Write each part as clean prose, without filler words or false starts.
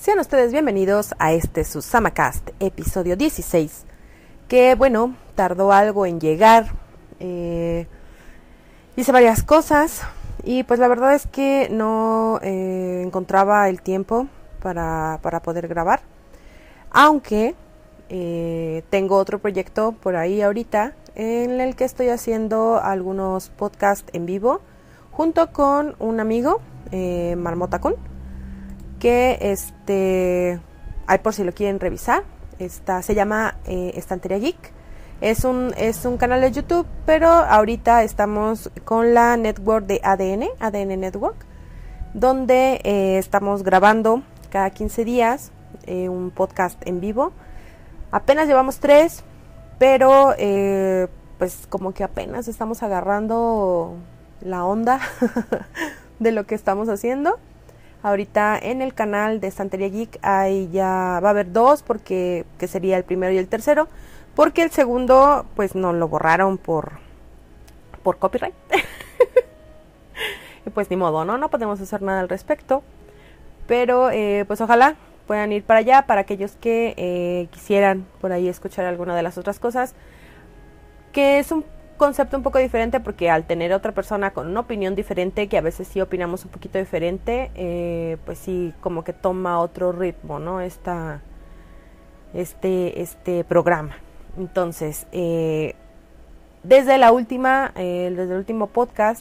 Sean ustedes bienvenidos a este Susamacast, episodio 16, que bueno, tardó algo en llegar, hice varias cosas y pues la verdad es que no encontraba el tiempo para poder grabar, aunque tengo otro proyecto por ahí ahorita en el que estoy haciendo algunos podcasts en vivo junto con un amigo, Marmota Kun, que ahí por si lo quieren revisar, se llama Estantería Geek. Es un canal de YouTube, pero ahorita estamos con la network de ADN Network, donde estamos grabando cada 15 días un podcast en vivo. Apenas llevamos 3, pero pues como que apenas estamos agarrando la onda de lo que estamos haciendo. Ahorita en el canal de Estantería Geek ahí ya va a haber 2, porque que sería el primero y el tercero, porque el segundo pues nos lo borraron por copyright. Y pues ni modo, no podemos hacer nada al respecto, pero pues ojalá puedan ir para allá, para aquellos que quisieran por ahí escuchar alguna de las otras cosas, que es un concepto un poco diferente, porque al tener otra persona con una opinión diferente, que a veces sí opinamos un poquito diferente, pues sí como que toma otro ritmo, ¿no? Este programa. Entonces, desde el último podcast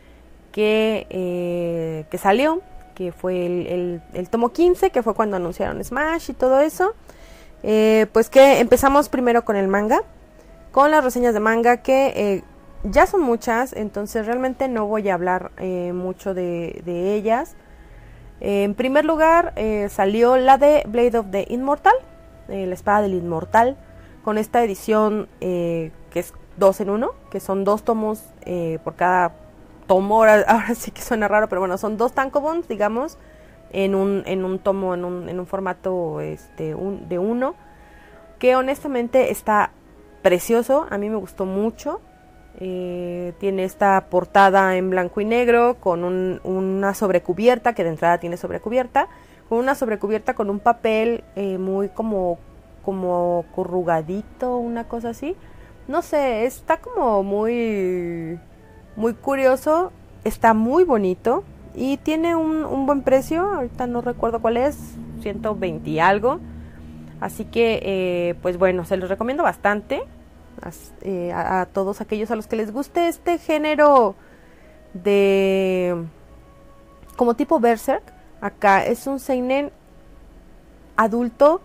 que salió, que fue el tomo 15, que fue cuando anunciaron Smash y todo eso, pues que empezamos primero con el manga, con las reseñas de manga, que ya son muchas, entonces realmente no voy a hablar mucho de ellas. En primer lugar salió la de Blade of the Immortal, la espada del inmortal, con esta edición que es 2 en 1, que son 2 tomos por cada tomo. Ahora sí que suena raro, pero bueno, son 2 tankobons, digamos, en un tomo, en un formato de 1, que honestamente está precioso. A mí me gustó mucho. Tiene esta portada en blanco y negro con una sobrecubierta, que de entrada tiene sobrecubierta, con una sobrecubierta con un papel muy como corrugadito, una cosa así. No sé, está como muy curioso, está muy bonito y tiene un buen precio. Ahorita no recuerdo cuál es, 120 y algo. Así que, pues bueno, se los recomiendo bastante a todos aquellos a los que les guste este género de como tipo Berserk. Acá es un seinen adulto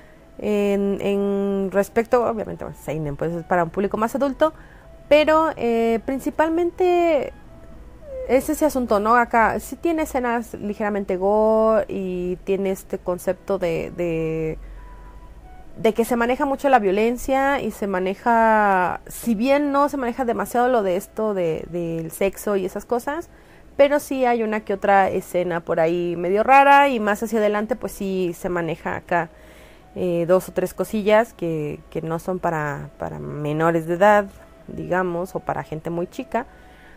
en respecto, obviamente, bueno, seinen pues es para un público más adulto, pero principalmente es ese asunto, ¿no? Acá sí tiene escenas ligeramente gore y tiene este concepto de que se maneja mucho la violencia y se maneja, si bien no se maneja demasiado lo de esto del sexo y esas cosas, pero sí hay una que otra escena por ahí medio rara, y más hacia adelante pues sí se maneja acá 2 o 3 cosillas que no son para menores de edad, digamos, o para gente muy chica.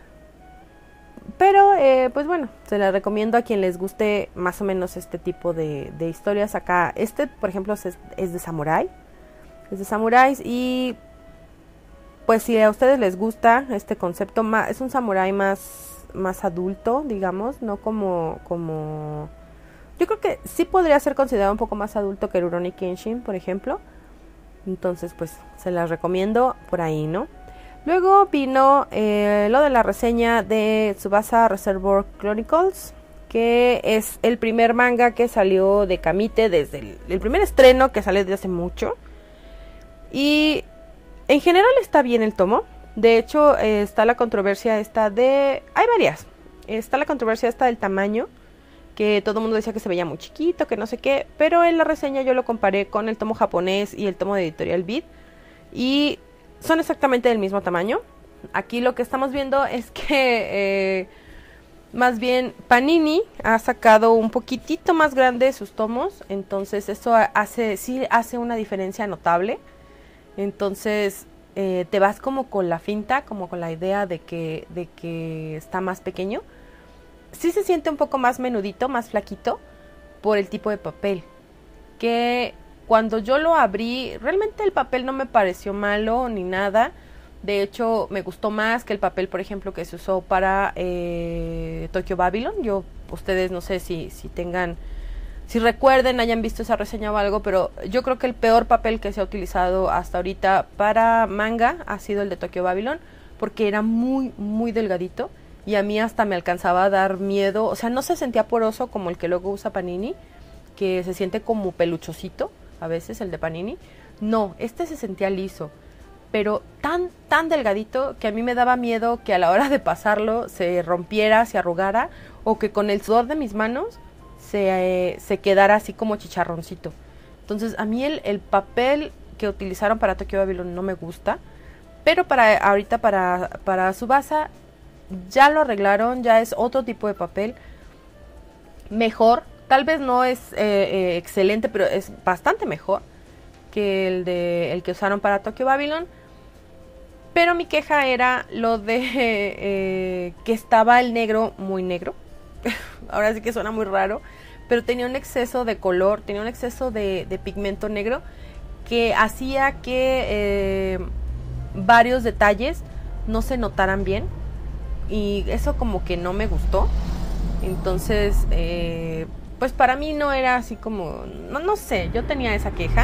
Pero pues bueno, se la recomiendo a quien les guste más o menos este tipo de historias. Acá por ejemplo es de samurái, es de samuráis, y pues si a ustedes les gusta este concepto, es un samurái más adulto, digamos, no como yo creo que sí podría ser considerado un poco más adulto que Rurouni Kenshin, por ejemplo. Entonces pues se las recomiendo por ahí, ¿no? Luego vino lo de la reseña de Tsubasa Reservoir Chronicles, que es el primer manga que salió de Kamite, desde el primer estreno, que salió desde hace mucho. Y en general está bien el tomo. De hecho, está la controversia hay varias. Está la controversia del tamaño, que todo el mundo decía que se veía muy chiquito, que no sé qué. Pero en la reseña yo lo comparé con el tomo japonés y el tomo de Editorial Beat, y son exactamente del mismo tamaño. Aquí lo que estamos viendo es que más bien Panini ha sacado un poquitito más grande sus tomos, entonces eso hace una diferencia notable. Entonces te vas como con la finta, como con la idea de que está más pequeño. Sí se siente un poco más menudito, más flaquito, por el tipo de papel. que cuando yo lo abrí, realmente el papel no me pareció malo ni nada. De hecho, me gustó más que el papel, por ejemplo, que se usó para Tokyo Babylon. Ustedes no sé si recuerden, hayan visto esa reseña o algo, pero yo creo que el peor papel que se ha utilizado hasta ahorita para manga ha sido el de Tokyo Babylon, porque era muy, muy delgadito y a mí hasta me alcanzaba a dar miedo. O sea, no se sentía poroso como el que luego usa Panini, que se siente como peluchosito, a veces el de Panini. No, este se sentía liso, pero tan delgadito que a mí me daba miedo que a la hora de pasarlo se rompiera, se arrugara, o que con el sudor de mis manos se quedara así como chicharroncito. Entonces a mí el papel que utilizaron para Tokyo Babylon no me gusta, pero ahorita para Tsubasa ya lo arreglaron, ya es otro tipo de papel mejor. Tal vez no es excelente, pero es bastante mejor que el que usaron para Tokyo Babylon. Pero mi queja era lo de que estaba el negro muy negro. Ahora sí que suena muy raro, pero tenía un exceso de color, tenía un exceso de pigmento negro que hacía que varios detalles no se notaran bien, y eso como que no me gustó. Entonces pues para mí no era así como, no sé, yo tenía esa queja.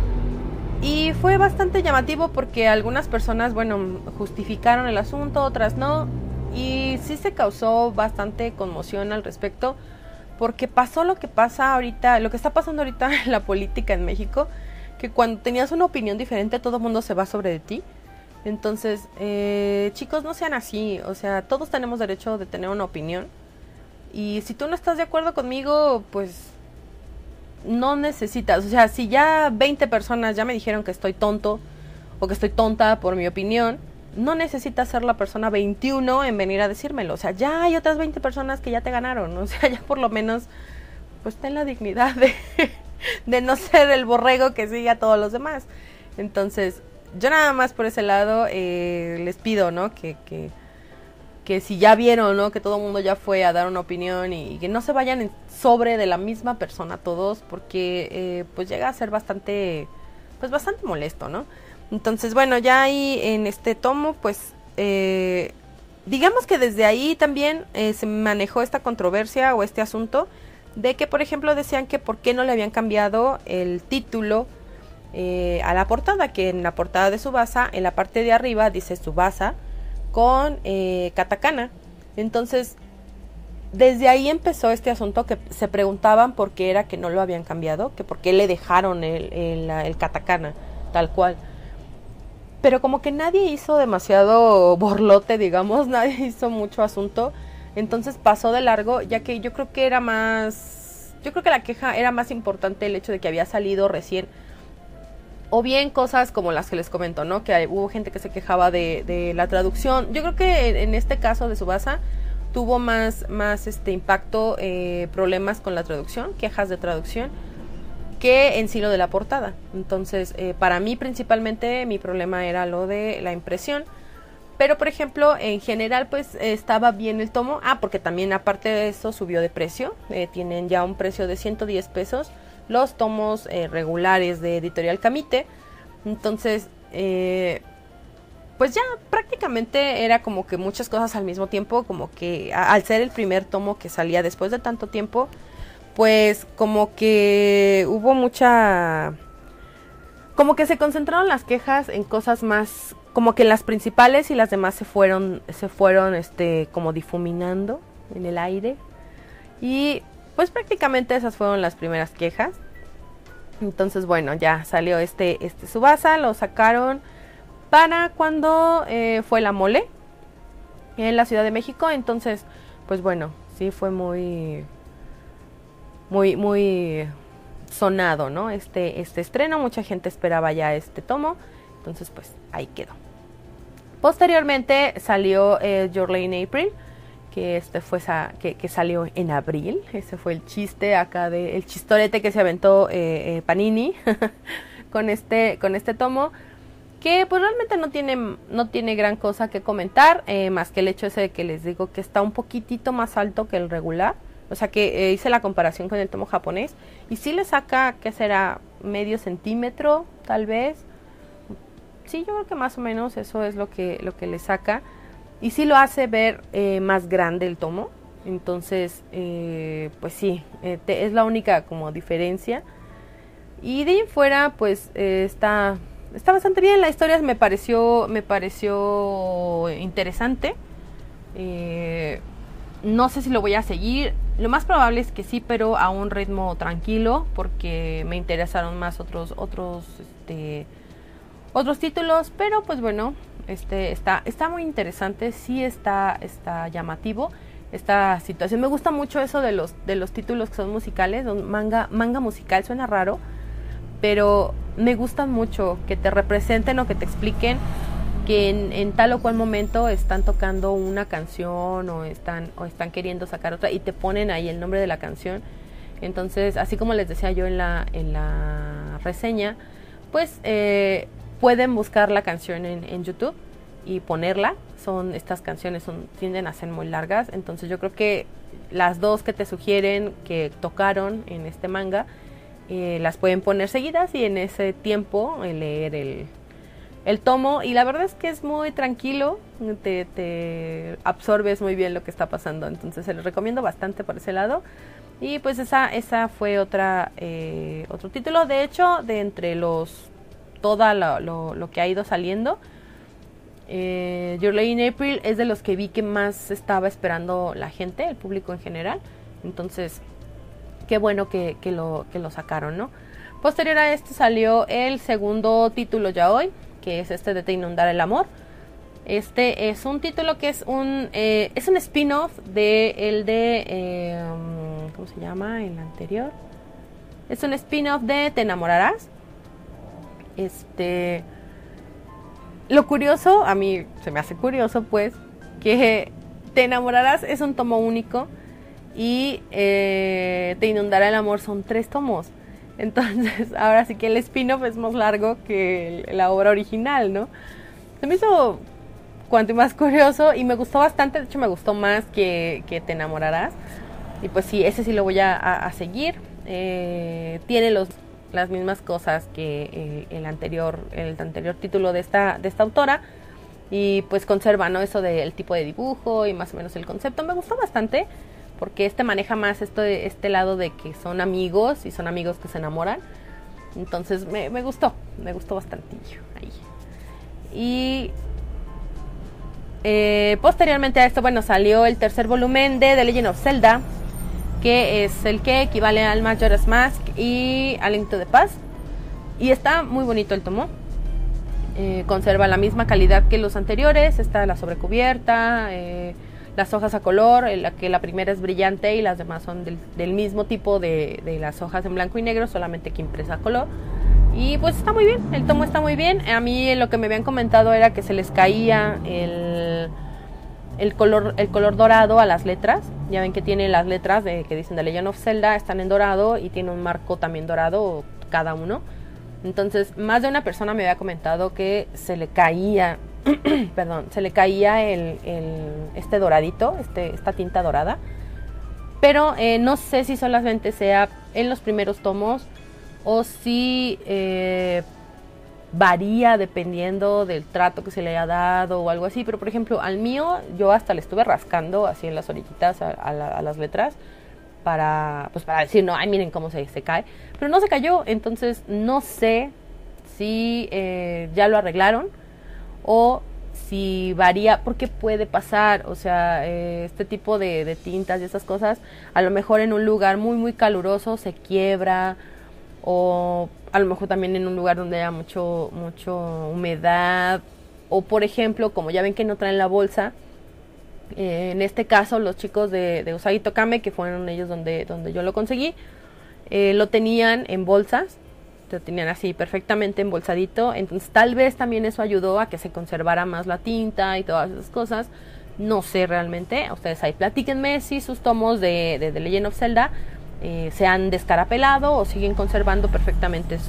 Y fue bastante llamativo porque algunas personas, bueno, justificaron el asunto, otras no. Y sí se causó bastante conmoción al respecto, porque pasó lo que pasa ahorita, lo que está pasando ahorita en la política en México, que cuando tenías una opinión diferente todo el mundo se va sobre de ti. Entonces, chicos, no sean así. O sea, todos tenemos derecho de tener una opinión. Y si tú no estás de acuerdo conmigo, pues no necesitas, o sea, si ya 20 personas ya me dijeron que estoy tonto o que estoy tonta por mi opinión, no necesitas ser la persona 21 en venir a decírmelo. O sea, ya hay otras 20 personas que ya te ganaron. O sea, ya por lo menos pues ten la dignidad de no ser el borrego que sigue a todos los demás. Entonces, yo nada más por ese lado les pido, ¿no? Que si ya vieron, ¿no? Que todo el mundo ya fue a dar una opinión, y que no se vayan sobre de la misma persona todos, porque pues llega a ser bastante molesto, ¿no? Entonces, bueno, ya ahí en este tomo, pues digamos que desde ahí también se manejó esta controversia o este asunto de que, por ejemplo, decían que por qué no le habían cambiado el título a la portada, que en la portada de Tsubasa, en la parte de arriba dice Tsubasa con katakana. Entonces, desde ahí empezó este asunto, que se preguntaban por qué era que no lo habían cambiado, que por qué le dejaron el katakana tal cual. Pero como que nadie hizo demasiado borlote, digamos, nadie hizo mucho asunto, entonces pasó de largo, ya que yo creo que la queja era más importante el hecho de que había salido recién, o bien cosas como las que les comento, ¿no? Que hubo gente que se quejaba de la traducción. Yo creo que en este caso de Tsubasa tuvo más impacto, problemas con la traducción, quejas de traducción, que en sí lo de la portada. Entonces, para mí principalmente mi problema era lo de la impresión. Pero, por ejemplo, en general, pues estaba bien el tomo. Porque también aparte de eso subió de precio. Tienen ya un precio de 110 pesos los tomos regulares de Editorial Camite. Entonces, pues ya prácticamente era como que muchas cosas al mismo tiempo, como que al ser el primer tomo que salía después de tanto tiempo, pues como que hubo como que se concentraron las quejas en cosas más, como que las principales, y las demás se fueron como difuminando en el aire. Y pues prácticamente esas fueron las primeras quejas. Entonces, bueno, ya salió este Tsubasa, lo sacaron para cuando fue la Mole en la Ciudad de México. Entonces, pues bueno, sí fue muy sonado, ¿no? Este estreno, mucha gente esperaba ya este tomo. Entonces, pues ahí quedó. Posteriormente salió Your Lie in April, que que salió en abril. Ese fue el chiste acá, el chistorete que se aventó Panini con este tomo, que pues realmente no tiene gran cosa que comentar, más que el hecho ese de que les digo que está un poquitito más alto que el regular. O sea que hice la comparación con el tomo japonés y sí le saca, ¿qué será? Medio centímetro, tal vez. Sí, yo creo que más o menos eso es lo que le saca. Y sí lo hace ver más grande el tomo. Entonces, pues sí, es la única como diferencia. Y de ahí en fuera, pues está bastante bien. La historia me pareció interesante. No sé si lo voy a seguir. Lo más probable es que sí, pero a un ritmo tranquilo, porque me interesaron más otros títulos. Pero pues bueno, está muy interesante. Sí está llamativo esta situación. Me gusta mucho eso de los títulos que son musicales. Manga musical suena raro, pero me gustan mucho que te representen o que te expliquen que en tal o cual momento están tocando una canción o están queriendo sacar otra y te ponen ahí el nombre de la canción. Entonces, así como les decía yo en la reseña, pues pueden buscar la canción en YouTube y ponerla. Estas canciones tienden a ser muy largas, entonces yo creo que las dos que te sugieren que tocaron en este manga las pueden poner seguidas y en ese tiempo leer el tomo, y la verdad es que es muy tranquilo, te absorbes muy bien lo que está pasando, entonces se los recomiendo bastante por ese lado. Y pues esa fue otro título. De hecho, de entre todo lo que ha ido saliendo, Your Lie in April es de los que vi que más estaba esperando la gente, el público en general, entonces qué bueno que lo sacaron, ¿no? Posterior a esto salió el segundo título ya hoy, que es de Te inundar el amor. Este es un título que es un spin-off ¿cómo se llama? El anterior. Es un spin-off de Te enamorarás. Lo curioso, a mí se me hace curioso, pues, que Te enamorarás es un tomo único y Te inundará el amor son 3 tomos. Entonces, ahora sí que el spin-off es más largo que la obra original, ¿no? Se me hizo cuanto más curioso y me gustó bastante. De hecho, me gustó más que Te enamorarás. Y pues sí, ese sí lo voy a seguir. Tiene las mismas cosas que el anterior título de esta autora. Y pues conserva, ¿no? Eso del tipo de dibujo y más o menos el concepto. Me gustó bastante, porque maneja más este lado de que son amigos y son amigos que se enamoran. Entonces me gustó bastantillo ahí. Y posteriormente a esto, bueno, salió el tercer volumen de The Legend of Zelda, que es el que equivale al Majora's Mask y A Link to the Past. Y está muy bonito el tomo. Conserva la misma calidad que los anteriores. Está la sobrecubierta, las hojas a color, que la primera es brillante y las demás son del mismo tipo de las hojas en blanco y negro, solamente que impresa a color. Y pues está muy bien, el tomo está muy bien. A mí lo que me habían comentado era que se les caía el color dorado a las letras. Ya ven que tiene las letras que dicen The Legend of Zelda, están en dorado y tiene un marco también dorado cada uno. Entonces, más de una persona me había comentado que se le caía se le caía este doradito, esta tinta dorada. Pero no sé si solamente sea en los primeros tomos o si varía dependiendo del trato que se le haya dado o algo así. Pero por ejemplo, al mío yo hasta le estuve rascando así en las orillitas a las letras para decir, no, ay, miren cómo se cae. Pero no se cayó, entonces no sé si ya lo arreglaron o si varía, porque puede pasar, o sea, este tipo de tintas y esas cosas, a lo mejor en un lugar muy muy caluroso se quiebra, o a lo mejor también en un lugar donde haya mucho humedad, o por ejemplo, como ya ven que no traen la bolsa, en este caso los chicos de Usagi Tokame, que fueron ellos donde yo lo conseguí, lo tenían en bolsas, lo tenían así perfectamente embolsadito, entonces tal vez también eso ayudó a que se conservara más la tinta y todas esas cosas. No sé realmente, ustedes ahí platíquenme si sus tomos de The Legend of Zelda se han descarapelado o siguen conservando perfectamente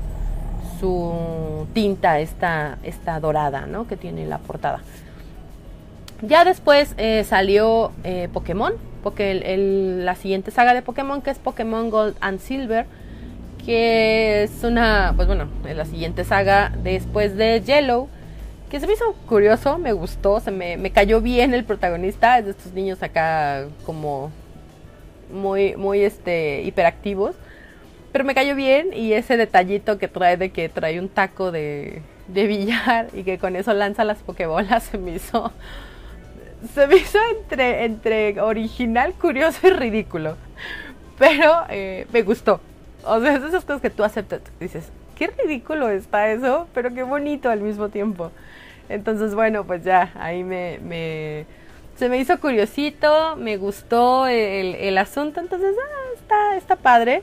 su tinta esta dorada, ¿no?, que tiene la portada. Ya después salió Pokémon, la siguiente saga de Pokémon, que es Pokémon Gold and Silver, que es una, pues bueno, es la siguiente saga después de Yellow, que se me hizo curioso, me gustó, me cayó bien el protagonista, es de estos niños acá como muy hiperactivos, pero me cayó bien, y ese detallito que trae de que trae un taco de billar y que con eso lanza las pokebolas se me hizo entre original, curioso y ridículo, pero me gustó. O sea, es de esas cosas que tú aceptas, dices, qué ridículo está eso, pero qué bonito al mismo tiempo. Entonces, bueno, pues ya, ahí se me hizo curiosito, me gustó el asunto, entonces, está padre.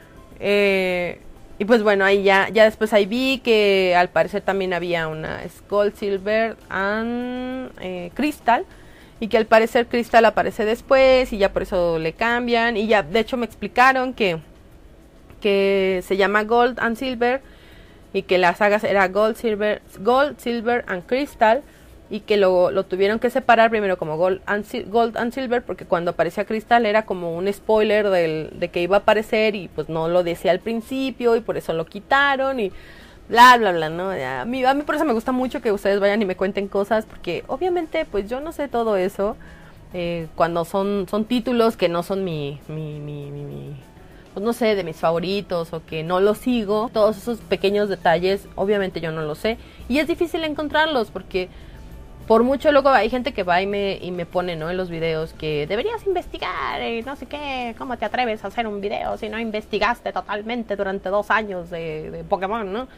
Y pues bueno, ahí ya después ahí vi que al parecer también había una Gold, Silver and Crystal, y que al parecer Crystal aparece después y ya por eso le cambian, y ya de hecho me explicaron que se llama Gold and Silver, y que la saga era Gold, Silver and Crystal, y que lo tuvieron que separar primero como Gold and Silver, porque cuando aparecía Crystal era como un spoiler de que iba a aparecer, y pues no lo decía al principio, y por eso lo quitaron, y bla, bla, bla, ¿no? A mí por eso me gusta mucho que ustedes vayan y me cuenten cosas, porque obviamente pues yo no sé todo eso, cuando son títulos que no son pues no sé, de mis favoritos, o que no los sigo, todos esos pequeños detalles, obviamente yo no los sé, y es difícil encontrarlos, porque por mucho luego hay gente que va y me pone, ¿no?, en los videos que deberías investigar, y no sé qué, ¿cómo te atreves a hacer un video si no investigaste totalmente durante 2 años de Pokémon, ¿no?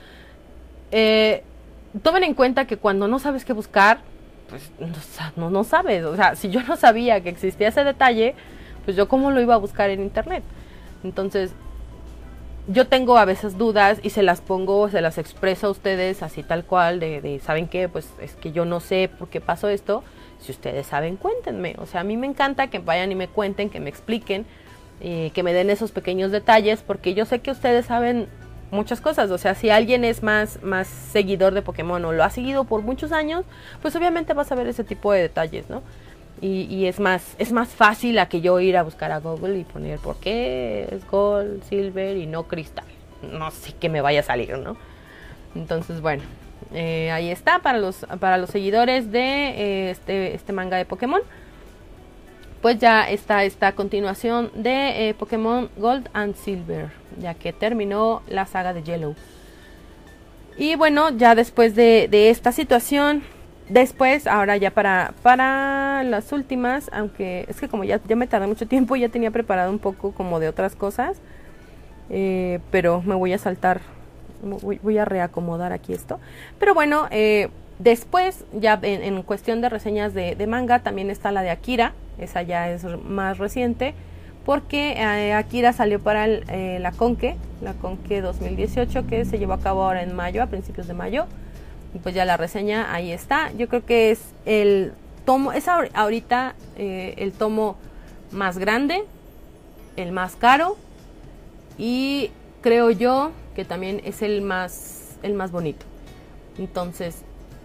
Tomen en cuenta que cuando no sabes qué buscar, pues no sabes, o sea, si yo no sabía que existía ese detalle, pues yo cómo lo iba a buscar en internet. Entonces, yo tengo a veces dudas y se las expreso a ustedes así tal cual, ¿saben qué? Pues es que yo no sé por qué pasó esto. Si ustedes saben, cuéntenme. O sea, a mí me encanta que vayan y me cuenten, que me expliquen, que me den esos pequeños detalles, porque yo sé que ustedes saben muchas cosas. O sea, si alguien es más seguidor de Pokémon o lo ha seguido por muchos años, pues obviamente vas a ver ese tipo de detalles, ¿no? Y es más fácil a que yo ir a buscar a Google y poner por qué es Gold, Silver y no Crystal. No sé qué me vaya a salir, ¿no? Entonces, bueno, ahí está para los seguidores de este manga de Pokémon. Pues ya está esta continuación de Pokémon Gold and Silver, ya que terminó la saga de Yellow. Y bueno, ya después de esta situación, después, ahora ya para las últimas, aunque es que como ya me tardé mucho tiempo, ya tenía preparado un poco como de otras cosas, pero me voy a saltar, voy a reacomodar aquí esto. Pero bueno, después, ya en cuestión de reseñas de manga, también está la de Akira, esa ya es más reciente, porque Akira salió para la Conque 2018, que se llevó a cabo ahora en mayo, a principios de mayo. Y pues ya la reseña ahí está. Yo creo que es el tomo, es ahorita el tomo más grande, el más caro, y creo yo que también es el más bonito. Entonces,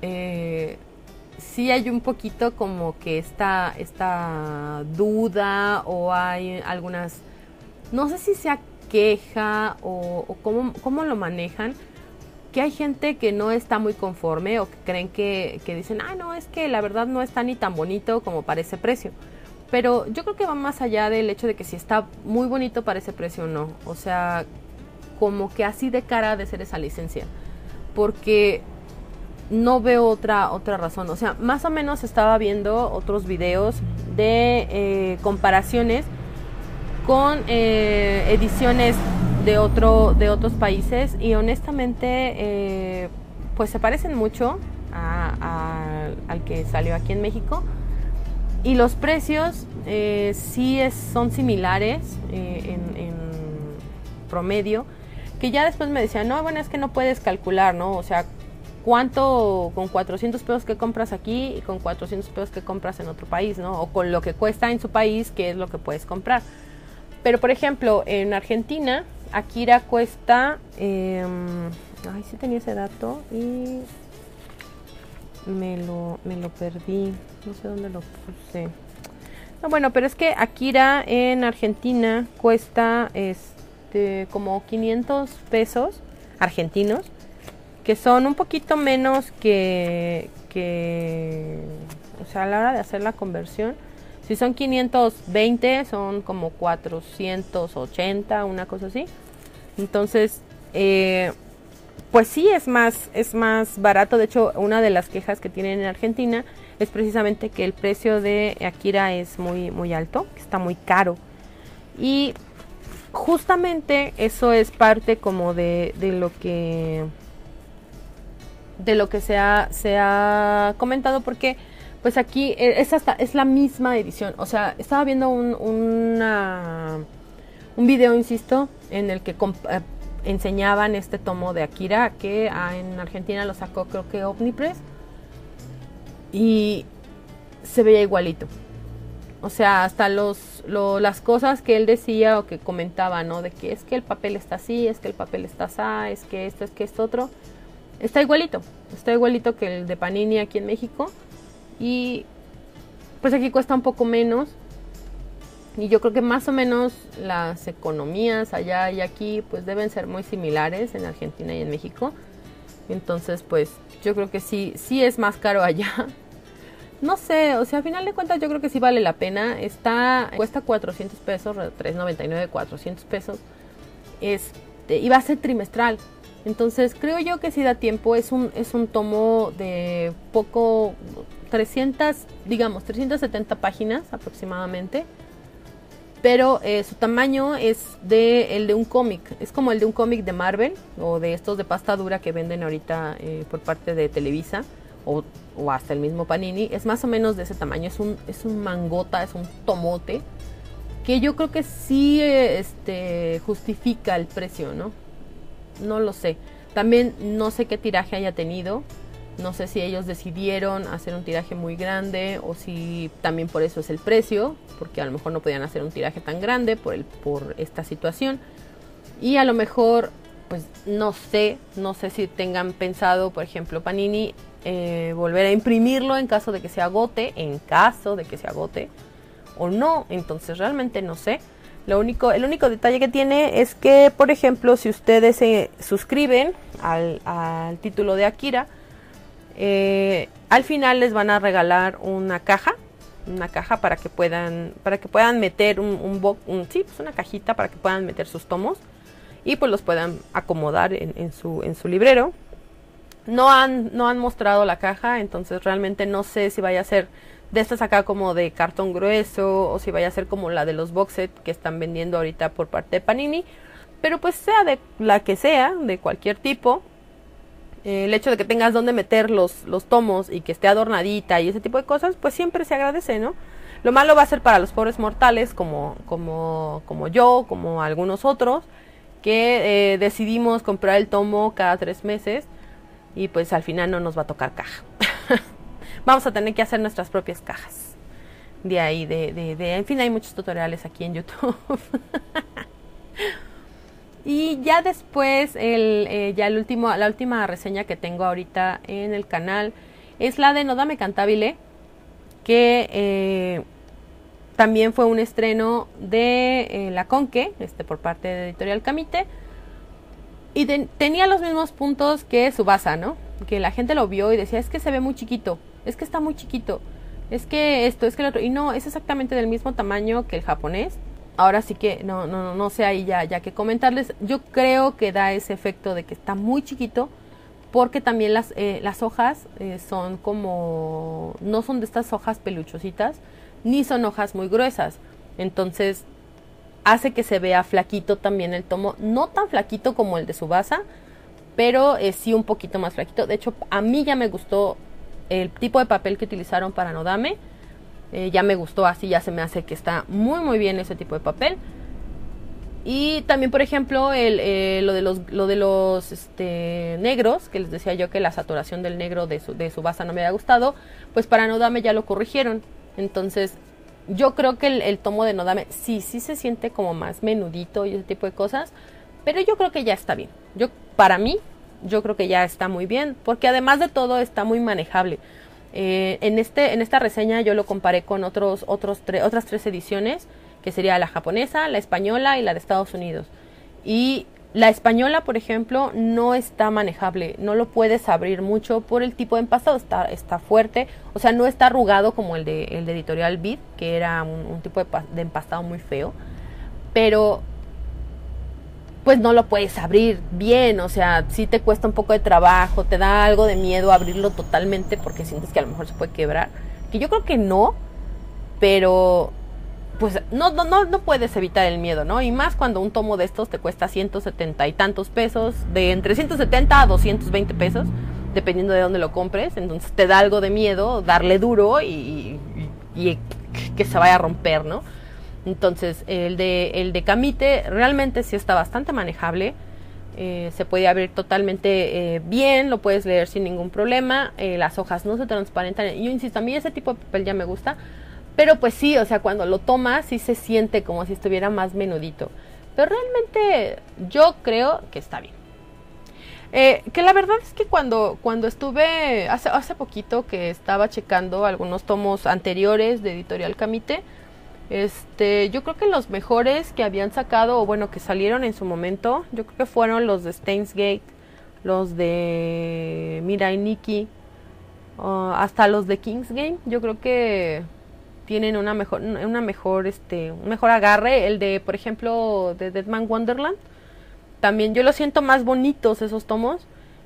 sí hay un poquito como que esta duda, o hay algunas, no sé si sea queja o cómo lo manejan, que hay gente que no está muy conforme, o que creen que dicen, no, es que la verdad no está ni tan bonito como para ese precio. Pero yo creo que va más allá del hecho de que si está muy bonito para ese precio o no. O sea, como que así de cara de ser esa licencia. Porque no veo otra razón. O sea, más o menos estaba viendo otros videos de comparaciones con ediciones de otros países, y honestamente pues se parecen mucho al que salió aquí en México, y los precios sí son similares en promedio, que ya después me decían, no, bueno, es que no puedes calcular, ¿no? O sea, cuánto con 400 pesos que compras aquí y con 400 pesos que compras en otro país, ¿no? O con lo que cuesta en su país, qué es lo que puedes comprar. Pero por ejemplo, en Argentina, Akira cuesta, sí tenía ese dato y me lo perdí, no sé dónde lo puse. No, bueno, pero es que Akira en Argentina cuesta como 500 pesos argentinos, que son un poquito menos o sea, a la hora de hacer la conversión, si son 520 son como 480, una cosa así. Entonces, pues sí es más barato. De hecho, una de las quejas que tienen en Argentina es precisamente que el precio de Akira es muy alto, que está muy caro. Y justamente eso es parte como de lo que se ha comentado, porque pues aquí es la misma edición. O sea, estaba viendo un video, insisto, en el que enseñaban este tomo de Akira, que en Argentina lo sacó, creo que Omnipress, y se veía igualito. O sea, hasta las cosas que él decía o que comentaba, ¿no? De que es que el papel está así, es que el papel está así, es que esto otro. Está igualito que el de Panini aquí en México. Y pues aquí cuesta un poco menos. Y yo creo que más o menos las economías allá y aquí pues deben ser muy similares en Argentina y en México. Entonces pues yo creo que sí es más caro allá. No sé, o sea, a final de cuentas yo creo que sí vale la pena. Cuesta 400 pesos, 3.99, 400 pesos. Y va a ser trimestral. Entonces creo yo que sí da tiempo. Es un tomo de 370 páginas aproximadamente. Pero su tamaño es el de un cómic. Es como el de un cómic de Marvel o de estos de pasta dura que venden ahorita por parte de Televisa o hasta el mismo Panini. Es más o menos de ese tamaño. Es un mangota, es un tomote que yo creo que sí justifica el precio, ¿no? No lo sé. También no sé qué tiraje haya tenido. No sé si ellos decidieron hacer un tiraje muy grande o si también por eso es el precio, porque a lo mejor no podían hacer un tiraje tan grande por esta situación. Y a lo mejor, pues no sé si tengan pensado, por ejemplo, Panini, volver a imprimirlo en caso de que se agote, o no. Entonces realmente no sé. El único detalle que tiene es que, por ejemplo, si ustedes se suscriben al título de Akira, al final les van a regalar una caja para que puedan meter una cajita para que puedan meter sus tomos y pues los puedan acomodar en su librero. No han mostrado la caja, entonces realmente no sé si vaya a ser de estas acá como de cartón grueso o si vaya a ser como la de los box set que están vendiendo ahorita por parte de Panini, pero pues sea de la que sea, de cualquier tipo, el hecho de que tengas donde meter los tomos y que esté adornadita y ese tipo de cosas, pues siempre se agradece, ¿no? Lo malo va a ser para los pobres mortales como yo, como algunos otros, que decidimos comprar el tomo cada 3 meses y pues al final no nos va a tocar caja. Vamos a tener que hacer nuestras propias cajas. De ahí, en fin, hay muchos tutoriales aquí en YouTube. Y ya después, la última reseña que tengo ahorita en el canal es la de Nodame Cantabile, que también fue un estreno de La Conque, por parte de Editorial Camite. Y tenía los mismos puntos que Tsubasa, ¿no? Que la gente lo vio y decía, es que se ve muy chiquito, es que está muy chiquito, es que esto, es que lo otro. Y no, es exactamente del mismo tamaño que el japonés. Ahora sí que no sé ahí ya que comentarles. Yo creo que da ese efecto de que está muy chiquito, porque también las hojas son como, no son de estas hojas peluchositas, ni son hojas muy gruesas. Entonces hace que se vea flaquito también el tomo, no tan flaquito como el de Tsubasa, pero sí un poquito más flaquito. De hecho, a mí ya me gustó el tipo de papel que utilizaron para Nodame. Ya me gustó, así ya se me hace que está muy bien ese tipo de papel. Y también, por ejemplo, lo de los negros, que les decía yo que la saturación del negro de Tsubasa no me había gustado, pues para Nodame ya lo corrigieron. Entonces yo creo que el tomo de Nodame sí se siente como más menudito y ese tipo de cosas, pero yo creo que ya está bien. Para mí, yo creo que ya está muy bien, porque además de todo está muy manejable. En esta reseña yo lo comparé con otras 3 ediciones, que sería la japonesa, la española y la de Estados Unidos. Y la española, por ejemplo, no está manejable, no lo puedes abrir mucho por el tipo de empastado, está fuerte, o sea, no está arrugado como el de Editorial Vid, que era un tipo de empastado muy feo, pero pues no lo puedes abrir bien, o sea, sí te cuesta un poco de trabajo, te da algo de miedo abrirlo totalmente porque sientes que a lo mejor se puede quebrar, que yo creo que no, pero pues no puedes evitar el miedo, ¿no? Y más cuando un tomo de estos te cuesta 170 y tantos pesos, de entre 170 a 220 pesos, dependiendo de dónde lo compres, entonces te da algo de miedo darle duro y que se vaya a romper, ¿no? Entonces el de Camite realmente sí está bastante manejable, se puede abrir totalmente bien, lo puedes leer sin ningún problema, las hojas no se transparentan, y yo insisto, a mí ese tipo de papel ya me gusta, pero pues sí, o sea, cuando lo tomas sí se siente como si estuviera más menudito, pero realmente yo creo que está bien. Que la verdad es que cuando estuve hace poquito que estaba checando algunos tomos anteriores de Editorial Camite, yo creo que los mejores que habían sacado, o bueno, que salieron en su momento, yo creo que fueron los de Steins Gate, los de Mirai Nikki, hasta los de King's Game. Yo creo que tienen un mejor agarre. El de, por ejemplo, de Deadman Wonderland, también yo lo siento más bonitos esos tomos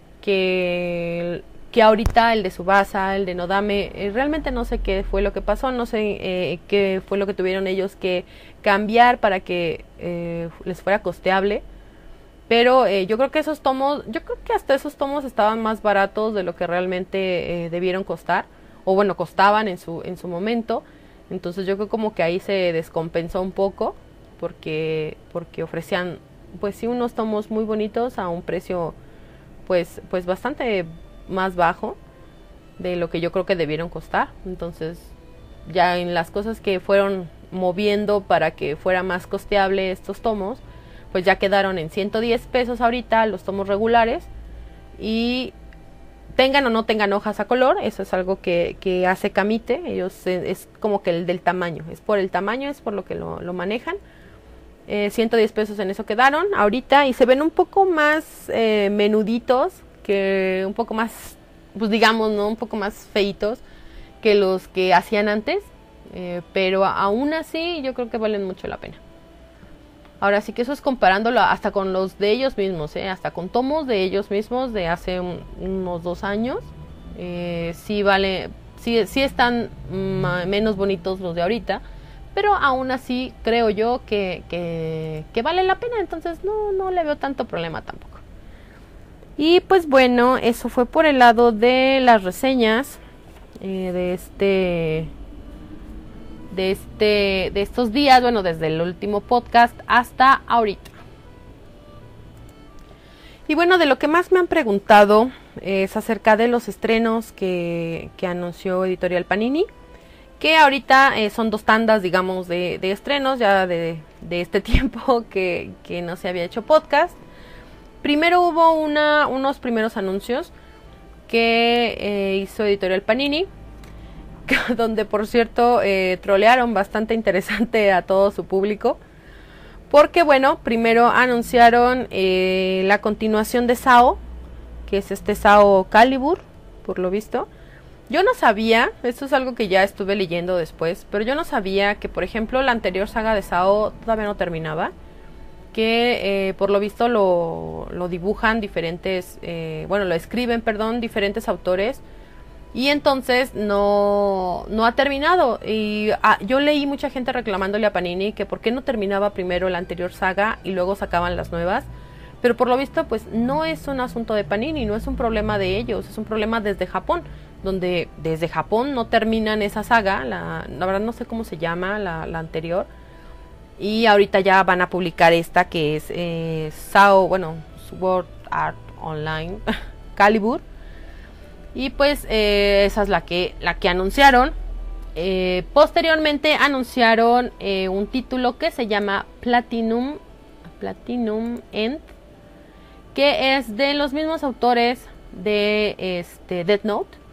que ahorita el de Tsubasa, el de Nodame. Realmente no sé qué fue lo que pasó, no sé qué fue lo que tuvieron ellos que cambiar para que les fuera costeable, pero yo creo que hasta esos tomos estaban más baratos de lo que realmente debieron costar, o bueno, costaban en su momento. Entonces yo creo como que ahí se descompensó un poco, porque ofrecían pues sí unos tomos muy bonitos a un precio pues bastante más bajo de lo que yo creo que debieron costar. Entonces ya en las cosas que fueron moviendo para que fuera más costeable estos tomos, pues ya quedaron en 110 pesos ahorita los tomos regulares, y tengan o no tengan hojas a color, eso es algo que hace Camite. Ellos es como que el del tamaño, es por el tamaño, es por lo que lo manejan. 110 pesos en eso quedaron ahorita, y se ven un poco más menuditos, que un poco más, pues digamos, ¿no? Un poco más feitos que los que hacían antes, pero aún así yo creo que valen mucho la pena. Ahora sí que eso es comparándolo hasta con los de ellos mismos, hasta con tomos de ellos mismos de hace unos 2 años, sí están menos bonitos los de ahorita, pero aún así creo yo que vale la pena, entonces no le veo tanto problema tampoco. Y pues bueno, eso fue por el lado de las reseñas de estos días, bueno, desde el último podcast hasta ahorita. Y bueno, de lo que más me han preguntado es acerca de los estrenos que anunció Editorial Panini, que ahorita son 2 tandas, digamos, de estrenos ya de este tiempo que no se había hecho podcast. Primero hubo unos primeros anuncios que hizo Editorial Panini, donde por cierto trolearon bastante interesante a todo su público, porque bueno, primero anunciaron la continuación de Sao, que es Sao Calibur, por lo visto. Yo no sabía, esto es algo que ya estuve leyendo después, pero yo no sabía que, por ejemplo, la anterior saga de Sao todavía no terminaba, que por lo visto lo dibujan diferentes, lo escriben, diferentes autores, y entonces no ha terminado. Y yo leí mucha gente reclamándole a Panini que por qué no terminaba primero la anterior saga y luego sacaban las nuevas, pero por lo visto pues no es un asunto de Panini, no es un problema de ellos, es un problema desde Japón, donde desde Japón no terminan esa saga, la verdad no sé cómo se llama la anterior, y ahorita ya van a publicar esta que es Sword Art Online Calibur, y pues esa es la que anunciaron. Posteriormente anunciaron un título que se llama Platinum End, que es de los mismos autores de Death Note,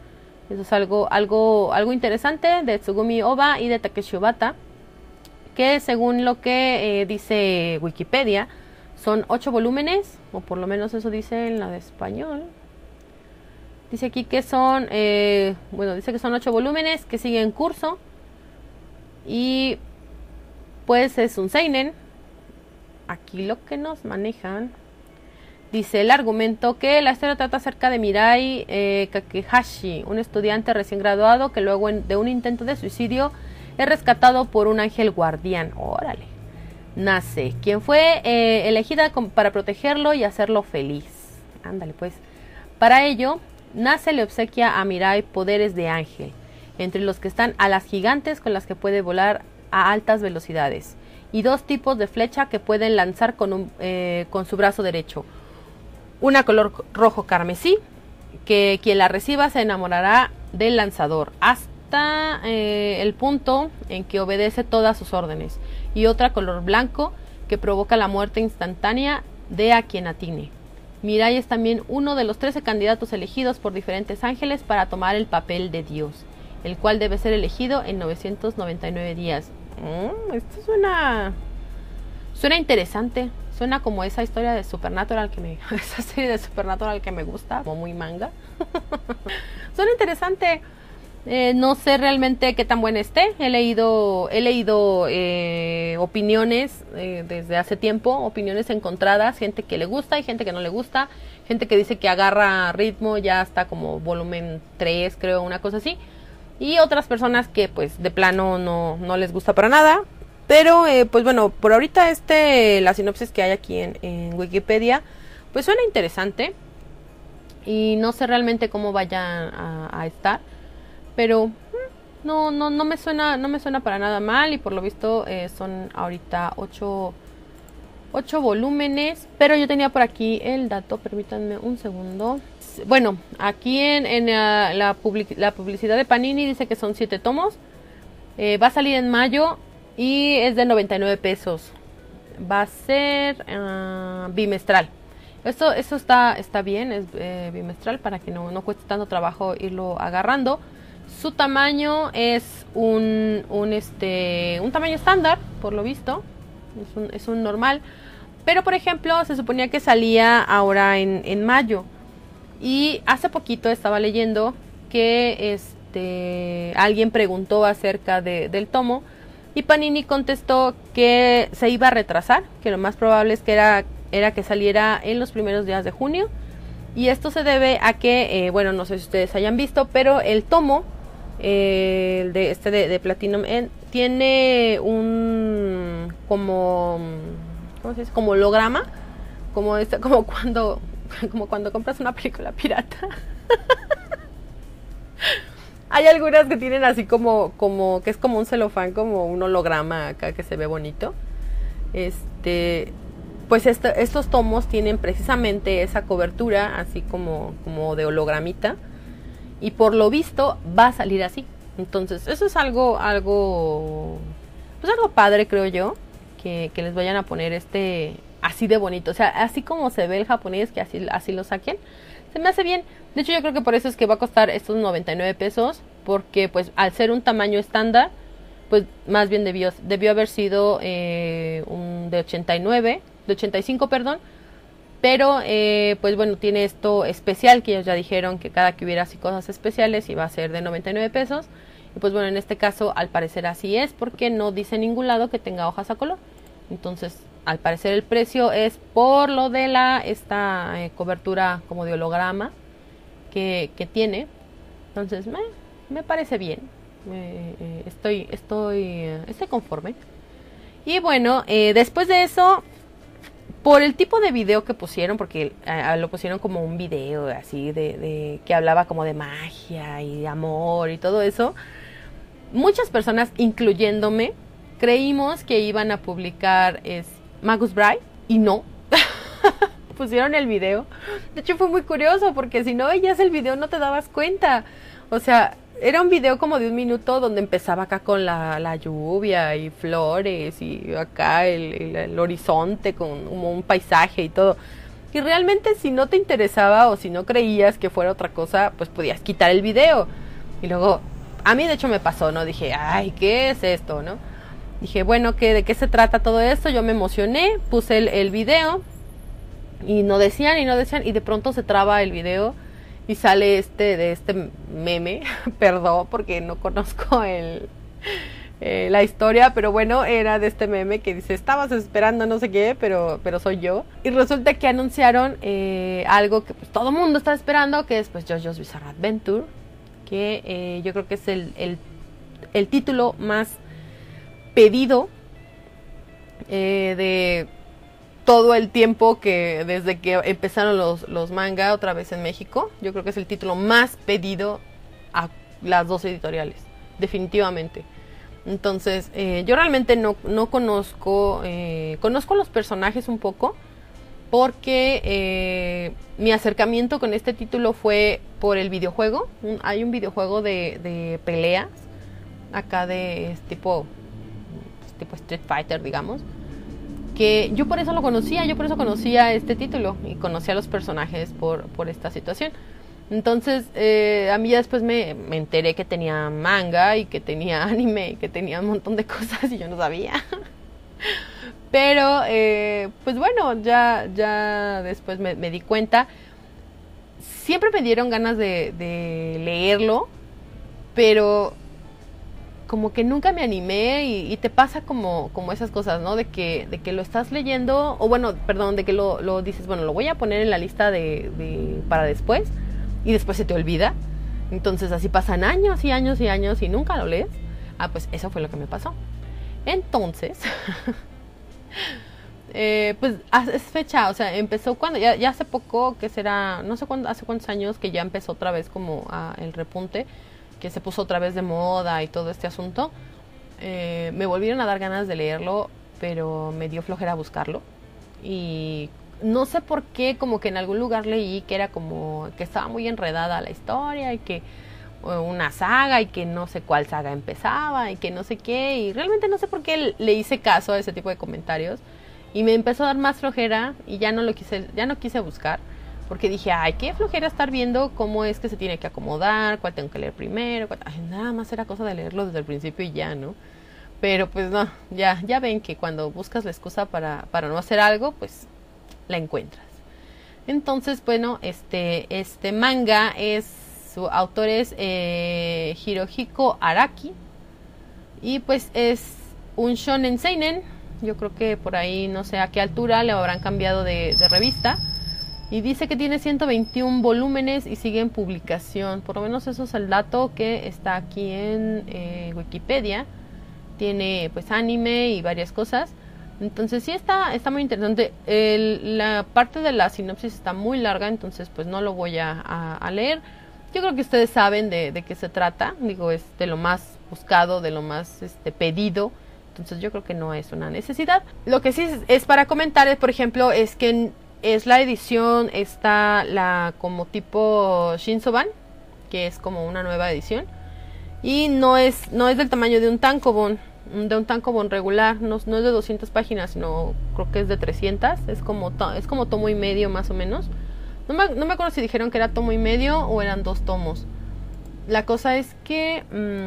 Eso es algo interesante de Tsugumi Oba y de Takeshi Obata, que según lo que dice Wikipedia, son 8 volúmenes, o por lo menos eso dice en la de español. Dice aquí que son, dice que son 8 volúmenes que siguen curso, y pues es un seinen. Aquí lo que nos manejan, dice el argumento que la historia trata acerca de Mirai Kakehashi, un estudiante recién graduado que luego de un intento de suicidio es rescatado por un ángel guardián. Órale. Nace, quien fue elegida para protegerlo y hacerlo feliz. Ándale pues. Para ello, Nace le obsequia a Mirai poderes de ángel, entre los que están alas gigantes con las que puede volar a altas velocidades, y 2 tipos de flecha que pueden lanzar con su brazo derecho. Una color rojo carmesí, que quien la reciba se enamorará del lanzador hasta el punto en que obedece todas sus órdenes, y otra color blanco, que provoca la muerte instantánea de a quien atine. Mirai es también uno de los 13 candidatos elegidos por diferentes ángeles para tomar el papel de Dios, el cual debe ser elegido en 999 días. Esto suena interesante. Suena como esa historia de Supernatural esa serie de Supernatural que me gusta, como muy manga. Suena interesante. No sé realmente qué tan buena esté. He leído opiniones desde hace tiempo, opiniones encontradas, gente que le gusta y gente que no le gusta, gente que dice que agarra ritmo ya hasta como volumen 3, creo, una cosa así, y otras personas que pues de plano no les gusta para nada. Pero pues bueno, por ahorita la sinopsis que hay aquí en Wikipedia pues suena interesante, y no sé realmente cómo vaya a estar, pero no me suena para nada mal, y por lo visto son ahorita 8 volúmenes. Pero yo tenía por aquí el dato, permítanme un segundo. Bueno, aquí en la publicidad de Panini dice que son 7 tomos. Va a salir en mayo y es de 99 pesos. Va a ser bimestral. Esto está bien, es bimestral, para que no cueste tanto trabajo irlo agarrando. Su tamaño es un tamaño estándar, por lo visto. Es un normal. Pero por ejemplo, se suponía que salía ahora en mayo. Y hace poquito estaba leyendo que alguien preguntó acerca del tomo, y Panini contestó que se iba a retrasar, que lo más probable es que era que saliera en los primeros días de junio. Y esto se debe a que, no sé si ustedes hayan visto, pero el tomo de Platinum End tiene un ¿cómo se dice? Como holograma, como cuando compras una película pirata. Hay algunas que tienen así como que es como un celofán, como un holograma acá que se ve bonito. Pues estos tomos tienen precisamente esa cobertura, así como de hologramita, y por lo visto va a salir así. Entonces eso es algo padre, creo yo, que les vayan a poner así de bonito, o sea, así como se ve el japonés, que así lo saquen. Se me hace bien. De hecho, yo creo que por eso es que va a costar estos 99 pesos, porque pues al ser un tamaño estándar, pues más bien debió haber sido un de 85, perdón. Pero pues bueno, tiene esto especial, que ellos ya dijeron que cada que hubiera así cosas especiales iba a ser de 99 pesos. Y pues bueno, en este caso al parecer así es, porque no dice en ningún lado que tenga hojas a color. Entonces, al parecer el precio es por lo de esta cobertura como de holograma que tiene. Entonces me parece bien. Estoy conforme. Y bueno, después de eso, por el tipo de video que pusieron, porque lo pusieron como un video así de que hablaba como de magia y de amor y todo eso, muchas personas, incluyéndome, creímos que iban a publicar Magus Bride, y no. Pusieron el video. De hecho fue muy curioso, porque si no veías el video no te dabas cuenta. O sea, era un video como de 1 minuto, donde empezaba acá con la lluvia y flores, y acá el horizonte con un paisaje y todo. Y realmente, si no te interesaba o si no creías que fuera otra cosa, pues podías quitar el video. Y luego, a mí de hecho me pasó, ¿no? Dije, ay, ¿qué es esto, no? Dije, bueno, ¿de qué se trata todo esto? Yo me emocioné, puse el video y no decían, y de pronto se traba el video y sale de este meme, perdón porque no conozco la historia, pero bueno, era de este meme que dice, estabas esperando no sé qué, pero soy yo. Y resulta que anunciaron algo que pues todo el mundo está esperando, que es pues JoJo's Bizarre Adventure, que yo creo que es el título más pedido de todo el tiempo que desde que empezaron los manga otra vez en México. Yo creo que es el título más pedido a las dos editoriales, definitivamente. Entonces, yo realmente no conozco, conozco los personajes un poco, porque mi acercamiento con este título fue por el videojuego. Hay un videojuego de peleas, acá de tipo Street Fighter, digamos, que yo por eso lo conocía, yo por eso conocía este título y conocía a los personajes por esta situación. Entonces, a mí ya después me enteré que tenía manga y que tenía anime y que tenía un montón de cosas y yo no sabía. Pero, pues bueno, ya después me di cuenta. Siempre me dieron ganas de leerlo, pero como que nunca me animé y te pasa como esas cosas, ¿no? De que lo estás leyendo, o bueno, perdón, de que lo dices, bueno, lo voy a poner en la lista para después, y después se te olvida. Entonces así pasan años y años y años y nunca lo lees. Pues eso fue lo que me pasó. Entonces, pues es fecha, o sea, empezó cuando, ya hace poco, que será, no sé cuándo, hace cuántos años que ya empezó otra vez como el repunte, que se puso otra vez de moda y todo este asunto. Me volvieron a dar ganas de leerlo, pero me dio flojera buscarlo. Y no sé por qué, como que en algún lugar leí que era como que estaba muy enredada la historia y que una saga y que no sé cuál saga empezaba y que no sé qué, y realmente no sé por qué le hice caso a ese tipo de comentarios y me empezó a dar más flojera y ya no quise buscar, porque dije, ay, qué flojera estar viendo cómo es que se tiene que acomodar, cuál tengo que leer primero, nada más era cosa de leerlo desde el principio y ya, ¿no? Pero pues no, ya ven que cuando buscas la excusa para no hacer algo, pues la encuentras. Entonces, bueno, este manga su autor es Hirohiko Araki, y pues es un shonen seinen. Yo creo que por ahí no sé a qué altura le habrán cambiado de revista. Y dice que tiene 121 volúmenes y sigue en publicación. Por lo menos eso es el dato que está aquí en Wikipedia. Tiene pues anime y varias cosas. Entonces sí está muy interesante. La parte de la sinopsis está muy larga, entonces pues no lo voy a leer. Yo creo que ustedes saben de qué se trata. Digo, es de lo más buscado, de lo más pedido. Entonces yo creo que no es una necesidad. Lo que sí es para comentar, por ejemplo, es que es la edición, está la como tipo Shinsoban, que es como una nueva edición. Y no es del tamaño de un tankobon regular, no es de 200 páginas, sino creo que es de 300. Es como tomo y medio más o menos. No me acuerdo si dijeron que era tomo y medio o eran 2 tomos. La cosa es que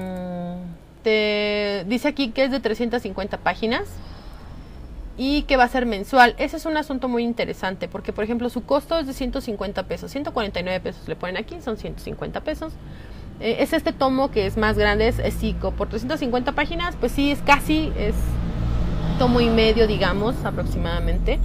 te dice aquí que es de 350 páginas y que va a ser mensual. Ese es un asunto muy interesante porque, por ejemplo, su costo es de 150 pesos. 149 pesos le ponen aquí, son 150 pesos. Es este tomo que es más grande, es Zico. Por 350 páginas, pues sí, es tomo y medio, digamos, aproximadamente.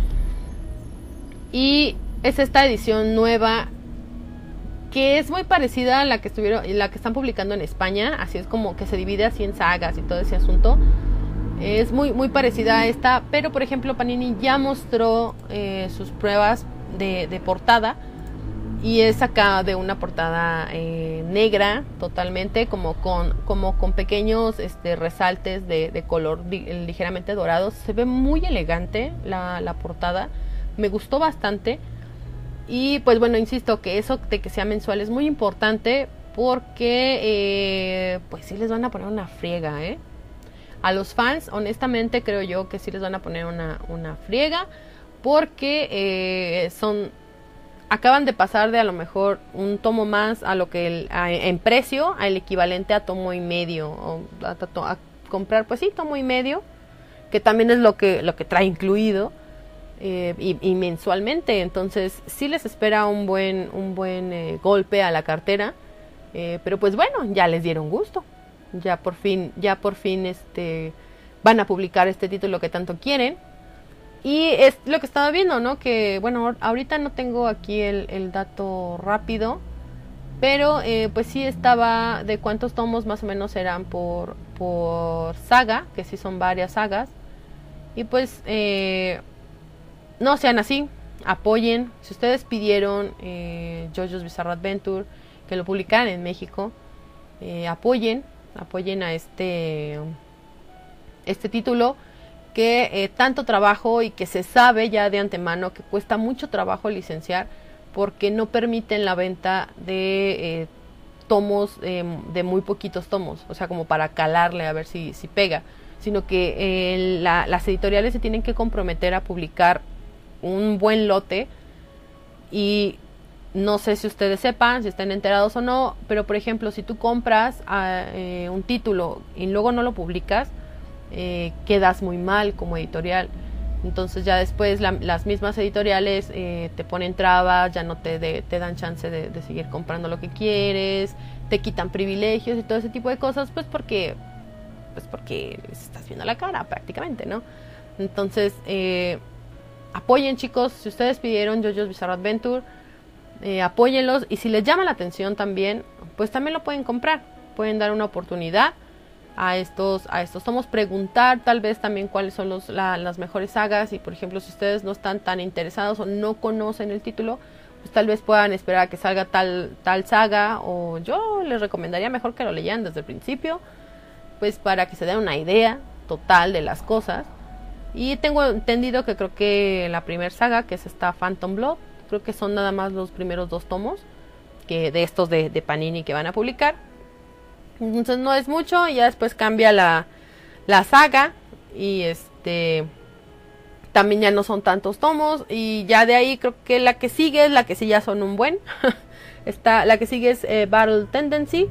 Y es esta edición nueva que es muy parecida a la que están publicando en España. Así es como que se divide así en sagas y todo ese asunto. Es muy muy parecida a esta, pero por ejemplo Panini ya mostró sus pruebas de portada, y es acá de una portada negra totalmente, como con pequeños resaltes de color ligeramente dorados. Se ve muy elegante la portada, me gustó bastante. Y pues bueno, insisto que eso de que sea mensual es muy importante, porque pues sí les van a poner una friega, a los fans, honestamente creo yo que sí les van a poner una friega, porque son acaban de pasar de a lo mejor un tomo más a lo que en precio, al equivalente a tomo y medio, o a comprar, pues sí, tomo y medio, que también es lo que trae incluido, y mensualmente. Entonces sí les espera un buen golpe a la cartera, pero pues bueno, ya les dieron gusto, ya por fin van a publicar este título que tanto quieren. Y es lo que estaba viendo, ¿no? Que bueno, ahorita no tengo aquí el dato rápido, pero pues sí estaba de cuántos tomos más o menos eran por saga, que sí son varias sagas. Y pues no sean así, apoyen. Si ustedes pidieron JoJo's Bizarre Adventure que lo publicaran en México, apoyen a este título que tanto trabajo, y que se sabe ya de antemano que cuesta mucho trabajo licenciar, porque no permiten la venta de tomos, de muy poquitos tomos, o sea, como para calarle a ver si pega, sino que las editoriales se tienen que comprometer a publicar un buen lote. Y no sé si ustedes sepan, si están enterados o no, pero por ejemplo, si tú compras un título y luego no lo publicas, quedas muy mal como editorial. Entonces ya después las mismas editoriales te ponen trabas, ya no te dan chance de seguir comprando lo que quieres, te quitan privilegios y todo ese tipo de cosas, pues porque les estás viendo la cara prácticamente, ¿no? Entonces apoyen, chicos. Si ustedes pidieron JoJo's Bizarre Adventure, apóyenlos, y si les llama la atención también, pues también lo pueden comprar, pueden dar una oportunidad a estos tomos, preguntar tal vez también cuáles son las mejores sagas. Y por ejemplo, si ustedes no están tan interesados o no conocen el título, pues tal vez puedan esperar a que salga tal saga, o yo les recomendaría mejor que lo leyeran desde el principio, pues para que se den una idea total de las cosas. Y tengo entendido que creo que la primera saga, que es esta Phantom Blood, creo que son nada más los primeros 2 tomos que de estos de Panini que van a publicar. Entonces no es mucho, y ya después cambia la saga, y también ya no son tantos tomos, y ya de ahí creo que la que sigue es la que sí ya son un buen. La que sigue es Battle Tendency,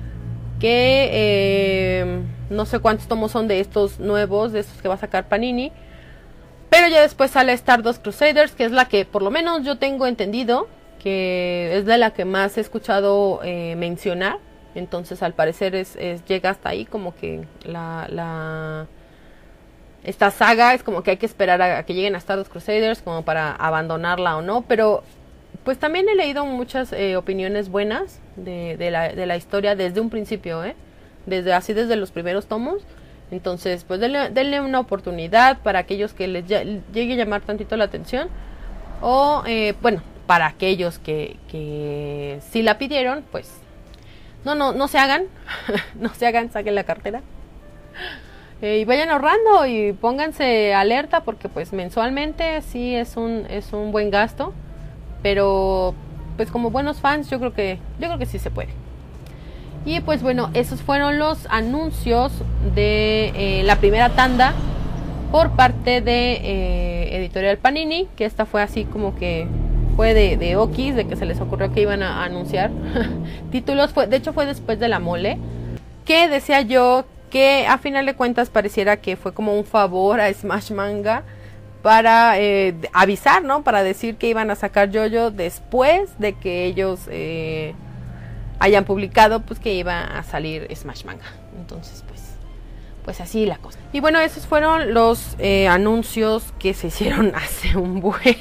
que no sé cuántos tomos son de estos nuevos, de estos que va a sacar Panini. Pero ya después sale Stardust Crusaders, que es la que por lo menos yo tengo entendido que es de la que más he escuchado mencionar. Entonces al parecer llega hasta ahí, como que esta saga es como que hay que esperar a que lleguen a Stardust Crusaders como para abandonarla o no. Pero pues también he leído muchas opiniones buenas de la historia desde un principio, desde los primeros tomos. Entonces pues denle una oportunidad para aquellos que les llegue a llamar tantito la atención, o bueno, para aquellos que sí la pidieron, pues no se hagan, no se hagan, saquen la cartera y vayan ahorrando y pónganse alerta, porque pues mensualmente sí es un buen gasto, pero pues como buenos fans yo creo que sí se puede. Y pues bueno, esos fueron los anuncios de la primera tanda por parte de Editorial Panini, que esta fue así como que fue de Okis, de que se les ocurrió que iban a anunciar títulos. De hecho fue después de la mole, que decía yo que a final de cuentas pareciera que fue como un favor a Smash Manga para avisar, ¿no? Para decir que iban a sacar JoJo después de que ellos hayan publicado pues que iba a salir Smash Manga. Entonces pues así la cosa. Y bueno, esos fueron los anuncios que se hicieron hace un buen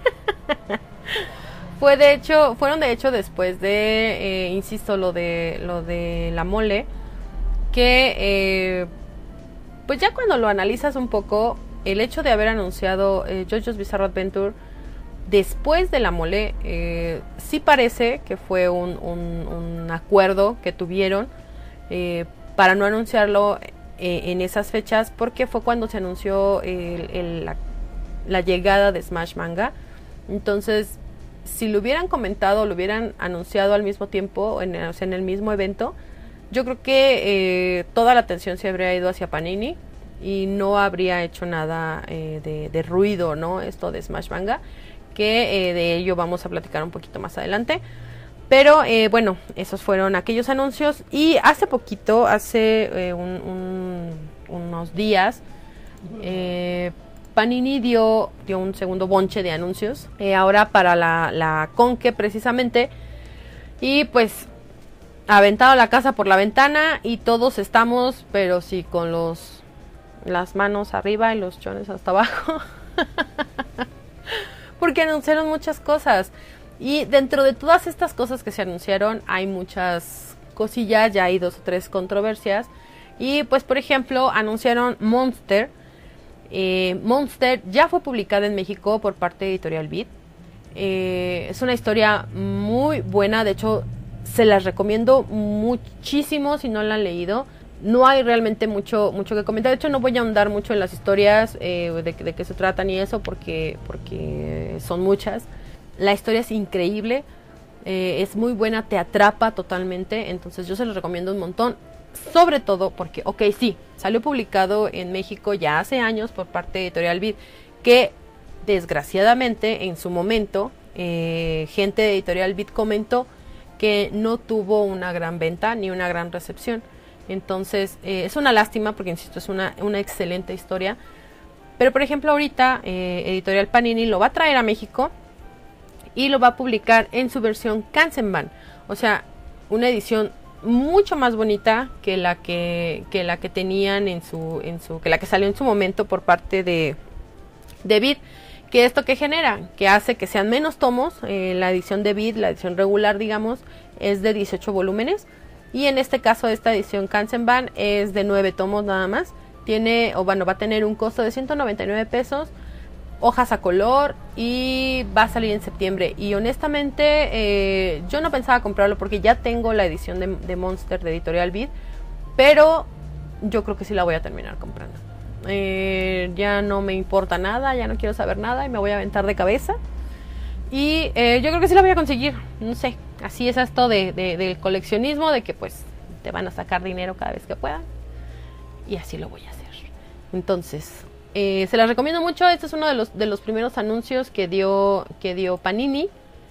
fueron de hecho después de insisto, lo de la mole, que pues ya cuando lo analizas un poco, el hecho de haber anunciado JoJo's Bizarre Adventure después de la mole, sí parece que fue un acuerdo que tuvieron para no anunciarlo en esas fechas, porque fue cuando se anunció la llegada de Smash Manga. Entonces, si lo hubieran comentado, lo hubieran anunciado al mismo tiempo, en el mismo evento, yo creo que toda la atención se habría ido hacia Panini y no habría hecho nada de ruido, ¿no? Esto de Smash Manga, que de ello vamos a platicar un poquito más adelante. Pero bueno, esos fueron aquellos anuncios. Y hace poquito, hace unos días, Panini dio un segundo bonche de anuncios. Ahora para la Conque precisamente. Y pues aventado la casa por la ventana y todos estamos, pero sí, con las manos arriba y los chones hasta abajo. Porque anunciaron muchas cosas. Y dentro de todas estas cosas que se anunciaron hay muchas cosillas, ya hay 2 o 3 controversias. Y pues por ejemplo anunciaron Monster. Monster ya fue publicada en México por parte de Editorial Vid. Es una historia muy buena, de hecho se las recomiendo muchísimo si no la han leído. No hay realmente mucho que comentar, de hecho no voy a ahondar mucho en las historias de qué se tratan y eso porque son muchas. La historia es increíble, es muy buena, te atrapa totalmente, entonces yo se los recomiendo un montón, sobre todo porque, ok, sí, salió publicado en México ya hace años por parte de Editorial Vid, que desgraciadamente en su momento gente de Editorial Vid comentó que no tuvo una gran venta ni una gran recepción. Entonces es una lástima porque insisto, es una excelente historia. Pero por ejemplo ahorita Editorial Panini lo va a traer a México y lo va a publicar en su versión Kanzenban, o sea, una edición mucho más bonita que la que tenían que la que salió en su momento por parte de Vid. Que esto que genera, que hace que sean menos tomos. La edición de Vid, la edición regular digamos, es de 18 volúmenes y en este caso esta edición Kanzenban es de 9 tomos nada más. Va a tener un costo de 199 pesos, hojas a color y va a salir en septiembre. Y honestamente yo no pensaba comprarlo porque ya tengo la edición de Monster de Editorial Vid, pero yo creo que sí la voy a terminar comprando. Ya no me importa nada, ya no quiero saber nada y me voy a aventar de cabeza. Y yo creo que sí la voy a conseguir, no sé, así es esto del coleccionismo, de que pues te van a sacar dinero cada vez que puedan. Y así lo voy a hacer. Entonces, se las recomiendo mucho. Este es uno de los primeros anuncios que dio Panini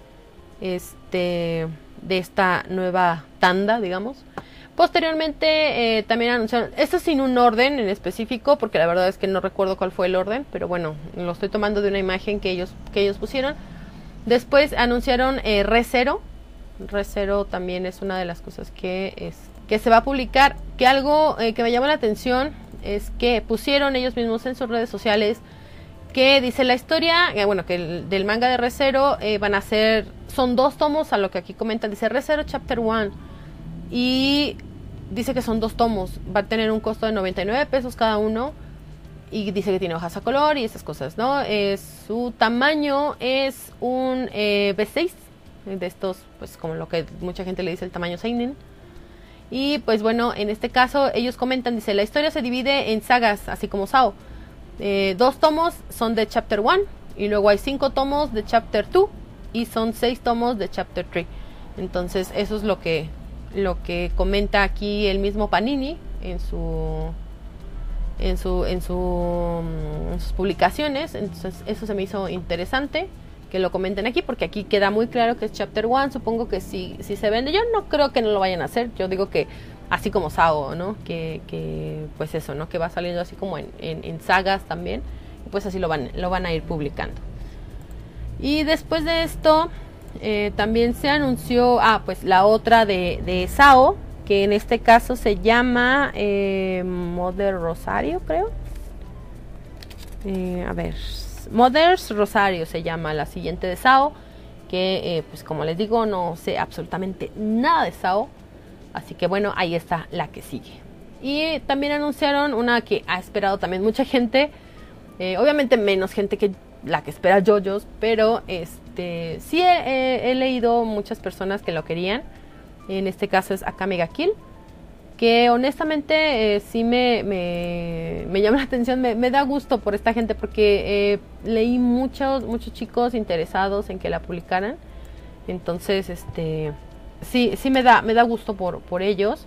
de esta nueva tanda, digamos. Posteriormente también anunciaron, esto sin un orden en específico, porque la verdad es que no recuerdo cuál fue el orden, pero bueno, lo estoy tomando de una imagen que ellos pusieron. Después anunciaron Re:Zero. Re:Zero también es una de las cosas que se va a publicar. Que algo que me llamó la atención es que pusieron ellos mismos en sus redes sociales que dice la historia, que del manga de Re:Zero son 2 tomos, a lo que aquí comentan, dice Re:Zero Chapter 1 y dice que son 2 tomos, va a tener un costo de 99 pesos cada uno y dice que tiene hojas a color y esas cosas, ¿no? Su tamaño es un B6, de estos, pues como lo que mucha gente le dice el tamaño seinen. Y pues bueno, en este caso ellos comentan, dice, la historia se divide en sagas, así como SAO. 2 tomos son de Chapter 1 y luego hay 5 tomos de Chapter 2 y son 6 tomos de Chapter 3. Entonces eso es lo que comenta aquí el mismo Panini en sus publicaciones. Entonces eso se me hizo interesante que lo comenten aquí, porque aquí queda muy claro que es Chapter 1. Supongo que sí se vende. Yo no creo que no lo vayan a hacer. Yo digo que así como SAO, ¿no? Que pues eso, ¿no? Que va saliendo así como en sagas también. Y pues así lo van a ir publicando. Y después de esto también se anunció pues la otra de SAO, que en este caso se llama Mother Rosario, creo. Mother's Rosario se llama la siguiente de SAO, que pues como les digo, no sé absolutamente nada de SAO, así que bueno, ahí está la que sigue. Y también anunciaron una que ha esperado también mucha gente, obviamente menos gente que la que espera JoJo's, pero sí he leído muchas personas que lo querían. En este caso es Akame ga Kill, que honestamente sí me llama la atención, me da gusto por esta gente, porque leí muchos chicos interesados en que la publicaran. Entonces sí me da gusto por ellos.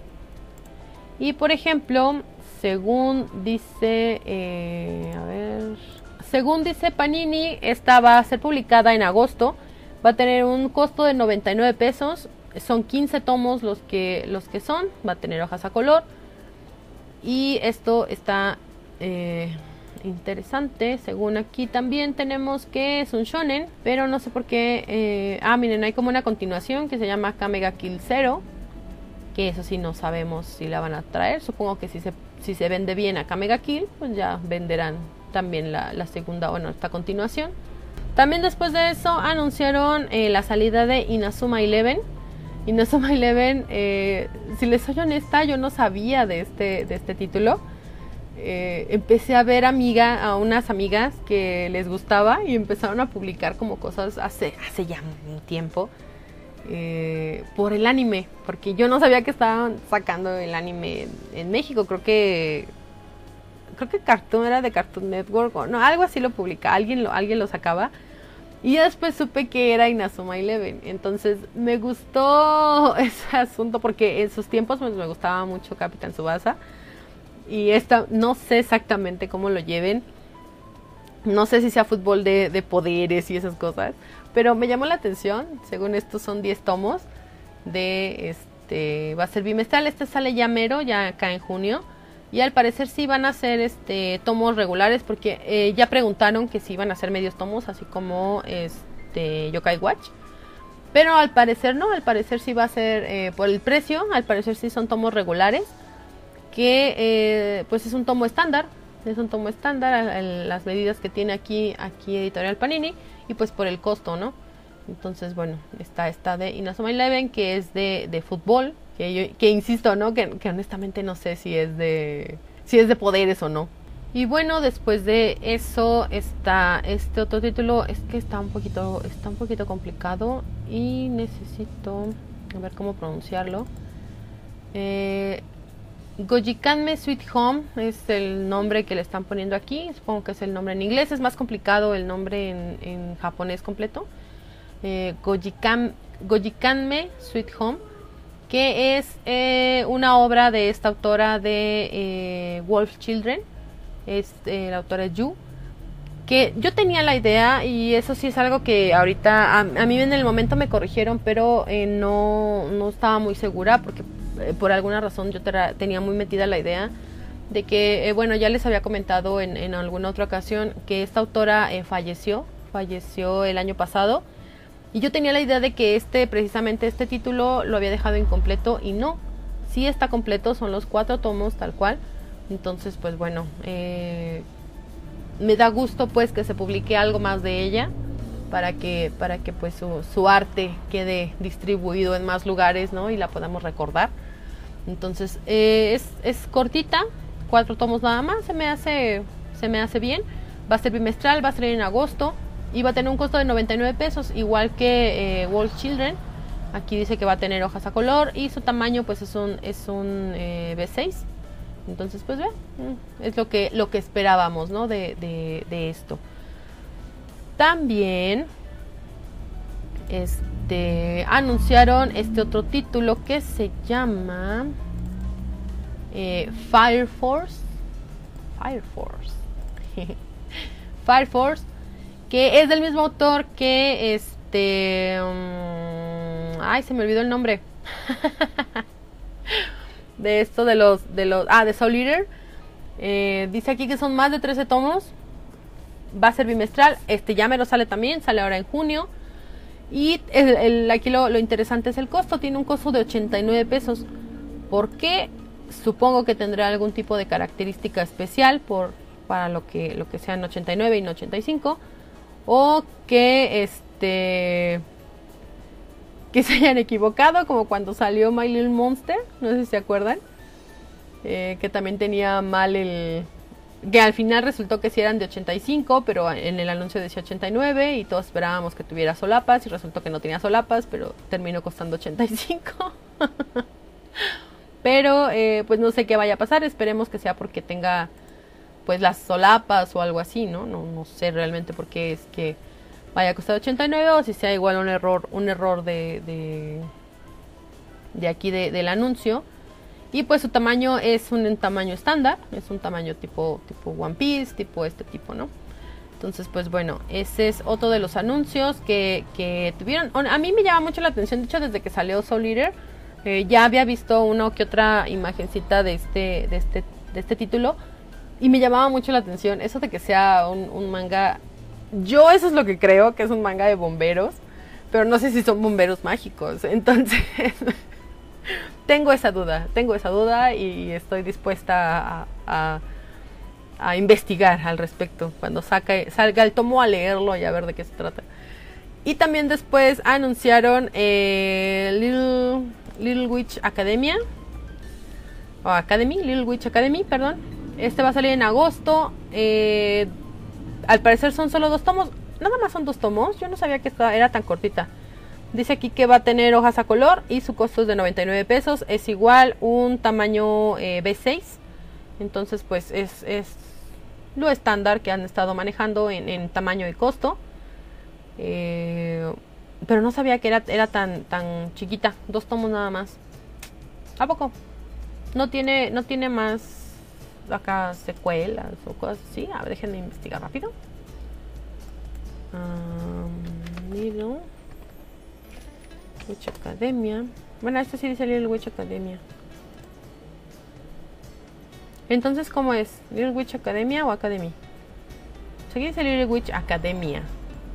Y por ejemplo, según dice según dice Panini, esta va a ser publicada en agosto. Va a tener un costo de 99 pesos. Son 15 tomos los que son. Va a tener hojas a color. Y esto está interesante. Según aquí también tenemos que es un shonen, pero no sé por qué. Miren, hay como una continuación que se llama Kamega Kill Zero, que eso sí no sabemos si la van a traer. Supongo que si se vende bien a Kamega Kill, pues ya venderán también la segunda, bueno, esta continuación. También después de eso anunciaron la salida de Inazuma Eleven. Inazuma Eleven, si les soy honesta, yo no sabía de este título. Empecé a ver a unas amigas que les gustaba y empezaron a publicar como cosas hace ya un tiempo por el anime, porque yo no sabía que estaban sacando el anime en México. Creo que Cartoon era de Cartoon Network o no, algo así lo publica, alguien lo sacaba. Y después supe que era Inazuma Eleven. Entonces me gustó ese asunto porque en sus tiempos pues, me gustaba mucho Capitán Tsubasa. Y esta no sé exactamente cómo lo lleven. No sé si sea fútbol de poderes y esas cosas. Pero me llamó la atención. Según esto son 10 tomos. Va a ser bimestral. Este sale ya mero, ya acá en junio. Y al parecer sí van a ser tomos regulares, porque ya preguntaron que si iban a ser medios tomos, así como Yokai Watch. Pero al parecer no, al parecer sí va a ser por el precio, al parecer sí son tomos regulares, que pues es un tomo estándar, las medidas que tiene aquí Editorial Panini, y pues por el costo, ¿no? Entonces bueno, está esta de Inazuma Eleven, que es de fútbol. Que insisto, ¿no? Que honestamente no sé si es de poderes o no. Y bueno, después de eso está este otro título. Es que está un poquito complicado y necesito ver cómo pronunciarlo. Gojikanme Sweet Home es el nombre que le están poniendo aquí. Supongo que es el nombre en inglés. Es más complicado el nombre en japonés completo. Gojikanme Sweet Home, que es una obra de esta autora de Wolf Children. La autora es Yu, que yo tenía la idea, y eso sí es algo que ahorita a mí en el momento me corrigieron, pero no estaba muy segura, porque por alguna razón yo tenía muy metida la idea de que, bueno, ya les había comentado en alguna otra ocasión que esta autora falleció el año pasado. Y yo tenía la idea de que precisamente este título lo había dejado incompleto, y no, sí está completo, son los 4 tomos tal cual. Entonces pues bueno, me da gusto pues que se publique algo más de ella, para que pues su arte quede distribuido en más lugares, ¿no? Y la podamos recordar. Entonces es cortita, 4 tomos nada más, se me hace bien. Va a ser bimestral, va a salir en agosto. Y va a tener un costo de 99 pesos, igual que Wolf Children. Aquí dice que va a tener hojas a color y su tamaño pues es un B6. Entonces pues es lo que esperábamos, ¿no? de esto. También anunciaron este otro título que se llama Fire Force. Fire Force, que es del mismo autor que se me olvidó el nombre. De esto de Soul Eater. Dice aquí que son más de 13 tomos. Va a ser bimestral. Ya mero sale también, sale ahora en junio. Y aquí lo interesante es el costo. Tiene un costo de 89 pesos. ¿Por qué? Supongo que tendrá algún tipo de característica especial para lo que sean 89 y no 85. O que se hayan equivocado, como cuando salió My Little Monster, no sé si se acuerdan, que también tenía mal que al final resultó que sí eran de 85, pero en el anuncio decía 89 y todos esperábamos que tuviera solapas, y resultó que no tenía solapas, pero terminó costando 85. Pero pues no sé qué vaya a pasar, esperemos que sea porque tenga pues las solapas o algo así, ¿no? No sé realmente por qué es que vaya a costar 89, o si sea igual un error de aquí del anuncio. Y pues su tamaño es un tamaño estándar, es un tamaño tipo One Piece, tipo tipo, ¿no? Entonces, pues bueno, ese es otro de los anuncios que tuvieron. A mí me llama mucho la atención, de hecho, desde que salió Soul Eater, ya había visto una que otra imagencita de este título, y me llamaba mucho la atención eso de que sea un manga. Yo eso es lo que creo, que es un manga de bomberos, pero no sé si son bomberos mágicos. Entonces, tengo esa duda y estoy dispuesta a investigar al respecto cuando salga el tomo, a leerlo y a ver de qué se trata. Y también después anunciaron Little Witch Academia Little Witch Academy, perdón. Este va a salir en agosto. Al parecer son solo 2 tomos. Nada más son 2 tomos. Yo no sabía que esta era tan cortita. Dice aquí que va a tener hojas a color y su costo es de 99 pesos. Es igual un tamaño B6. Entonces pues es lo estándar que han estado manejando en tamaño y costo. Pero no sabía que era tan chiquita. 2 tomos nada más. ¿A poco? No tiene más acá secuelas o cosas así. A ver, déjenme investigar rápido. Little Witch Academia. Bueno, este sí dice Little Witch Academia. Entonces, ¿cómo es? ¿Little Witch Academia o Academy? Aquí dice Little Witch Academia.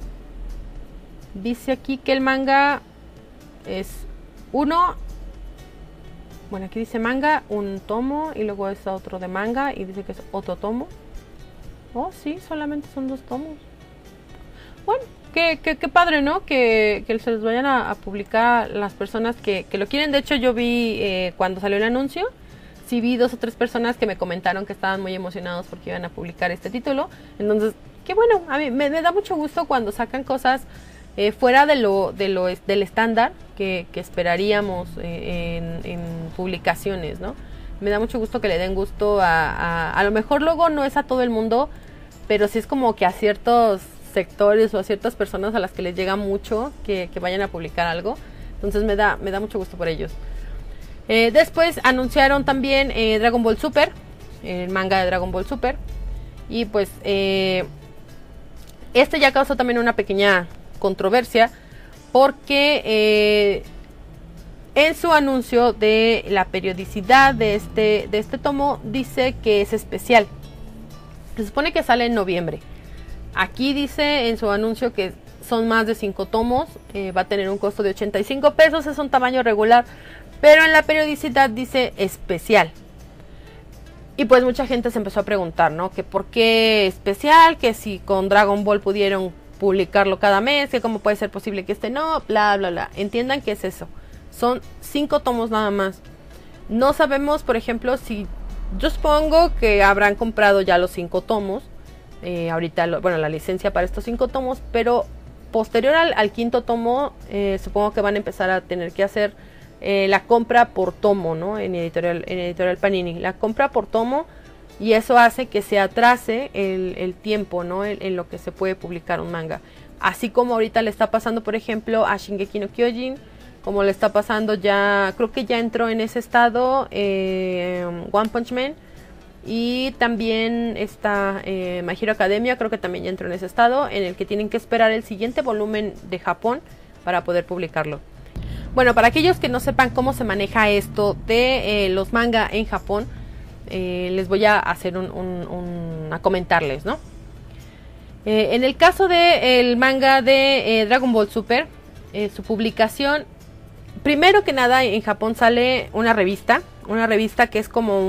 Dice aquí que el manga es uno. Bueno, aquí dice manga, un tomo, y luego está otro de manga, y dice que es otro tomo. Oh, sí, solamente son 2 tomos. Bueno, qué padre, ¿no? Que se les vayan a publicar las personas que lo quieren. De hecho, yo vi cuando salió el anuncio, sí vi 2 o 3 personas que me comentaron que estaban muy emocionados porque iban a publicar este título. Entonces, qué bueno, a mí me da mucho gusto cuando sacan cosas fuera del estándar que esperaríamos en publicaciones, ¿no? Me da mucho gusto que le den gusto a lo mejor luego no es a todo el mundo, pero sí es como que a ciertos sectores o a ciertas personas a las que les llega mucho que vayan a publicar algo. Entonces me da mucho gusto por ellos. Después anunciaron también Dragon Ball Super, el manga de Dragon Ball Super, y pues este ya causó también una pequeña controversia porque en su anuncio de la periodicidad de este tomo dice que es especial. Se supone que sale en noviembre. Aquí dice en su anuncio que son más de 5 tomos, va a tener un costo de 85 pesos, es un tamaño regular, pero en la periodicidad dice especial. Y pues mucha gente se empezó a preguntar, ¿no? Que por qué especial, que si con Dragon Ball pudieron publicarlo cada mes, que cómo puede ser posible que no, bla, bla, bla. Entiendan que es eso. Son 5 tomos nada más. No sabemos, por ejemplo, si... Yo supongo que habrán comprado ya los 5 tomos. Ahorita, la licencia para estos 5 tomos. Pero posterior al 5.º tomo, supongo que van a empezar a tener que hacer la compra por tomo, ¿no? En editorial Panini. La compra por tomo. Y eso hace que se atrase el tiempo, ¿no? En lo que se puede publicar un manga. Así como ahorita le está pasando, por ejemplo, a Shingeki no Kyojin. Como le está pasando ya, creo que ya entró en ese estado One Punch Man. Y también está My Hero Academia, creo que también ya entró en ese estado. En el que tienen que esperar el siguiente volumen de Japón para poder publicarlo. Bueno, para aquellos que no sepan cómo se maneja esto de los manga en Japón, les voy a hacer a comentarles, ¿no? En el caso del manga de Dragon Ball Super, su publicación, primero que nada en Japón sale una revista que es como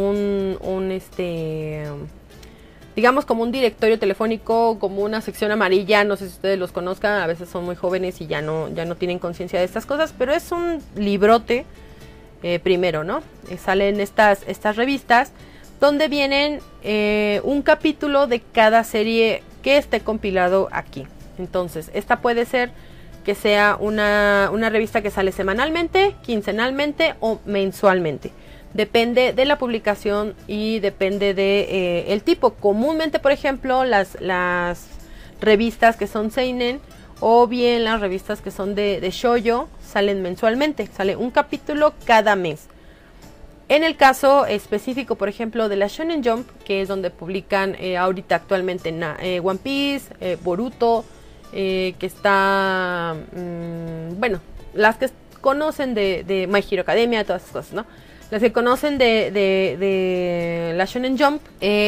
digamos como un directorio telefónico, como una sección amarilla, no sé si ustedes los conozcan, a veces son muy jóvenes y ya no tienen conciencia de estas cosas, pero es un librote primero, ¿no? Salen estas revistas donde vienen un capítulo de cada serie que esté compilado aquí. Entonces, esta puede ser que sea una revista que sale semanalmente, quincenalmente o mensualmente. Depende de la publicación y depende de el tipo. Comúnmente, por ejemplo, las revistas que son seinen o bien las revistas que son de shoujo salen mensualmente. Sale un capítulo cada mes. En el caso específico, por ejemplo, de la Shonen Jump, que es donde publican ahorita actualmente One Piece, Boruto, que está, bueno, las que conocen de My Hero Academia, todas esas cosas, ¿no? Las que conocen de la Shonen Jump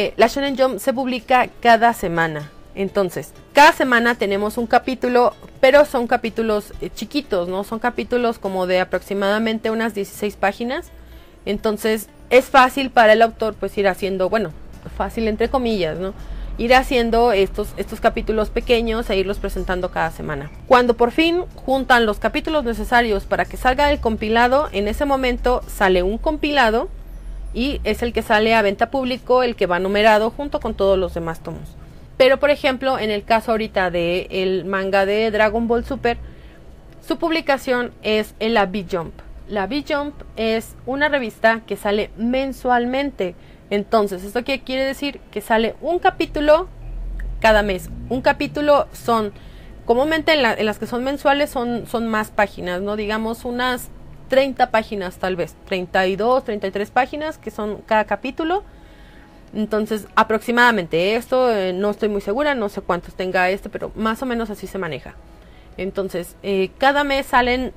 se publica cada semana. Entonces, cada semana tenemos un capítulo, pero son capítulos chiquitos, ¿no? Son capítulos como de aproximadamente unas 16 páginas. Entonces, es fácil para el autor pues ir haciendo, bueno, fácil entre comillas, ¿no? Ir haciendo estos capítulos pequeños e irlos presentando cada semana. Cuando por fin juntan los capítulos necesarios para que salga el compilado, en ese momento sale un compilado y es el que sale a venta público, el que va numerado junto con todos los demás tomos. Pero por ejemplo, en el caso ahorita del manga de Dragon Ball Super, su publicación es en la V-Jump. La V-Jump es una revista que sale mensualmente. Entonces, ¿esto qué quiere decir? Que sale un capítulo cada mes. Un capítulo son, comúnmente en las que son mensuales son más páginas, ¿no? Digamos unas 30 páginas tal vez, 32, 33 páginas que son cada capítulo. Entonces, aproximadamente esto, no estoy muy segura, no sé cuántos tenga pero más o menos así se maneja. Entonces, cada mes salen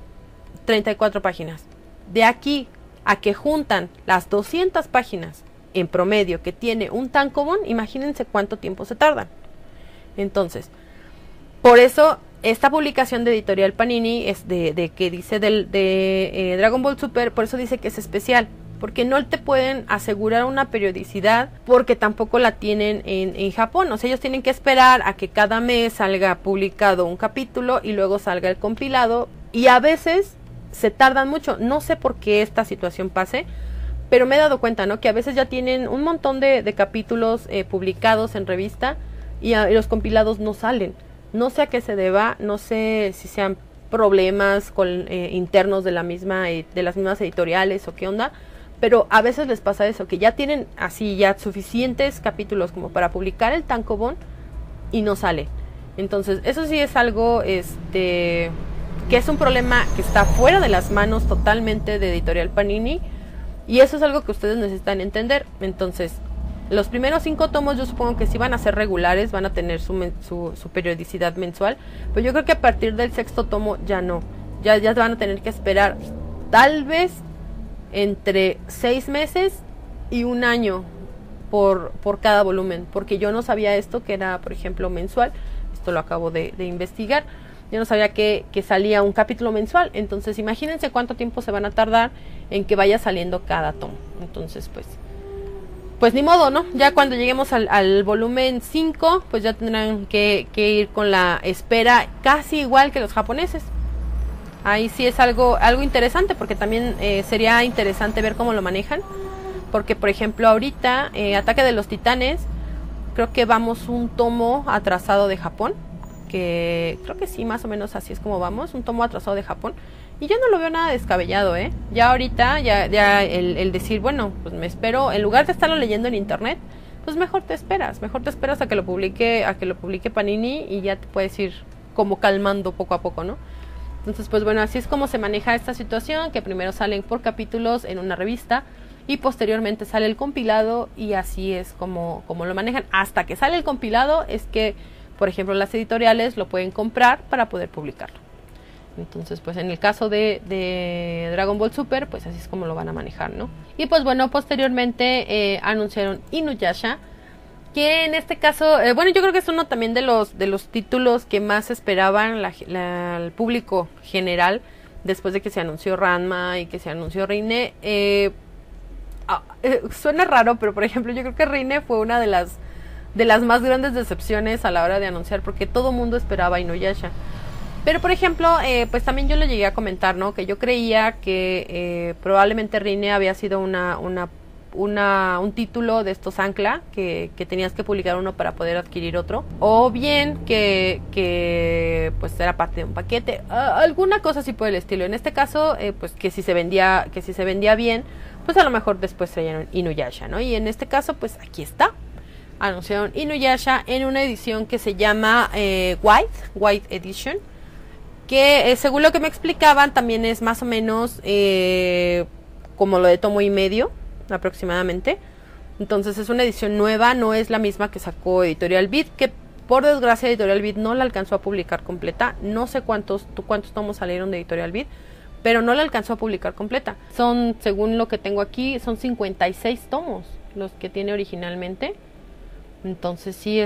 34 páginas. De aquí a que juntan las 200 páginas en promedio que tiene un tankobon, imagínense cuánto tiempo se tardan. Entonces, por eso esta publicación de Editorial Panini es de que dice de Dragon Ball Super, por eso dice que es especial, porque no te pueden asegurar una periodicidad, porque tampoco la tienen en Japón. O sea, ellos tienen que esperar a que cada mes salga publicado un capítulo y luego salga el compilado, y a veces se tardan mucho. No sé por qué esta situación pase, pero me he dado cuenta, ¿no? Que a veces ya tienen un montón de capítulos publicados en revista y los compilados no salen. No sé a qué se deba, no sé si sean problemas internos de las mismas editoriales o qué onda, pero a veces les pasa eso, que ya tienen así ya suficientes capítulos como para publicar el tankobon y no sale. Entonces, eso sí es algo que es un problema que está fuera de las manos totalmente de Editorial Panini, y eso es algo que ustedes necesitan entender. Entonces, los primeros 5 tomos yo supongo que sí van a ser regulares, van a tener su periodicidad mensual, pero yo creo que a partir del 6º tomo ya no, ya van a tener que esperar tal vez entre 6 meses y un año por cada volumen, porque yo no sabía esto que era, por ejemplo, mensual. Esto lo acabo de investigar. Yo no sabía que salía un capítulo mensual. Entonces imagínense cuánto tiempo se van a tardar en que vaya saliendo cada tomo. Entonces pues ni modo, ¿no? Ya cuando lleguemos al volumen 5, pues ya tendrán que ir con la espera casi igual que los japoneses. Ahí sí es algo interesante, porque también sería interesante ver cómo lo manejan. Porque, por ejemplo, ahorita, Ataque de los Titanes, creo que vamos un tomo atrasado de Japón. Que creo que sí, más o menos así es como vamos, un tomo atrasado de Japón. Y yo no lo veo nada descabellado, ¿eh? Ya ahorita, ya el decir, bueno, pues me espero, en lugar de estarlo leyendo en internet, pues mejor te esperas a que lo publique Panini, y ya te puedes ir como calmando poco a poco, ¿no? Entonces, pues bueno, así es como se maneja esta situación, que primero salen por capítulos en una revista y posteriormente sale el compilado, y así es como lo manejan. Hasta que sale el compilado es que, por ejemplo, las editoriales lo pueden comprar para poder publicarlo. Entonces, pues en el caso de Dragon Ball Super, pues así es como lo van a manejar, ¿no? Y pues bueno, posteriormente anunciaron Inuyasha, que en este caso, bueno, yo creo que es uno también de los títulos que más esperaban el público general después de que se anunció Ranma y que se anunció Rine. Suena raro, pero por ejemplo, yo creo que Rine fue una de las más grandes decepciones a la hora de anunciar, porque todo mundo esperaba Inuyasha. Pero por ejemplo, pues también yo le llegué a comentar, ¿no? Que yo creía que probablemente Rine había sido un título de estos ancla, que tenías que publicar uno para poder adquirir otro, o bien que pues era parte de un paquete, alguna cosa así por el estilo. En este caso, pues que si se vendía bien, pues a lo mejor después traían Inuyasha, ¿no? Y en este caso, pues aquí está. Anunciaron Inuyasha en una edición que se llama White Edition, que según lo que me explicaban también es más o menos como lo de tomo y medio aproximadamente. Entonces es una edición nueva, no es la misma que sacó Editorial Vid, que por desgracia Editorial Vid no la alcanzó a publicar completa. No sé cuántos tomos salieron de Editorial Vid, pero no la alcanzó a publicar completa. Son, según lo que tengo aquí, son 56 tomos los que tiene originalmente. Entonces sí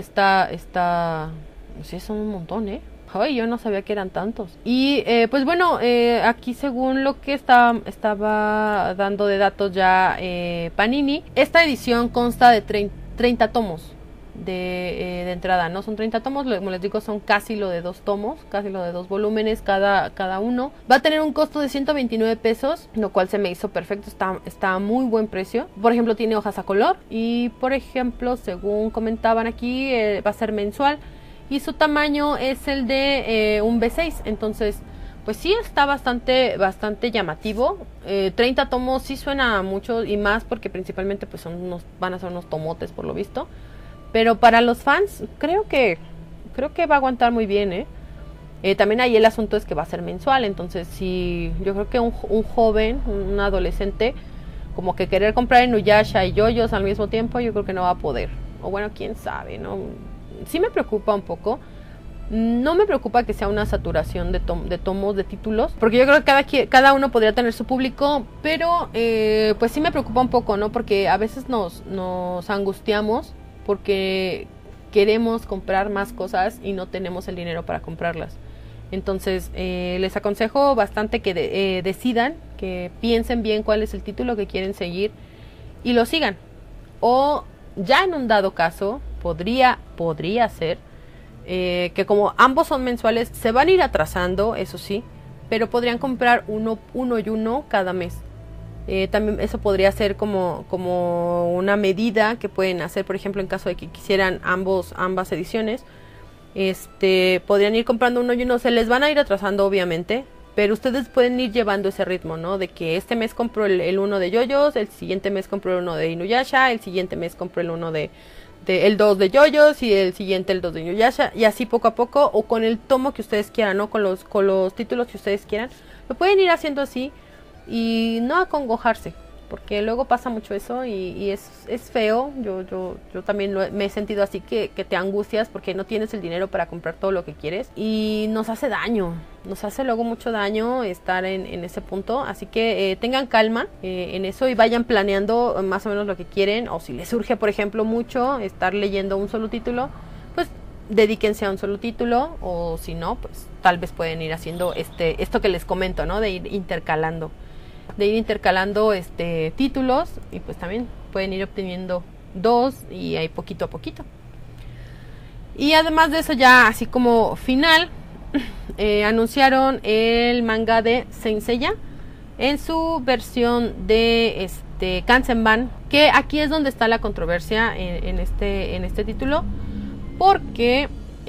sí son un montón, Ay, yo no sabía que eran tantos. Y pues bueno, aquí según lo que estaba dando de datos ya Panini, esta edición consta de 30 tomos de entrada, ¿no? Son 30 tomos, como les digo, son casi lo de 2 tomos, casi lo de 2 volúmenes cada uno. Va a tener un costo de 129 pesos, lo cual se me hizo perfecto, está a muy buen precio. Por ejemplo, tiene hojas a color y, por ejemplo, según comentaban aquí, va a ser mensual. Y su tamaño es el de un B6, entonces pues sí está bastante llamativo. 30 tomos sí suena mucho, y más porque principalmente pues van a ser unos tomotes por lo visto. Pero para los fans creo que va a aguantar muy bien, también ahí el asunto es que va a ser mensual, entonces sí, yo creo que un joven, un adolescente, como que querer comprar Inuyasha y JoJo's al mismo tiempo, yo creo que no va a poder. O bueno, quién sabe, ¿no? Sí me preocupa un poco. No me preocupa que sea una saturación de tomos, de títulos, porque yo creo que cada uno podría tener su público, pero pues sí me preocupa un poco, ¿no? Porque a veces nos angustiamos porque queremos comprar más cosas y no tenemos el dinero para comprarlas. Entonces les aconsejo bastante que decidan, que piensen bien cuál es el título que quieren seguir y lo sigan. O ya en un dado caso podría ser que como ambos son mensuales, se van a ir atrasando, eso sí, pero podrían comprar uno y uno cada mes. También eso podría ser como una medida que pueden hacer, por ejemplo, en caso de que quisieran ambas ediciones. Podrían ir comprando uno y uno, se les van a ir atrasando obviamente, pero ustedes pueden ir llevando ese ritmo, ¿no? De que este mes compro el uno de JoJo's, el siguiente mes compro el uno de Inuyasha, el siguiente mes compro el uno el 2 de JoJo's y el siguiente el 2 de Inuyasha, y así poco a poco, o con el tomo que ustedes quieran, ¿no? Con los títulos que ustedes quieran, lo pueden ir haciendo así y no acongojarse, porque luego pasa mucho eso y es feo. Yo también me he sentido así, que te angustias porque no tienes el dinero para comprar todo lo que quieres y nos hace daño, nos hace luego mucho daño estar en ese punto. Así que tengan calma en eso y vayan planeando más o menos lo que quieren, o si les surge, por ejemplo, mucho estar leyendo un solo título, pues dedíquense a un solo título, o si no, pues tal vez pueden ir haciendo esto que les comento, ¿no? De ir intercalando títulos, y pues también pueden ir obteniendo 2 y ahí poquito a poquito. Y además de eso, ya así como final, anunciaron el manga de Saint Seiya en su versión de Kansenban, que aquí es donde está la controversia en este título, porque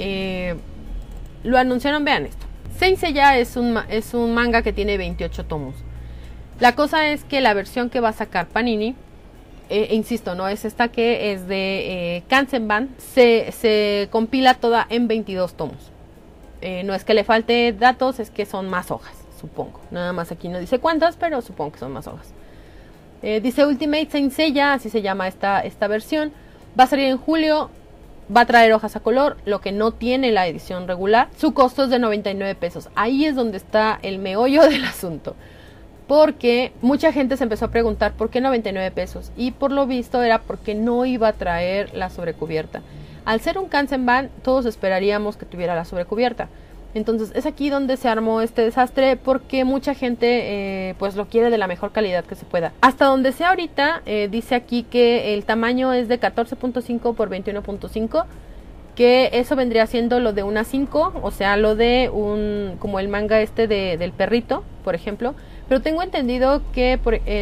lo anunciaron. Vean esto: Saint Seiya es un manga que tiene 28 tomos. La cosa es que la versión que va a sacar Panini, insisto, no es esta que es de Kansenban, se compila toda en 22 tomos. No es que le falte datos, es que son más hojas, supongo. Nada más aquí no dice cuántas, pero supongo que son más hojas. Dice Ultimate Saint Seiya, así se llama esta versión. Va a salir en julio, va a traer hojas a color, lo que no tiene la edición regular. Su costo es de 99 pesos. Ahí es donde está el meollo del asunto, porque mucha gente se empezó a preguntar por qué 99 pesos, y por lo visto era porque no iba a traer la sobrecubierta. Al ser un Kansenban, todos esperaríamos que tuviera la sobrecubierta. Entonces es aquí donde se armó este desastre, porque mucha gente pues lo quiere de la mejor calidad que se pueda. Hasta donde sea ahorita, dice aquí que el tamaño es de 14.5 por 21.5, que eso vendría siendo lo de una 5, o sea, lo de como el manga del perrito, por ejemplo. Pero tengo entendido que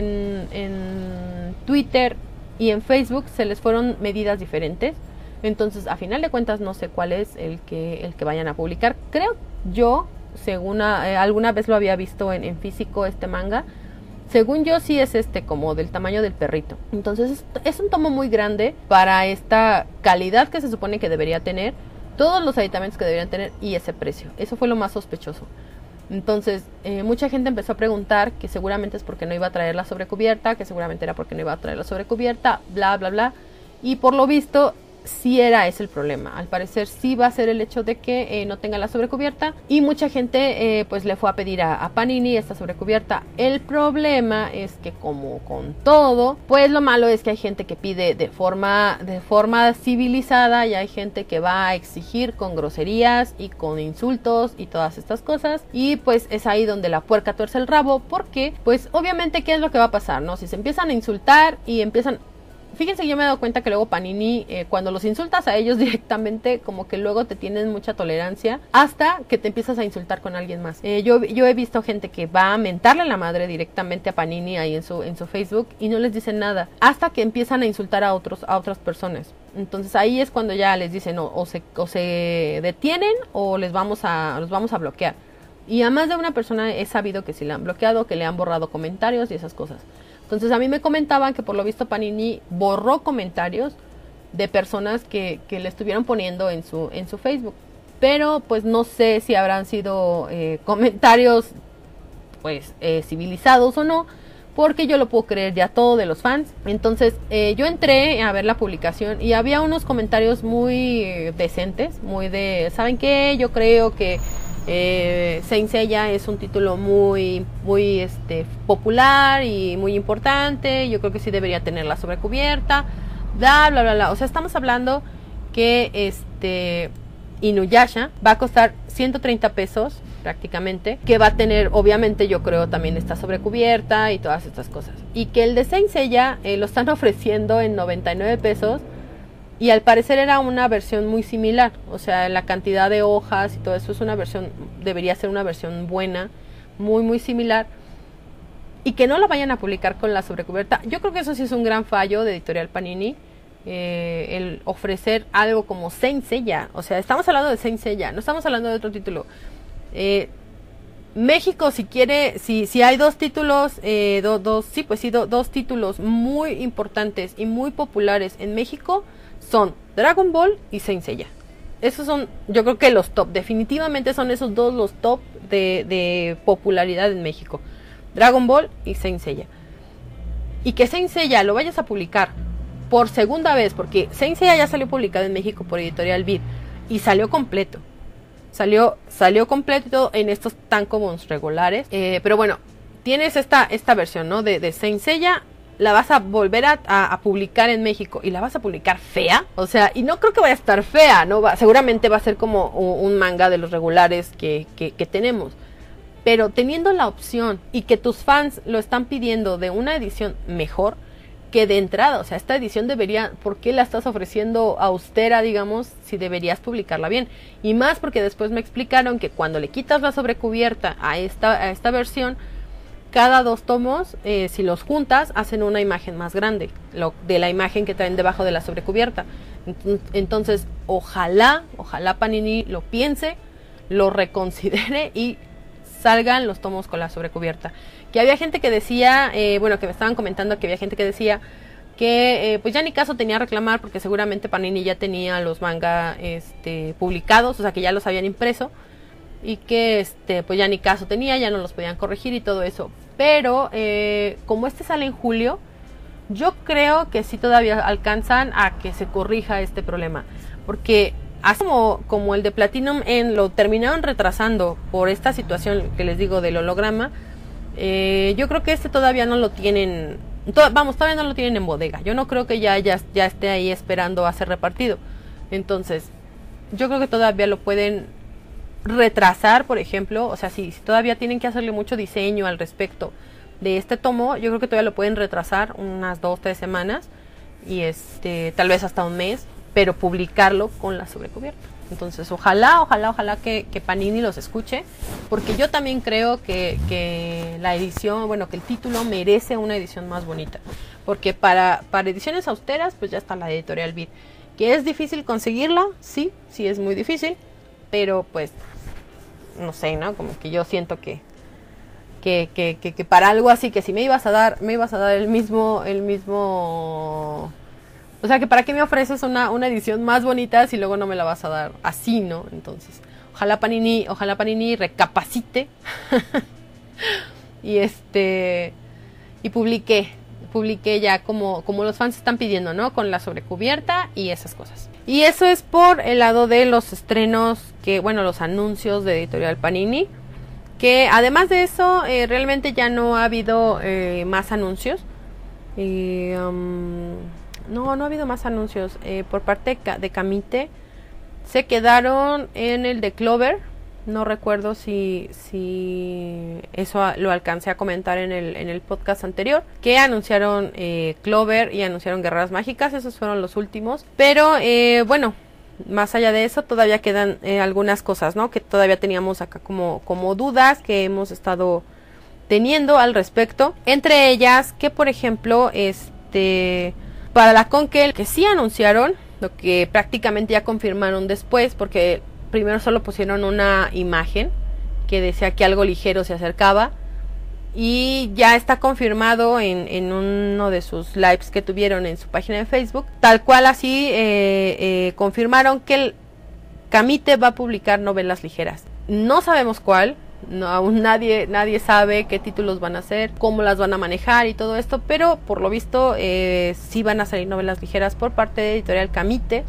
en Twitter y en Facebook se les fueron medidas diferentes. Entonces, a final de cuentas, no sé cuál es el que vayan a publicar. Creo yo, según alguna vez lo había visto en físico este manga, según yo sí es como del tamaño del perrito. Entonces es un tomo muy grande para esta calidad que se supone que debería tener, todos los aditamentos que deberían tener y ese precio. Eso fue lo más sospechoso. Entonces, mucha gente empezó a preguntar que seguramente es porque no iba a traer la sobrecubierta, que seguramente era porque no iba a traer la sobrecubierta, bla, bla, bla. Y por lo visto, sí era ese el problema. Al parecer sí va a ser el hecho de que no tenga la sobrecubierta. Y mucha gente pues le fue a pedir a Panini esta sobrecubierta. El problema es que, como con todo, pues lo malo es que hay gente que pide de forma civilizada, y hay gente que va a exigir con groserías y con insultos y todas estas cosas. Y pues es ahí donde la puerca tuerce el rabo, porque pues obviamente ¿qué es lo que va a pasar, no? Si se empiezan a insultar y empiezan... Fíjense que yo me he dado cuenta que luego Panini, cuando los insultas a ellos directamente, como que luego te tienen mucha tolerancia hasta que te empiezas a insultar con alguien más. Yo he visto gente que va a mentarle la madre directamente a Panini ahí en su Facebook y no les dicen nada hasta que empiezan a insultar a otras personas. Entonces ahí es cuando ya les dicen o se detienen o los vamos a bloquear. Y a más de una persona he sabido que sí le han bloqueado, que le han borrado comentarios y esas cosas. Entonces a mí me comentaban que por lo visto Panini borró comentarios de personas que le estuvieron poniendo en su Facebook. Pero pues no sé si habrán sido comentarios pues civilizados o no, porque yo lo puedo creer ya todo de los fans. Entonces yo entré a ver la publicación y había unos comentarios muy decentes, muy de, ¿saben qué? Yo creo que Saint Seiya es un título muy popular y muy importante. Yo creo que sí debería tener la sobrecubierta, bla, bla, bla, bla. O sea, estamos hablando que Inuyasha va a costar 130 pesos prácticamente, que va a tener, obviamente, yo creo también esta sobrecubierta y todas estas cosas. Y que el de Saint Seiya lo están ofreciendo en 99 pesos. Y al parecer era una versión muy similar, o sea, la cantidad de hojas y todo eso es una versión, debería ser una versión buena, muy muy similar. Y que no la vayan a publicar con la sobrecubierta, yo creo que eso sí es un gran fallo de Editorial Panini, el ofrecer algo como Saint Seiya. O sea, estamos hablando de Saint Seiya, no estamos hablando de otro título. México, si quiere, si hay dos títulos, dos títulos muy importantes y muy populares en México, son Dragon Ball y Saint Seiya. Esos son, yo creo que los top, definitivamente son esos dos los top de popularidad en México. Dragon Ball y Saint Seiya. Y que Saint Seiya lo vayas a publicar por segunda vez, porque Saint Seiya ya salió publicado en México por Editorial Vid y salió completo. Salió completo en estos tankobons regulares. Pero bueno, tienes esta versión, ¿no? De Saint Seiya. La vas a volver a publicar en México y la vas a publicar fea, o sea, y no creo que vaya a estar fea, ¿no? Seguramente va a ser como un manga de los regulares que tenemos, pero teniendo la opción y que tus fans lo están pidiendo de una edición mejor que de entrada, o sea, esta edición debería, ¿por qué la estás ofreciendo austera, digamos, si deberías publicarla bien? Y más porque después me explicaron que cuando le quitas la sobrecubierta a esta versión, cada 2 tomos, si los juntas, hacen una imagen más grande de la imagen que traen debajo de la sobrecubierta. Entonces, ojalá Panini lo piense, lo reconsidere y salgan los tomos con la sobrecubierta. Que había gente que decía, que me estaban comentando que había gente que decía que pues ya ni caso tenía reclamar, porque seguramente Panini ya tenía los manga publicados, o sea que ya los habían impreso. Y que pues ya ni caso tenía, ya no los podían corregir y todo eso. Pero como sale en julio, yo creo que sí todavía alcanzan a que se corrija este problema, porque así como el de Platinum End lo terminaron retrasando por esta situación que les digo del holograma, yo creo que todavía no lo tienen, todavía no lo tienen en bodega. Yo no creo que ya esté ahí esperando a ser repartido. Entonces yo creo que todavía lo pueden retrasar, por ejemplo. O sea, si todavía tienen que hacerle mucho diseño al respecto de este tomo, yo creo que todavía lo pueden retrasar unas 2-3 semanas y tal vez hasta un mes, pero publicarlo con la sobrecubierta. Entonces ojalá que Panini los escuche, porque yo también creo que la edición, que el título merece una edición más bonita, porque para ediciones austeras pues ya está la Editorial Vid, que es difícil conseguirla, sí es muy difícil, pero pues no sé, ¿no? Como que yo siento que para algo así, que si me ibas a dar el mismo, o sea, que para qué me ofreces una edición más bonita si luego no me la vas a dar así, ¿no? Entonces, Ojalá Panini recapacite y publique ya como los fans están pidiendo, ¿no? Con la sobrecubierta y esas cosas. Y eso es por el lado de los estrenos, los anuncios de Editorial Panini. Que además de eso, realmente ya no ha habido más anuncios. No ha habido más anuncios. Por parte de Camite, se quedaron en el de Clover. No recuerdo si eso lo alcancé a comentar en el podcast anterior. Que anunciaron Clover y anunciaron Guerreras Mágicas. Esos fueron los últimos. Pero más allá de eso, todavía quedan algunas cosas, ¿no? Que todavía teníamos acá como dudas que hemos estado teniendo al respecto. Entre ellas, que por ejemplo, para la Conquel, que sí anunciaron, lo que prácticamente ya confirmaron después, porque primero solo pusieron una imagen que decía que algo ligero se acercaba. Y ya está confirmado en uno de sus lives que tuvieron en su página de Facebook. Tal cual así confirmaron que el Camite va a publicar novelas ligeras. No sabemos cuál. No, aún nadie sabe qué títulos van a hacer, cómo las van a manejar y todo esto. Pero por lo visto sí van a salir novelas ligeras por parte de Editorial Camite.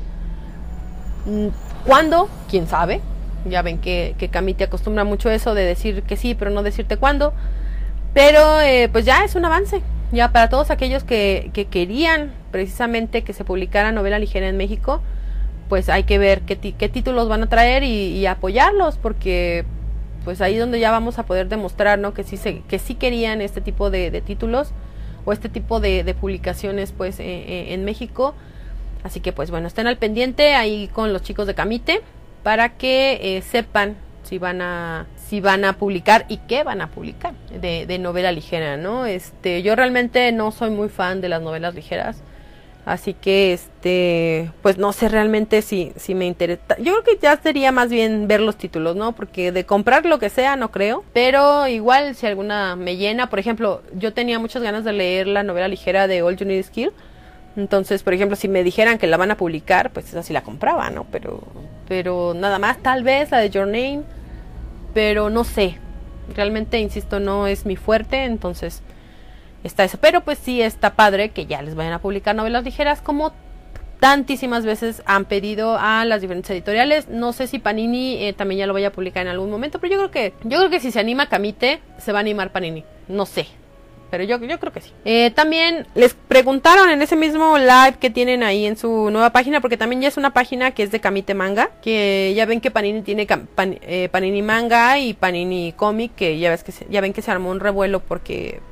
¿Cuándo? ¿Quién sabe? Ya ven que Camite acostumbra mucho eso de decir que sí, pero no decirte cuándo. Pero pues ya es un avance, ya para todos aquellos que querían precisamente que se publicara novela ligera en México, pues hay que ver qué títulos van a traer y apoyarlos, porque pues ahí donde ya vamos a poder demostrar, ¿no? que sí querían este tipo de títulos o este tipo de publicaciones pues en México. Así que pues bueno, estén al pendiente ahí con los chicos de Camite para que sepan si van a publicar y qué van a publicar de novela ligera, ¿no? Yo realmente no soy muy fan de las novelas ligeras, así que pues no sé realmente si me interesa. Yo creo que ya sería más bien ver los títulos, ¿no? Porque de comprar lo que sea no creo, pero igual si alguna me llena. Por ejemplo, yo tenía muchas ganas de leer la novela ligera de All You Need Is Kill. Entonces, por ejemplo, si me dijeran que la van a publicar, pues esa sí la compraba, ¿no? Pero nada más, tal vez la de Your Name, pero no sé. Realmente, insisto, no es mi fuerte, entonces está eso. Pero pues sí está padre que ya les vayan a publicar novelas ligeras, como tantísimas veces han pedido a las diferentes editoriales. No sé si Panini también ya lo vaya a publicar en algún momento, pero yo creo que si se anima Camite, se va a animar Panini. No sé. Pero yo creo que sí. También les preguntaron en ese mismo live que tienen ahí en su nueva página, porque también ya es una página que es de Camite Manga, que ya ven que Panini tiene Panini Manga y Panini Comic, que ya ven que se armó un revuelo porque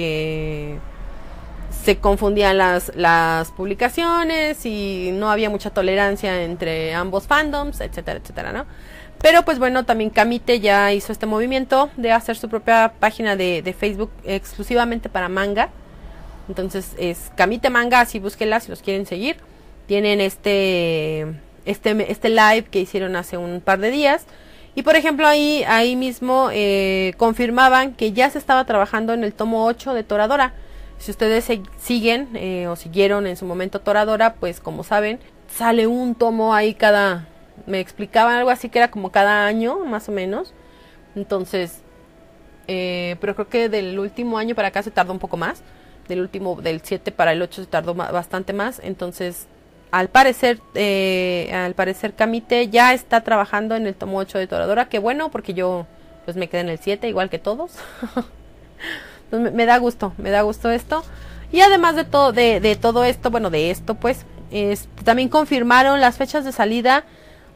se confundían las publicaciones y no había mucha tolerancia entre ambos fandoms, etcétera, etcétera, ¿no? Pero pues bueno, también Camite ya hizo este movimiento de hacer su propia página de Facebook exclusivamente para manga. Entonces es Camite Manga, así búsquenla si los quieren seguir. Tienen este live que hicieron hace un par de días. Y por ejemplo ahí mismo confirmaban que ya se estaba trabajando en el tomo 8 de Toradora. Si ustedes siguen o siguieron en su momento Toradora, pues como saben, sale un tomo ahí me explicaban algo así que era como cada año, más o menos. Entonces, pero creo que del último año para acá se tardó un poco más. Del 7 para el 8 se tardó bastante más. Entonces, al parecer Camite ya está trabajando en el tomo 8 de Toradora. Que bueno, porque yo pues me quedé en el 7, igual que todos. Entonces, me da gusto esto. Y además de todo esto, bueno, de esto pues, también confirmaron las fechas de salida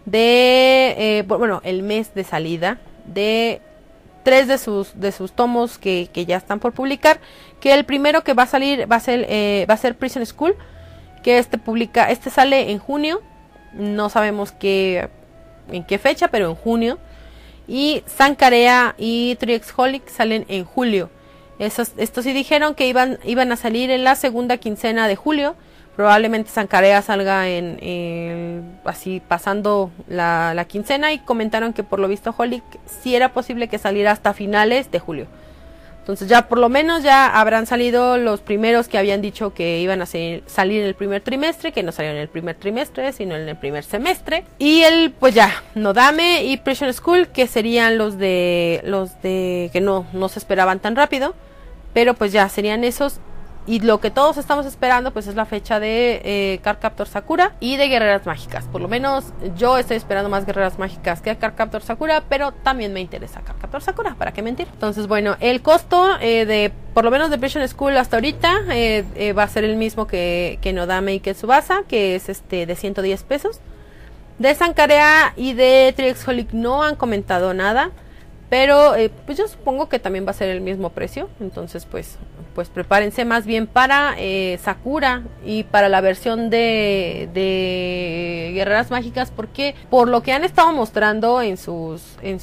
el mes de salida de 3 de sus tomos que ya están por publicar. Que el primero que va a salir va a ser Prison School, que este sale en junio, no sabemos en qué fecha, pero en junio. Y Sankarea y Trixholic salen en julio. Estos sí dijeron que iban a salir en la segunda quincena de julio. Probablemente Sankarea salga así pasando la quincena, y comentaron que por lo visto Holic sí era posible que saliera hasta finales de julio. Entonces ya por lo menos ya habrán salido los primeros que habían dicho que iban a salir en el primer trimestre, que no salieron en el primer trimestre, sino en el primer semestre. Y pues ya, Nodame y Prison School, que serían los de que no se esperaban tan rápido, pero pues ya serían esos. Y lo que todos estamos esperando pues es la fecha de Cardcaptor Sakura y de Guerreras Mágicas. Por lo menos yo estoy esperando más Guerreras Mágicas que Cardcaptor Sakura, pero también me interesa Cardcaptor Sakura, ¿para qué mentir? Entonces bueno, el costo de por lo menos de Prison School hasta ahorita va a ser el mismo que Nodame y que Tsubasa, que es de 110 pesos. De Sankarea y de Trixholic no han comentado nada, pero pues yo supongo que también va a ser el mismo precio. Entonces pues prepárense más bien para Sakura y para la versión de Guerreras Mágicas, porque por lo que han estado mostrando en sus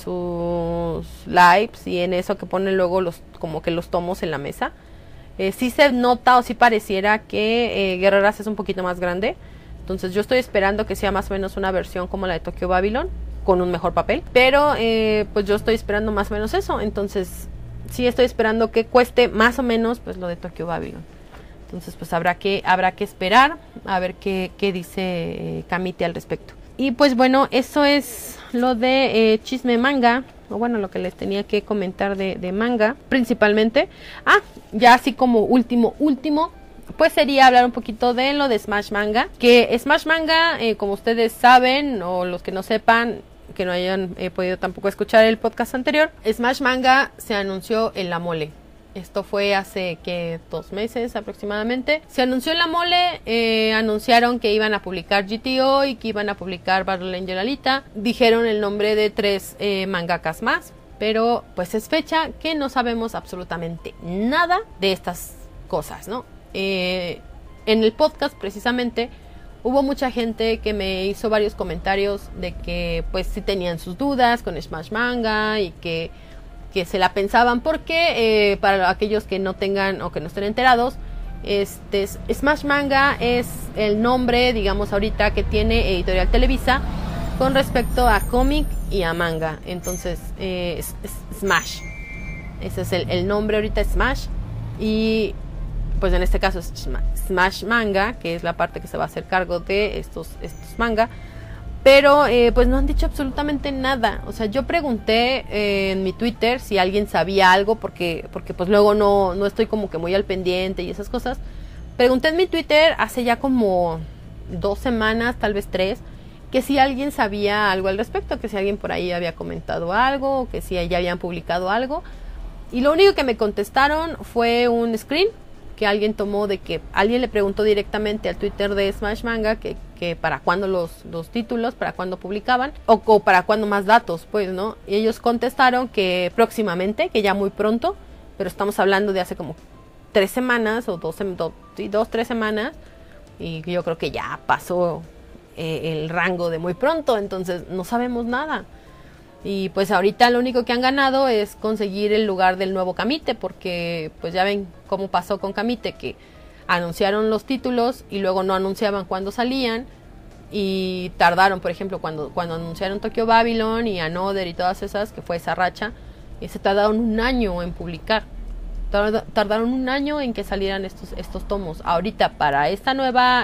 lives y en eso que ponen luego como que los tomos en la mesa, sí se nota o sí pareciera que Guerreras es un poquito más grande. Entonces yo estoy esperando que sea más o menos una versión como la de Tokyo Babylon, con un mejor papel, pero pues yo estoy esperando más o menos eso. Entonces sí estoy esperando que cueste más o menos pues lo de Tokyo Babylon. Entonces pues habrá que esperar a ver qué dice Kamite al respecto. Y pues bueno, eso es lo de chisme manga, o bueno, lo que les tenía que comentar de manga principalmente. Ya así como último, pues sería hablar un poquito de lo de Smash Manga, que Smash Manga, como ustedes saben, o los que no sepan, que no hayan podido tampoco escuchar el podcast anterior, Smash Manga se anunció en la Mole. Esto fue hace 2 meses aproximadamente. Se anunció en la Mole, anunciaron que iban a publicar GTO y que iban a publicar Battle Angel Alita. Dijeron el nombre de 3 mangakas más, pero pues es fecha que no sabemos absolutamente nada de estas cosas, ¿no? En el podcast precisamente hubo mucha gente que me hizo varios comentarios de que pues sí tenían sus dudas con Smash Manga y que se la pensaban porque para aquellos que no tengan o que no estén enterados, Smash Manga es el nombre, digamos ahorita, que tiene Editorial Televisa con respecto a cómic y a manga. Entonces Smash, ese es el nombre ahorita, Smash. Y pues en este caso es Smash Manga, que es la parte que se va a hacer cargo de estos manga. Pero pues no han dicho absolutamente nada. O sea, yo pregunté en mi Twitter si alguien sabía algo, porque pues luego no estoy como que muy al pendiente y esas cosas. Pregunté en mi Twitter hace ya como 2 semanas, tal vez 3, que si alguien sabía algo al respecto, que si alguien por ahí había comentado algo, o que si ya habían publicado algo. Y lo único que me contestaron fue un screen que alguien tomó de que alguien le preguntó directamente al Twitter de Smash Manga que para cuándo los títulos, para cuándo publicaban o para cuándo más datos, pues, ¿no? Y ellos contestaron que próximamente, que ya muy pronto, pero estamos hablando de hace como 3 semanas o 2-3 semanas, y yo creo que ya pasó el rango de muy pronto, entonces no sabemos nada. Y pues ahorita lo único que han ganado es conseguir el lugar del nuevo Kamite, porque pues ya ven cómo pasó con Kamite, que anunciaron los títulos y luego no anunciaban cuándo salían, y tardaron, por ejemplo, cuando anunciaron Tokyo Babylon y Another y todas esas, que fue esa racha, y se tardaron 1 año en publicar. Tardaron 1 año en que salieran estos tomos. Ahorita para esta nueva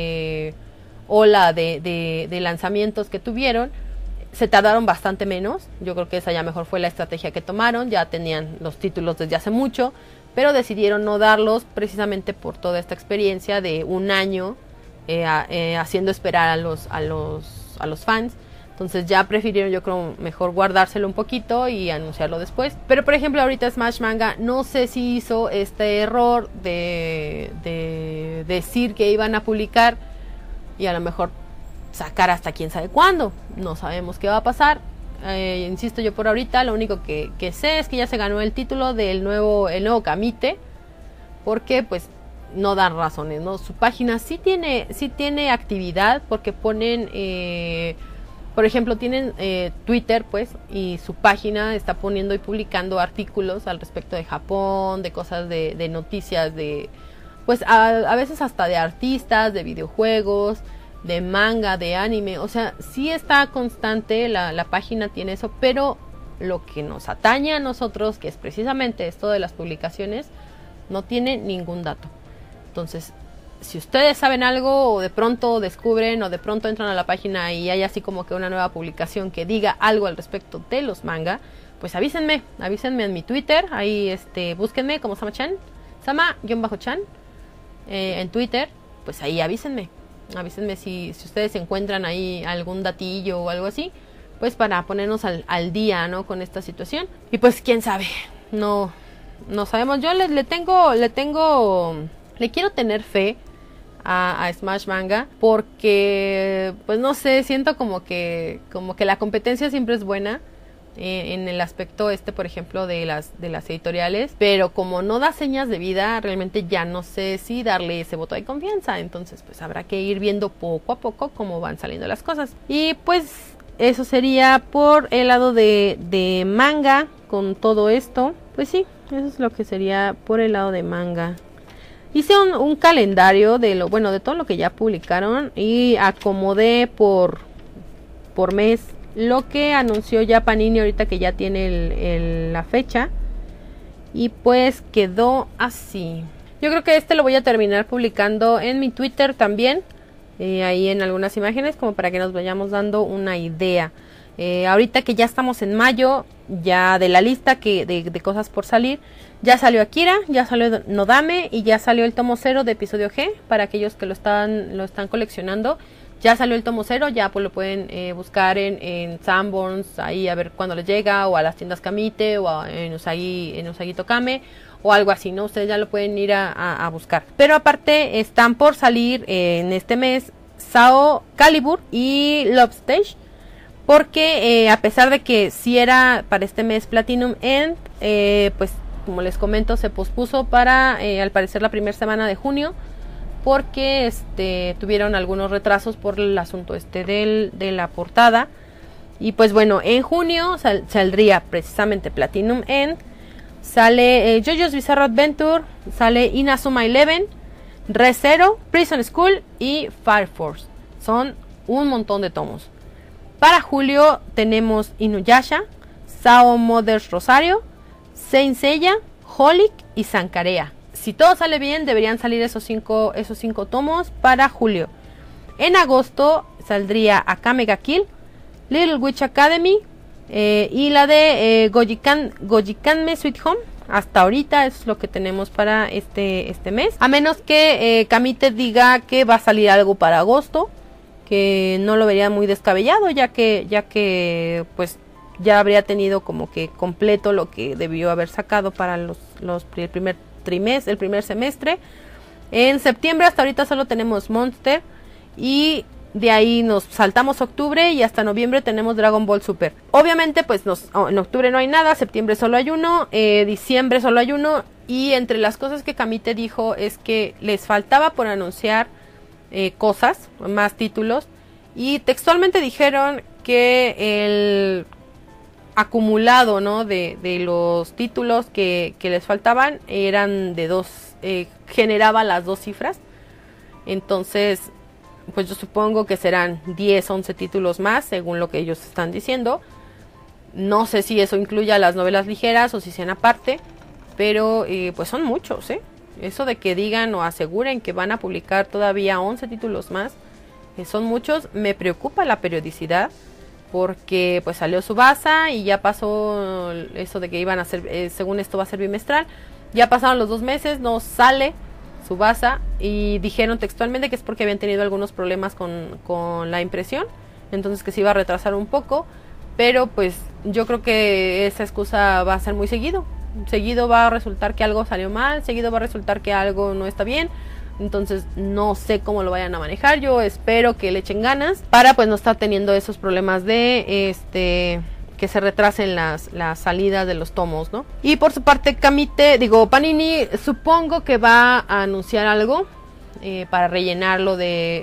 ola de lanzamientos que tuvieron, se tardaron bastante menos. Yo creo que esa ya mejor fue la estrategia que tomaron. Ya tenían los títulos desde hace mucho, pero decidieron no darlos precisamente por toda esta experiencia de 1 año haciendo esperar a los fans. Entonces ya prefirieron, yo creo, mejor guardárselo un poquito y anunciarlo después. Pero por ejemplo ahorita Smash Manga no sé si hizo este error de decir que iban a publicar y a lo mejor sacar hasta quién sabe cuándo. No sabemos qué va a pasar. Insisto, yo por ahorita lo único que sé es que ya se ganó el título del nuevo Kamite, porque pues no dan razones, ¿no? Su página sí tiene actividad, porque ponen por ejemplo, tienen Twitter, pues, y su página está poniendo y publicando artículos al respecto de Japón, de cosas de noticias, de pues a veces hasta de artistas, de videojuegos, de manga, de anime. O sea, sí está constante, la página tiene eso, pero lo que nos atañe a nosotros, que es precisamente esto de las publicaciones, no tiene ningún dato. Entonces, si ustedes saben algo o de pronto descubren o de pronto entran a la página y hay así como que una nueva publicación que diga algo al respecto de los manga, pues avísenme en mi Twitter, ahí búsquenme como Sama-chan, Sama-chan, en Twitter, pues ahí avísenme si ustedes encuentran ahí algún datillo o algo así, pues para ponernos al día, ¿no? Con esta situación. Y pues quién sabe, no sabemos. Yo le quiero tener fe a Smash Manga, porque pues no sé, siento como que la competencia siempre es buena en el aspecto por ejemplo de las editoriales, pero como no da señas de vida, realmente ya no sé si darle ese voto de confianza. Entonces pues habrá que ir viendo poco a poco cómo van saliendo las cosas. Y pues eso sería por el lado de manga con todo esto. Pues sí, eso es lo que sería por el lado de manga. Hice un calendario de todo lo que ya publicaron y acomodé por mes lo que anunció ya Panini ahorita que ya tiene la fecha. Y pues quedó así. Yo creo que lo voy a terminar publicando en mi Twitter también. Ahí en algunas imágenes como para que nos vayamos dando una idea. Ahorita que ya estamos en mayo, ya de la lista de cosas por salir, ya salió Akira, ya salió Nodame y ya salió el tomo 0 de episodio G. Para aquellos que lo están coleccionando, ya salió el tomo 0, ya pues lo pueden buscar en Sanborns, ahí a ver cuándo les llega, o a las tiendas Kamite, o en Usagi Tokame, o algo así, ¿no? Ustedes ya lo pueden ir a buscar. Pero aparte están por salir en este mes Sao Calibur y Love Stage, porque a pesar de que sí era para este mes Platinum End, pues como les comento, se pospuso para al parecer la primera semana de junio, porque tuvieron algunos retrasos por el asunto de la portada. Y pues bueno, en junio saldría precisamente Platinum End, sale JoJo's Bizarre Adventure, sale Inazuma Eleven, Re:Zero, Prison School y Fire Force. Son un montón de tomos. Para julio tenemos Inuyasha, Sao Mother's Rosario, Saint Seiya, Holic y Sankarea. Si todo sale bien, deberían salir esos cinco tomos para julio. En agosto saldría Akame ga Kill, Little Witch Academy y la de Gojikanme Sweet Home. Hasta ahorita eso es lo que tenemos para este mes. A menos que Kamite diga que va a salir algo para agosto, que no lo vería muy descabellado, ya que pues ya habría tenido como que completo lo que debió haber sacado para el primer semestre. En septiembre hasta ahorita solo tenemos Monster, y de ahí nos saltamos octubre y hasta noviembre tenemos Dragon Ball Super. Obviamente pues en octubre no hay nada, septiembre solo hay uno, diciembre solo hay uno, y entre las cosas que Kamite dijo es que les faltaba por anunciar cosas, más títulos, y textualmente dijeron que el acumulado, ¿no? de los títulos que les faltaban eran de generaba las 2 cifras. Entonces pues yo supongo que serán 10, 11 títulos más según lo que ellos están diciendo. No sé si eso incluya las novelas ligeras o si sean aparte, pero pues son muchos, eso de que digan o aseguren que van a publicar todavía 11 títulos más, son muchos. Me preocupa la periodicidad, porque pues salió Tsubasa y ya pasó eso de que iban a ser, según esto va a ser bimestral. Ya pasaron los 2 meses, no sale Tsubasa, y dijeron textualmente que es porque habían tenido algunos problemas con la impresión, entonces que se iba a retrasar un poco. Pero pues yo creo que esa excusa va a ser muy seguido va a resultar que algo salió mal, seguido va a resultar que algo no está bien. Entonces no sé cómo lo vayan a manejar. Yo espero que le echen ganas para pues no estar teniendo esos problemas de que se retrasen las salidas de los tomos, ¿no? Y por su parte Panini, supongo que va a anunciar algo para rellenar lo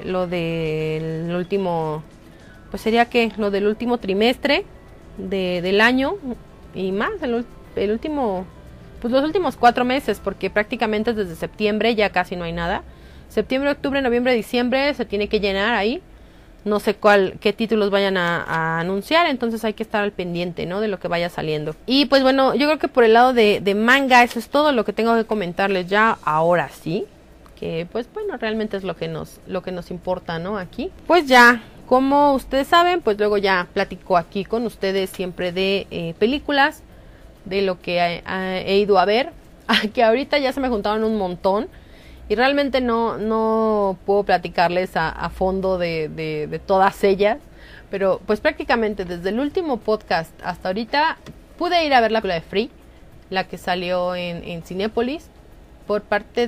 del último, pues sería que lo del último trimestre del año y más, el último, pues los últimos 4 meses, porque prácticamente desde septiembre ya casi no hay nada. Septiembre, octubre, noviembre, diciembre se tiene que llenar ahí. no sé qué títulos vayan a anunciar, entonces hay que estar al pendiente, ¿no? De lo que vaya saliendo. Y pues bueno, yo creo que por el lado de manga, eso es todo lo que tengo que comentarles ya ahora sí. Que pues bueno, realmente es lo que nos importa, ¿no? Aquí. Pues ya, como ustedes saben, pues luego ya platico aquí con ustedes siempre de películas, de lo que he ido a ver, que ahorita ya se me juntaron un montón y realmente no puedo platicarles a fondo de todas ellas, pero pues prácticamente desde el último podcast hasta ahorita pude ir a ver la película de Free, la que salió en Cinépolis por parte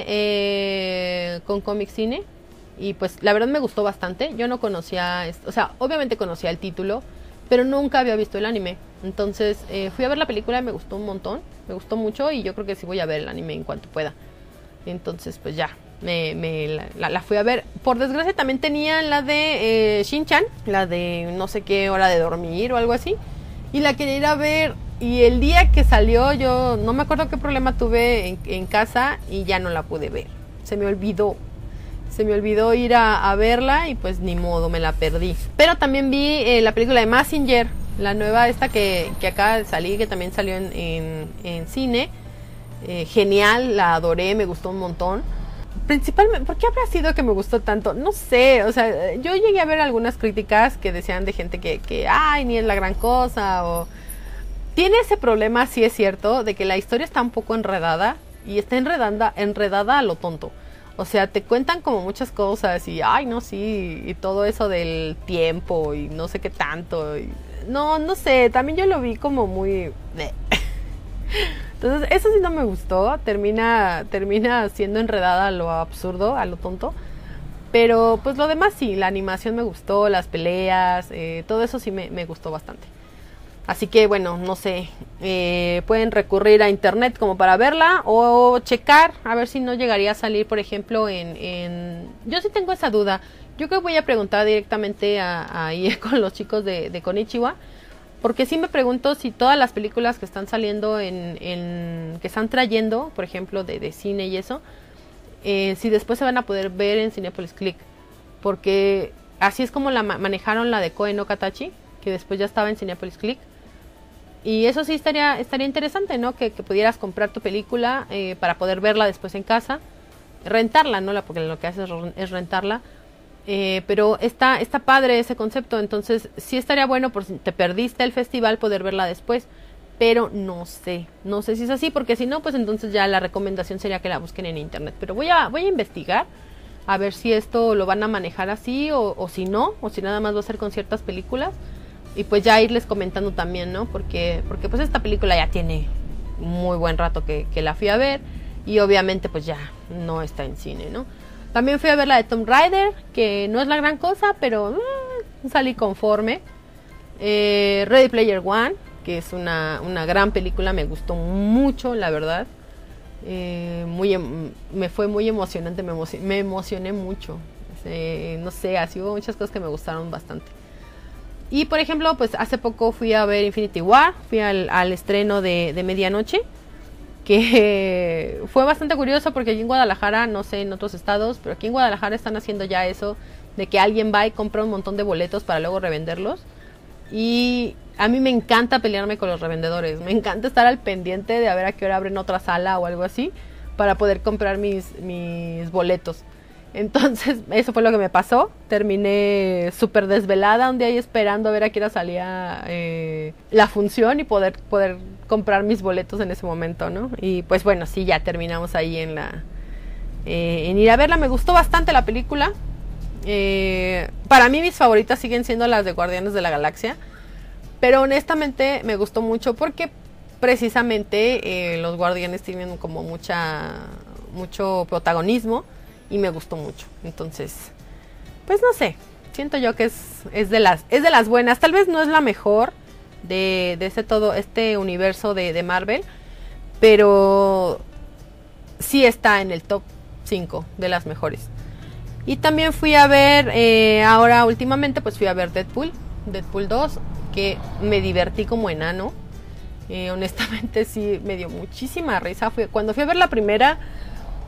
de con Comic Cine, y pues la verdad me gustó bastante. Yo no conocía, o sea, obviamente conocía el título, pero nunca había visto el anime. Entonces fui a ver la película y me gustó un montón, me gustó mucho y yo creo que sí voy a ver el anime en cuanto pueda. Entonces pues ya, la fui a ver. Por desgracia también tenía la de Shin-chan, la de no sé qué hora de dormir o algo así, y la quería ir a ver. Y el día que salió yo no me acuerdo qué problema tuve en casa y ya no la pude ver. Se me olvidó ir a verla y pues ni modo, me la perdí. Pero también vi la película de Mazinger, la nueva esta que acaba de salir, que también salió en cine. Genial, la adoré, me gustó un montón. Principalmente, ¿por qué habrá sido que me gustó tanto? No sé, o sea, yo llegué a ver algunas críticas que decían de gente que ay, ni es la gran cosa, o... Tiene ese problema, sí es cierto, de que la historia está un poco enredada y está enredada a lo tonto. O sea, te cuentan como muchas cosas y, ay, no, sí, y todo eso del tiempo y no sé qué tanto. No sé, también yo lo vi como muy... Entonces, eso sí no me gustó, termina siendo enredada a lo absurdo, a lo tonto. Pero, pues lo demás sí, la animación me gustó, las peleas, todo eso sí me gustó bastante. Así que bueno, no sé, pueden recurrir a internet como para verla o checar a ver si no llegaría a salir, por ejemplo, yo sí tengo esa duda. Yo creo que voy a preguntar directamente ahí con los chicos de Konichiwa, porque sí me pregunto si todas las películas que están saliendo que están trayendo, por ejemplo, de cine y eso, si después se van a poder ver en Cinepolis Click, porque así es como la manejaron la de Koe no Katachi, que después ya estaba en Cinepolis Click. Y eso sí estaría interesante, ¿no? Que pudieras comprar tu película para poder verla después en casa, rentarla, ¿no? Porque lo que haces es rentarla, pero está padre ese concepto. Entonces sí estaría bueno, por si te perdiste el festival, poder verla después, pero no sé si es así, porque si no, pues entonces ya la recomendación sería que la busquen en internet. Pero voy a investigar a ver si esto lo van a manejar así o si no, o si nada más va a ser con ciertas películas. Y pues ya irles comentando también, ¿no? Porque pues esta película ya tiene muy buen rato que la fui a ver. Y obviamente pues ya no está en cine, ¿no? También fui a ver la de Tomb Raider, que no es la gran cosa, pero salí conforme. Ready Player One, que es una gran película, me gustó mucho, la verdad. Me fue muy emocionante, me emocioné mucho. No sé, así hubo muchas cosas que me gustaron bastante. Y por ejemplo, pues hace poco fui a ver Infinity War, fui al estreno de medianoche, que fue bastante curioso porque aquí en Guadalajara, no sé en otros estados, pero aquí en Guadalajara están haciendo ya eso de que alguien va y compra un montón de boletos para luego revenderlos. Y a mí me encanta pelearme con los revendedores, me encanta estar al pendiente de a ver a qué hora abren otra sala o algo así para poder comprar mis boletos. Entonces eso fue lo que me pasó. Terminé súper desvelada un día ahí esperando a ver a qué hora salía la función y poder comprar mis boletos en ese momento, ¿no? Y pues bueno, sí, ya terminamos ahí en ir a verla. Me gustó bastante la película. Para mí mis favoritas siguen siendo las de Guardianes de la Galaxia, pero honestamente me gustó mucho porque precisamente los Guardianes tienen como mucho protagonismo y me gustó mucho. Entonces, pues no sé, siento yo que es de las buenas. Tal vez no es la mejor de este universo de Marvel, pero sí está en el top 5 de las mejores. Y también fui a ver, ahora últimamente pues fui a ver Deadpool 2, que me divertí como enano. Honestamente sí me dio muchísima risa. Cuando fui a ver la primera,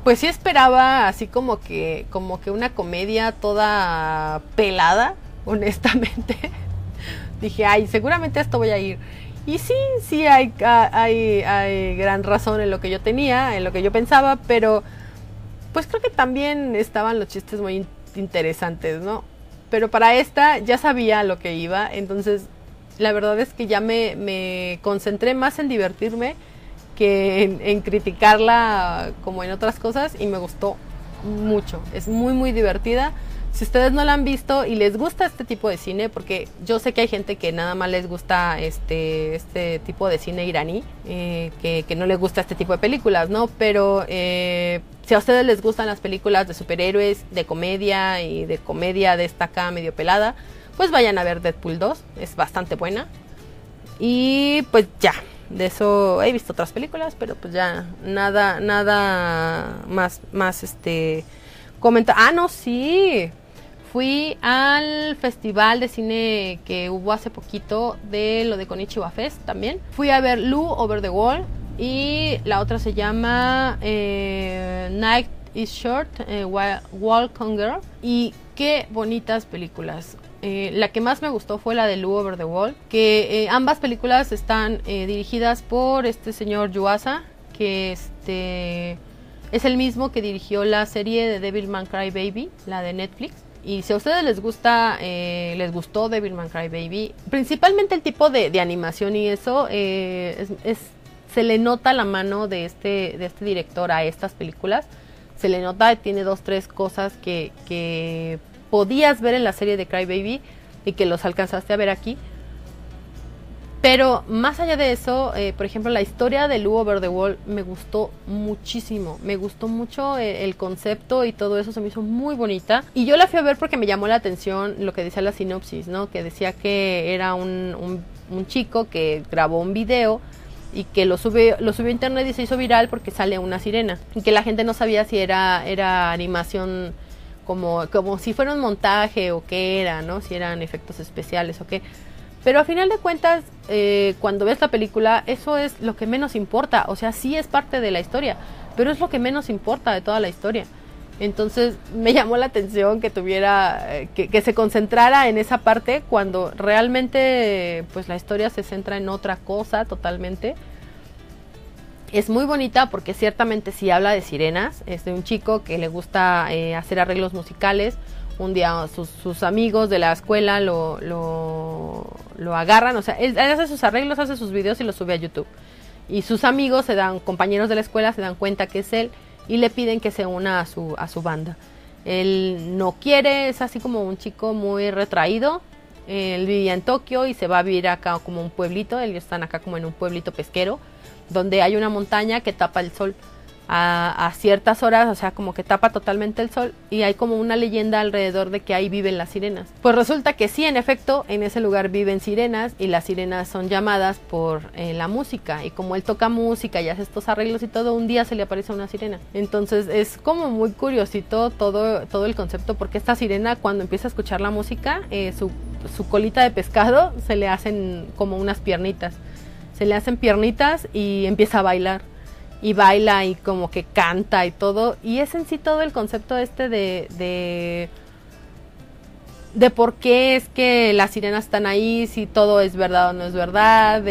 pues sí esperaba así como que una comedia toda pelada, honestamente. Dije, ay, seguramente a esto voy a ir. Y sí hay gran razón en lo que yo tenía, en lo que yo pensaba, pero pues creo que también estaban los chistes muy interesantes, ¿no? Pero para esta ya sabía lo que iba, entonces la verdad es que ya me concentré más en divertirme que en criticarla como en otras cosas, y me gustó mucho. Es muy muy divertida. Si ustedes no la han visto y les gusta este tipo de cine, porque yo sé que hay gente que nada más les gusta este tipo de cine iraní, que no les gusta este tipo de películas, ¿no? Pero si a ustedes les gustan las películas de superhéroes, de comedia y de comedia de esta acá medio pelada, pues vayan a ver Deadpool 2, es bastante buena. Y pues ya, de eso he visto otras películas, pero pues ya nada más comenta. No, sí. Fui al festival de cine que hubo hace poquito de lo de Konichiwa Fest también. Fui a ver Lu Over the Wall, y la otra se llama Night is Short, Walk on Girl. Y qué bonitas películas. La que más me gustó fue la de Lu Over the Wall, que ambas películas están dirigidas por este señor Yuasa, que es el mismo que dirigió la serie de Devilman Crybaby, la de Netflix. Y si a ustedes les gustó Devilman Crybaby, principalmente el tipo de animación y eso, se le nota la mano de este director a estas películas. Se le nota, tiene 2-3 cosas que podías ver en la serie de Crybaby y que los alcanzaste a ver aquí. Pero más allá de eso, por ejemplo, la historia de Lu Over the Wall me gustó muchísimo. Me gustó mucho el concepto y todo eso, se me hizo muy bonita. Y yo la fui a ver porque me llamó la atención lo que decía la sinopsis, ¿no? Que decía que era un chico que grabó un video y que lo subió a internet y se hizo viral porque sale una sirena. Y que la gente no sabía si era animación como si fuera un montaje o qué era, ¿no? Si eran efectos especiales o qué. Pero a final de cuentas, cuando ves la película, eso es lo que menos importa. O sea, sí es parte de la historia, pero es lo que menos importa de toda la historia. Entonces me llamó la atención que tuviera, que se concentrara en esa parte, cuando realmente pues la historia se centra en otra cosa totalmente. Es muy bonita porque ciertamente sí habla de sirenas. Es de un chico que le gusta hacer arreglos musicales. Un día sus amigos de la escuela lo agarran, o sea, él hace sus arreglos, hace sus videos y los sube a YouTube. Y sus amigos compañeros de la escuela, se dan cuenta que es él y le piden que se una a su banda. Él no quiere, es así como un chico muy retraído. Él vivía en Tokio y se va a vivir acá como un pueblito. Ellos están acá como en un pueblito pesquero, donde hay una montaña que tapa el sol a ciertas horas, o sea, como que tapa totalmente el sol, y hay como una leyenda alrededor de que ahí viven las sirenas. Pues resulta que sí, en efecto, en ese lugar viven sirenas, y las sirenas son llamadas por la música, y como él toca música y hace estos arreglos y todo, un día se le aparece una sirena. Entonces es como muy curiosito todo el concepto, porque esta sirena, cuando empieza a escuchar la música, su colita de pescado se le hacen como unas piernitas, se le hacen piernitas y empieza a bailar. Y baila y como que canta y todo. Y es en sí todo el concepto de por qué es que las sirenas están ahí, si todo es verdad o no es verdad.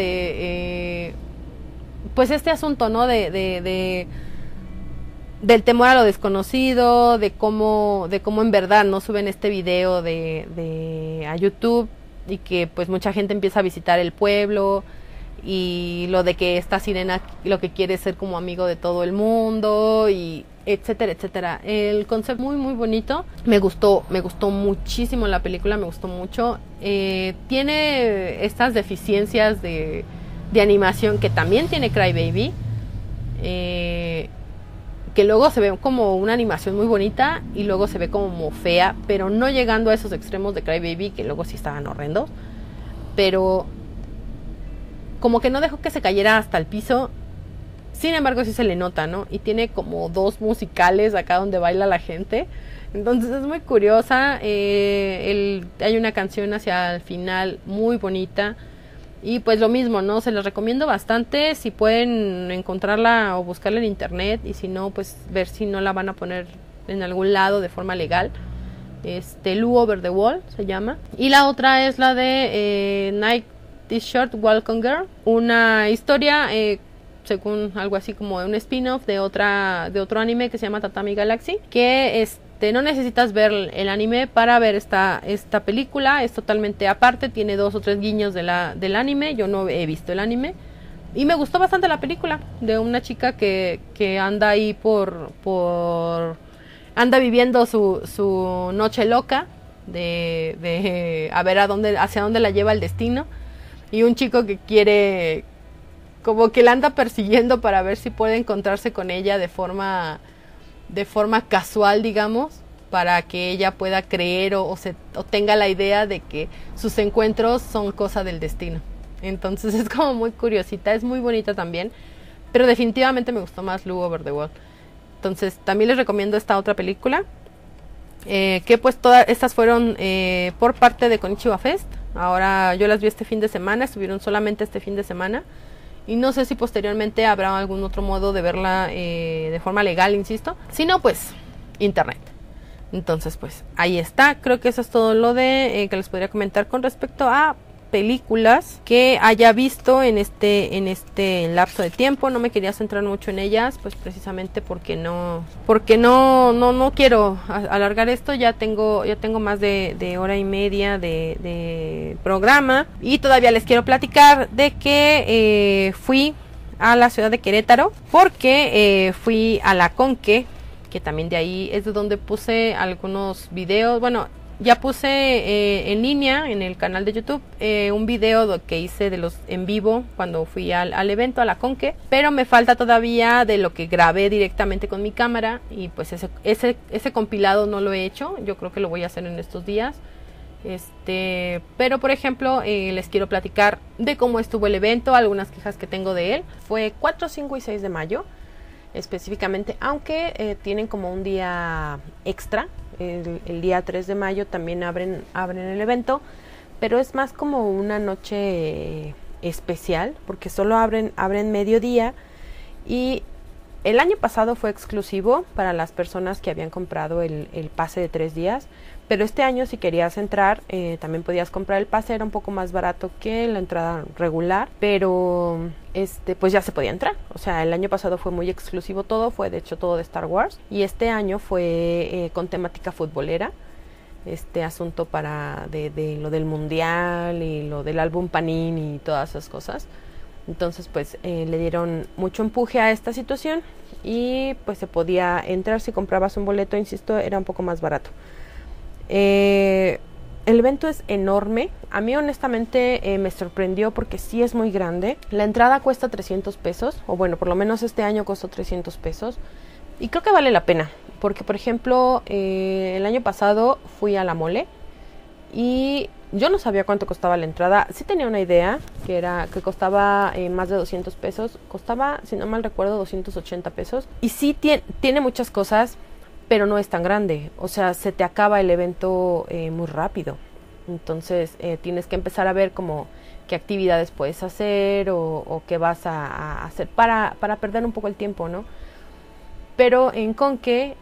Pues este asunto, ¿no? Del temor a lo desconocido, de cómo en verdad no suben este video a YouTube. Y que pues mucha gente empieza a visitar el pueblo. Y lo de que esta sirena lo que quiere es ser como amigo de todo el mundo, y etcétera, etcétera. El concepto muy muy bonito. Me gustó muchísimo la película, me gustó mucho. Tiene estas deficiencias de animación que también tiene Crybaby, que luego se ve como una animación muy bonita y luego se ve como fea, pero no llegando a esos extremos de Crybaby, que luego sí estaban horrendos. Pero como que no dejó que se cayera hasta el piso. Sin embargo, sí se le nota, ¿no? Y tiene como 2 musicales acá donde baila la gente. Entonces es muy curiosa. Hay una canción hacia el final muy bonita. Y pues lo mismo, ¿no? Se les recomiendo bastante, si pueden encontrarla o buscarla en internet, y si no, pues ver si no la van a poner en algún lado de forma legal. Lu Over the Wall se llama. Y la otra es la de Night This Short Welcome Girl, una historia según algo así como un spin-off de otro anime que se llama Tatami Galaxy, que no necesitas ver el anime para ver esta película, es totalmente aparte, tiene 2 o 3 guiños del anime. Yo no he visto el anime y me gustó bastante la película, de una chica que anda ahí anda viviendo su noche loca de a ver hacia dónde la lleva el destino, y un chico que quiere, como que la anda persiguiendo para ver si puede encontrarse con ella de forma casual, digamos, para que ella pueda creer o tenga la idea de que sus encuentros son cosa del destino. Entonces es como muy curiosita, es muy bonita también, pero definitivamente me gustó más Lu Over the Wall. Entonces también les recomiendo esta otra película, que pues todas estas fueron por parte de Konichiwa Fest. Ahora yo las vi este fin de semana, estuvieron solamente este fin de semana, y no sé si posteriormente habrá algún otro modo de verla de forma legal, insisto. Si no, pues internet. Entonces pues ahí está. Creo que eso es todo lo que les podría comentar con respecto a películas que haya visto en este lapso de tiempo. No me quería centrar mucho en ellas, pues precisamente porque no quiero alargar esto. Ya tengo más de hora y media de programa, y todavía les quiero platicar de que fui a la ciudad de Querétaro porque fui a la Conque, que también de ahí es de donde puse algunos videos. Bueno, ya puse en línea en el canal de YouTube un video que hice de los en vivo cuando fui al evento, a la Conque, pero me falta todavía de lo que grabé directamente con mi cámara, y pues ese compilado no lo he hecho. Yo creo que lo voy a hacer en estos días. Pero por ejemplo, les quiero platicar de cómo estuvo el evento, algunas quejas que tengo de él. Fue 4, 5 y 6 de mayo específicamente, aunque tienen como un día extra. El día 3 de mayo también abren el evento, pero es más como una noche especial, porque solo abren mediodía, y el año pasado fue exclusivo para las personas que habían comprado el pase de 3 días, pero este año si querías entrar también podías comprar el pase. Era un poco más barato que la entrada regular, pero pues ya se podía entrar. O sea, el año pasado fue muy exclusivo todo, fue de hecho todo de Star Wars, y este año fue con temática futbolera, asunto de lo del mundial y lo del álbum Panini y todas esas cosas. Entonces pues le dieron mucho empuje a esta situación, y pues se podía entrar si comprabas un boleto, insisto, era un poco más barato. El evento es enorme. A mí honestamente me sorprendió porque sí es muy grande. La entrada cuesta 300 pesos, o bueno, por lo menos este año costó 300 pesos, y creo que vale la pena, porque por ejemplo el año pasado fui a la Mole y yo no sabía cuánto costaba la entrada. Sí tenía una idea que costaba más de 200 pesos. Costaba, si no mal recuerdo, 280 pesos. Y sí tiene muchas cosas, pero no es tan grande. O sea, se te acaba el evento muy rápido. Entonces tienes que empezar a ver como qué actividades puedes hacer o qué vas a hacer para perder un poco el tiempo, ¿no? Pero en Conque,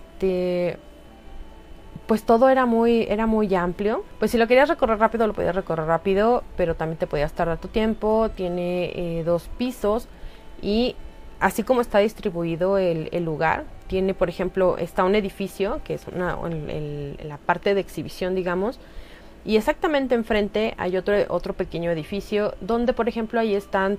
pues todo era muy amplio. Pues si lo querías recorrer rápido, lo podías recorrer rápido, pero también te podías tardar tu tiempo. Tiene 2 pisos, y así como está distribuido el lugar, tiene, por ejemplo, está un edificio que es la parte de exhibición, digamos, y exactamente enfrente hay otro pequeño edificio donde, por ejemplo, ahí están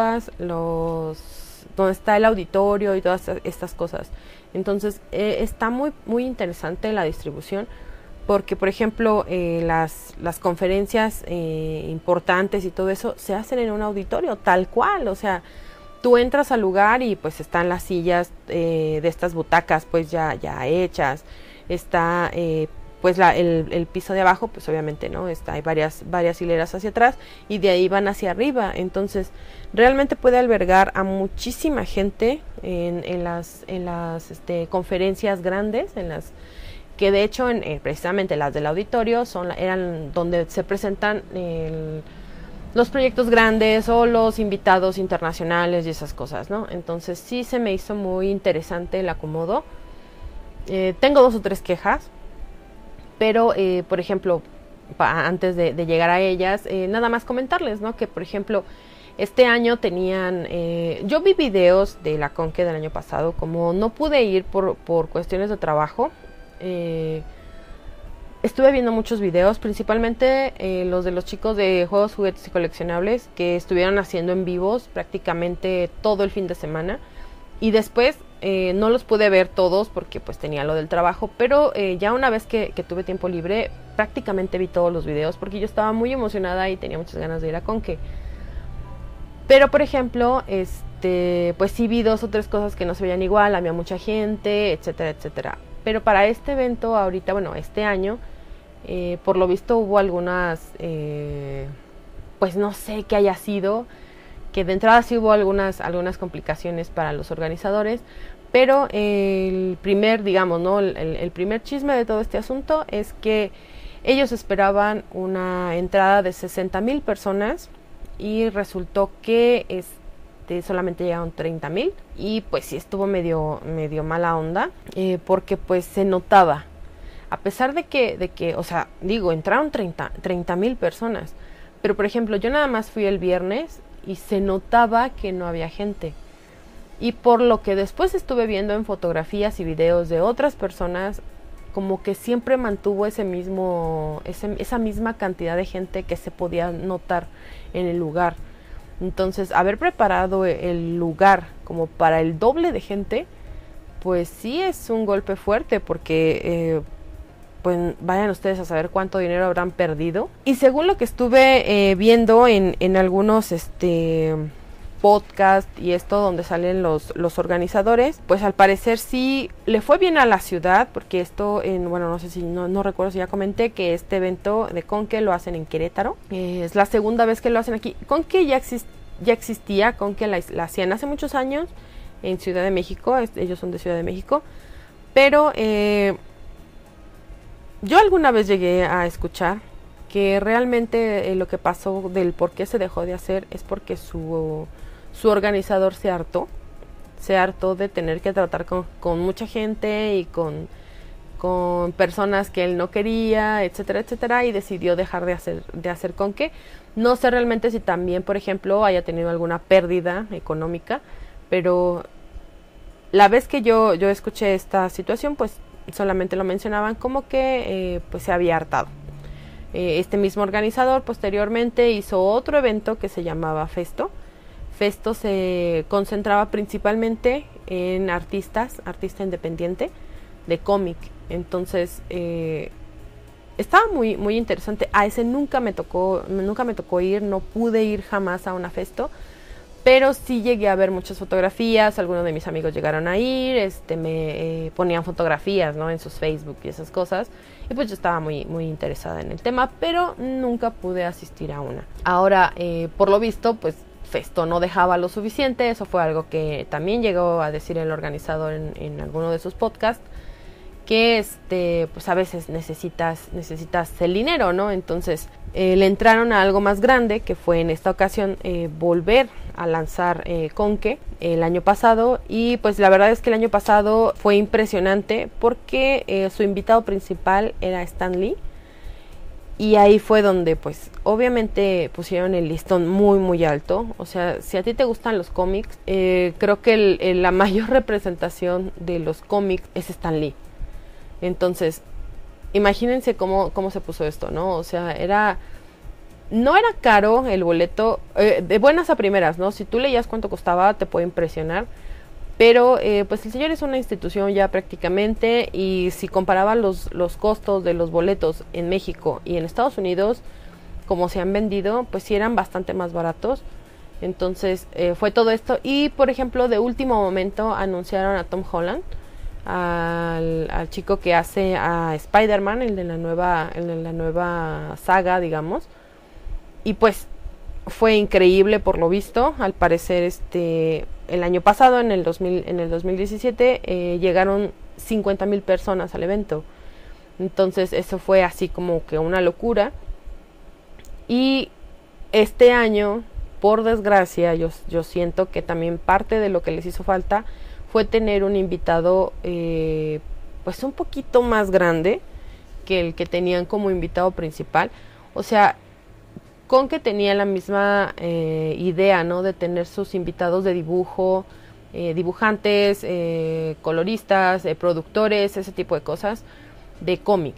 donde está el auditorio y todas estas cosas. Entonces está muy muy interesante la distribución, porque por ejemplo las conferencias importantes y todo eso se hacen en un auditorio tal cual. O sea, tú entras al lugar y pues están las sillas de estas butacas pues ya hechas. Está pues el piso de abajo, pues obviamente no está, hay varias hileras hacia atrás, y de ahí van hacia arriba. Entonces realmente puede albergar a muchísima gente en las conferencias grandes, en las que de hecho precisamente las del auditorio eran donde se presentan los proyectos grandes o los invitados internacionales y esas cosas, ¿no? Entonces sí se me hizo muy interesante el acomodo. Tengo 2 o 3 quejas, pero por ejemplo, antes de llegar a ellas, nada más comentarles, ¿no? Que por ejemplo, este año tenían, yo vi videos de la Conque del año pasado, como no pude ir por cuestiones de trabajo, estuve viendo muchos videos, principalmente los de los chicos de juegos, juguetes y coleccionables, que estuvieron haciendo en vivos prácticamente todo el fin de semana. Y después no los pude ver todos porque pues tenía lo del trabajo, pero ya una vez que tuve tiempo libre, prácticamente vi todos los videos porque yo estaba muy emocionada y tenía muchas ganas de ir a Conque. Pero por ejemplo, pues sí vi 2 o 3 cosas que no se veían igual, había mucha gente, etcétera, etcétera. Pero para este evento ahorita, bueno, este año, por lo visto hubo algunas, pues no sé qué haya sido, que de entrada sí hubo algunas complicaciones para los organizadores, pero el primer, digamos, ¿no? El primer chisme de todo este asunto es que ellos esperaban una entrada de 60,000 personas y resultó que solamente llegaron 30,000 y pues sí estuvo medio mala onda, porque pues se notaba, a pesar de que, o sea, digo, entraron 30,000 personas, pero por ejemplo yo nada más fui el viernes y se notaba que no había gente. Y por lo que después estuve viendo en fotografías y videos de otras personas, como que siempre mantuvo esa misma cantidad de gente que se podía notar en el lugar. Entonces, haber preparado el lugar como para el doble de gente, pues sí es un golpe fuerte, porque pues vayan ustedes a saber cuánto dinero habrán perdido. Y según lo que estuve viendo en algunos podcast y esto donde salen los organizadores, pues al parecer sí le fue bien a la ciudad, porque esto bueno, no sé si no recuerdo si ya comenté que este evento de Conque lo hacen en Querétaro, es la segunda vez que lo hacen aquí. Conque ya existía, Conque la hacían hace muchos años en Ciudad de México, ellos son de Ciudad de México, pero yo alguna vez llegué a escuchar que realmente lo que pasó del por qué se dejó de hacer es porque su organizador se hartó de tener que tratar con mucha gente y con personas que él no quería, etcétera, etcétera, y decidió dejar de hacer Conque. No sé realmente si también, por ejemplo, haya tenido alguna pérdida económica, pero la vez que yo escuché esta situación, pues solamente lo mencionaban como que pues se había hartado. Este mismo organizador posteriormente hizo otro evento que se llamaba Festo. Festo se concentraba principalmente en artista independiente de cómic. Entonces estaba muy muy interesante. A ese nunca me tocó ir, no pude ir jamás a una Festo, pero sí llegué a ver muchas fotografías. Algunos de mis amigos llegaron a ir, me ponían fotografías, ¿no?, en sus Facebook y esas cosas, y pues yo estaba muy muy interesada en el tema, pero nunca pude asistir a una. Ahora, por lo visto, pues Festo no dejaba lo suficiente. Eso fue algo que también llegó a decir el organizador en alguno de sus podcasts, que pues a veces necesitas el dinero, ¿no? Entonces le entraron a algo más grande, que fue en esta ocasión volver a lanzar Conque el año pasado. Y pues la verdad es que el año pasado fue impresionante porque su invitado principal era Stan Lee. Y ahí fue donde pues obviamente pusieron el listón muy muy alto. O sea, si a ti te gustan los cómics, creo que la mayor representación de los cómics es Stan Lee. Entonces, imagínense cómo se puso esto, ¿no? O sea, no era caro el boleto, de buenas a primeras, ¿no? Si tú leías cuánto costaba, te puede impresionar. Pero pues el señor es una institución ya prácticamente, y si comparaba los costos de los boletos en México y en Estados Unidos, como se han vendido, pues sí eran bastante más baratos. Entonces fue todo esto. Y por ejemplo, de último momento anunciaron a Tom Holland, al chico que hace a Spider-Man, el de la nueva saga, digamos. Y pues fue increíble por lo visto. Al parecer el año pasado, en el 2017, llegaron 50,000 personas al evento. Entonces eso fue así como que una locura. Y este año, por desgracia, yo siento que también parte de lo que les hizo falta fue tener un invitado pues un poquito más grande que el que tenían como invitado principal. O sea, Conque tenía la misma idea, ¿no? De tener sus invitados de dibujo, dibujantes, coloristas, productores, ese tipo de cosas, de cómic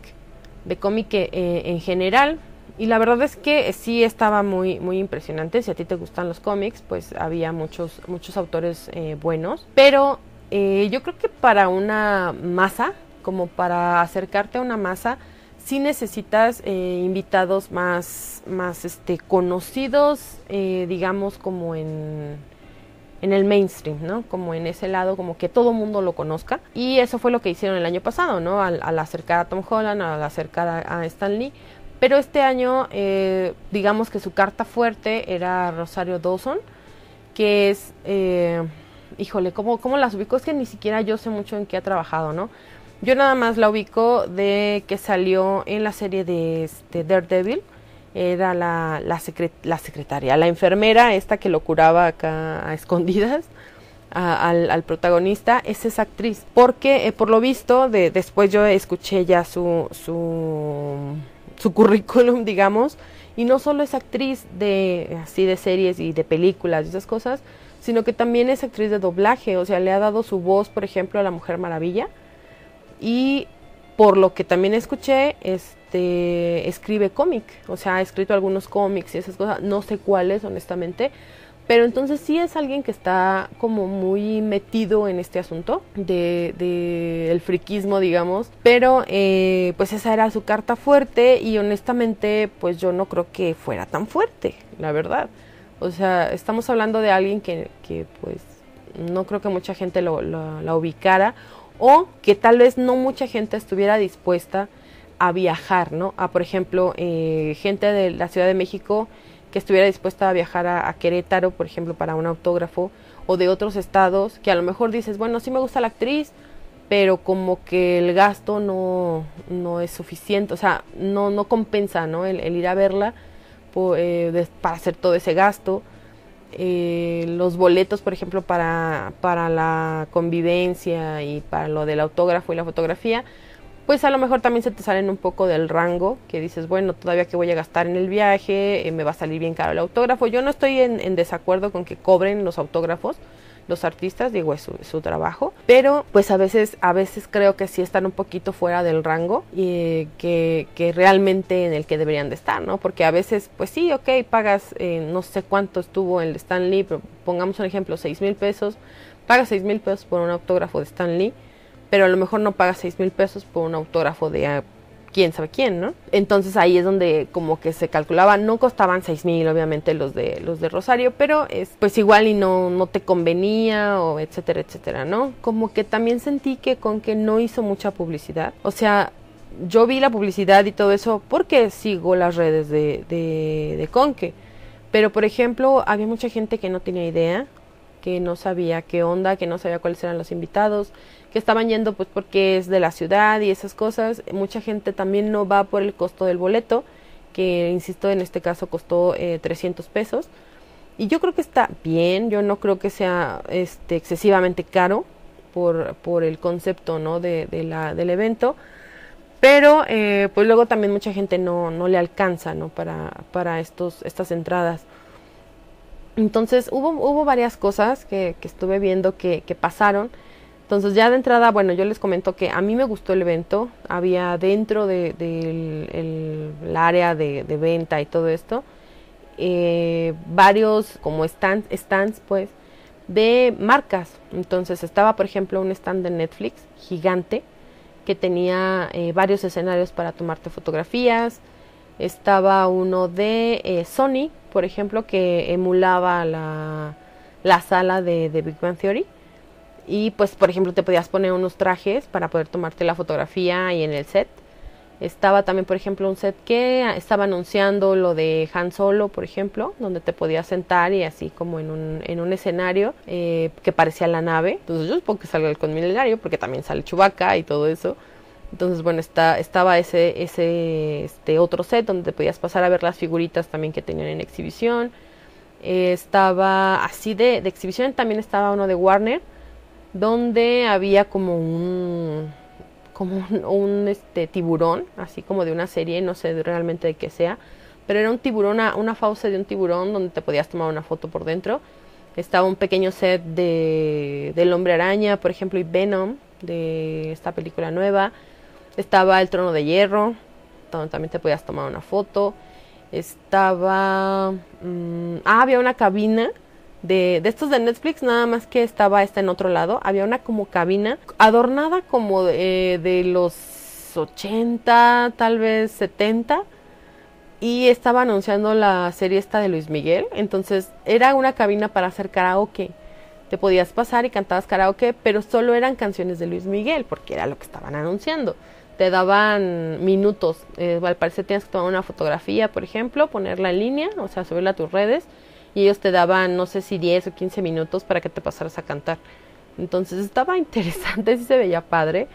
en general. Y la verdad es que sí estaba muy impresionante. Si a ti te gustan los cómics, pues había muchos autores buenos. Pero yo creo que para una masa, como para acercarte a una masa, sí necesitas invitados más conocidos, digamos, como en el mainstream, ¿no? Como en ese lado, como que todo mundo lo conozca. Y eso fue lo que hicieron el año pasado, ¿no? Al acercar a Tom Holland, al acercar a Stan Lee. Pero este año, digamos que su carta fuerte era Rosario Dawson, que es, híjole, ¿cómo las ubico? Es que ni siquiera yo sé mucho en qué ha trabajado, ¿no? Yo nada más la ubico de que salió en la serie de Daredevil. Era la secretaria, la enfermera esta que lo curaba acá a escondidas al protagonista. Es esa actriz, porque por lo visto después yo escuché ya su currículum, digamos, y no solo es actriz de series y de películas y esas cosas, sino que también es actriz de doblaje. O sea, le ha dado su voz, por ejemplo, a la Mujer Maravilla, y por lo que también escuché, escribe cómic, o sea, ha escrito algunos cómics y esas cosas, no sé cuáles honestamente, pero entonces sí es alguien que está como muy metido en este asunto de el friquismo, digamos, pero pues esa era su carta fuerte, y honestamente pues yo no creo que fuera tan fuerte, la verdad. O sea, estamos hablando de alguien que pues no creo que mucha gente la ubicara, o que tal vez no mucha gente estuviera dispuesta a viajar, ¿no? A, por ejemplo, gente de la Ciudad de México que estuviera dispuesta a viajar a Querétaro, por ejemplo, para un autógrafo, o de otros estados, que a lo mejor dices, bueno, sí me gusta la actriz, pero como que el gasto no es suficiente, o sea, no compensa, ¿no? El ir a verla para hacer todo ese gasto. Los boletos, por ejemplo, para la convivencia y para lo del autógrafo y la fotografía, pues a lo mejor también se te salen un poco del rango, que dices, bueno, todavía que voy a gastar en el viaje, me va a salir bien caro el autógrafo. Yo no estoy en desacuerdo con que cobren los autógrafos los artistas, digo, es su trabajo, pero pues a veces creo que sí están un poquito fuera del rango y que realmente en el que deberían de estar, ¿no? Porque a veces, pues sí, ok, pagas, no sé cuánto estuvo el Stan Lee, pero pongamos un ejemplo, 6,000 pesos, pagas 6,000 pesos por un autógrafo de Stan Lee, pero a lo mejor no pagas 6,000 pesos por un autógrafo de quién sabe quién, ¿no? Entonces ahí es donde como que se calculaba, no costaban 6,000 obviamente los de Rosario, pero pues igual y no te convenía, o etcétera, etcétera, ¿no? Como que también sentí que Conque no hizo mucha publicidad. O sea, yo vi la publicidad y todo eso porque sigo las redes de Conque, pero por ejemplo había mucha gente que no tenía idea, que no sabía qué onda, que no sabía cuáles eran los invitados, que estaban yendo pues porque es de la ciudad y esas cosas. Mucha gente también no va por el costo del boleto, que insisto, en este caso costó 300 pesos. Y yo creo que está bien, yo no creo que sea excesivamente caro por el concepto, ¿no? del evento. Pero pues luego también mucha gente no le alcanza, ¿no? para estas entradas. Entonces hubo varias cosas que estuve viendo que pasaron. Entonces ya de entrada, bueno, yo les comento que a mí me gustó el evento. Había dentro del área de venta y todo esto, varios como stands pues de marcas. Entonces estaba, por ejemplo, un stand de Netflix gigante que tenía varios escenarios para tomarte fotografías. Estaba uno de Sony, por ejemplo, que emulaba la sala de Big Bang Theory. Y pues, por ejemplo, te podías poner unos trajes para poder tomarte la fotografía ahí en el set. Estaba también, por ejemplo, un set que estaba anunciando lo de Han Solo, por ejemplo, donde te podías sentar y así como en un escenario que parecía la nave. Entonces yo supongo que salga el Halcón Milenario, porque también sale Chewbacca y todo eso. Entonces, bueno, estaba ese otro set donde te podías pasar a ver las figuritas también que tenían en exhibición. Estaba así de exhibición, también estaba uno de Warner, donde había como un tiburón, así como de una serie, no sé realmente de qué sea, pero era un tiburón, una fauce de un tiburón donde te podías tomar una foto por dentro. Estaba un pequeño set del Hombre Araña, por ejemplo, y Venom, de esta película nueva. Estaba el Trono de Hierro, donde también te podías tomar una foto. Estaba... había una cabina de estos de Netflix, nada más que esta en otro lado. Había una como cabina adornada como de los 80, tal vez 70. Y estaba anunciando la serie esta de Luis Miguel. Entonces era una cabina para hacer karaoke. Te podías pasar y cantabas karaoke, pero solo eran canciones de Luis Miguel, porque era lo que estaban anunciando. Te daban minutos, al parecer tienes que tomar una fotografía, por ejemplo, ponerla en línea, o sea, subirla a tus redes, y ellos te daban, no sé si 10 o 15 minutos para que te pasaras a cantar. Entonces estaba interesante, sí se veía padre,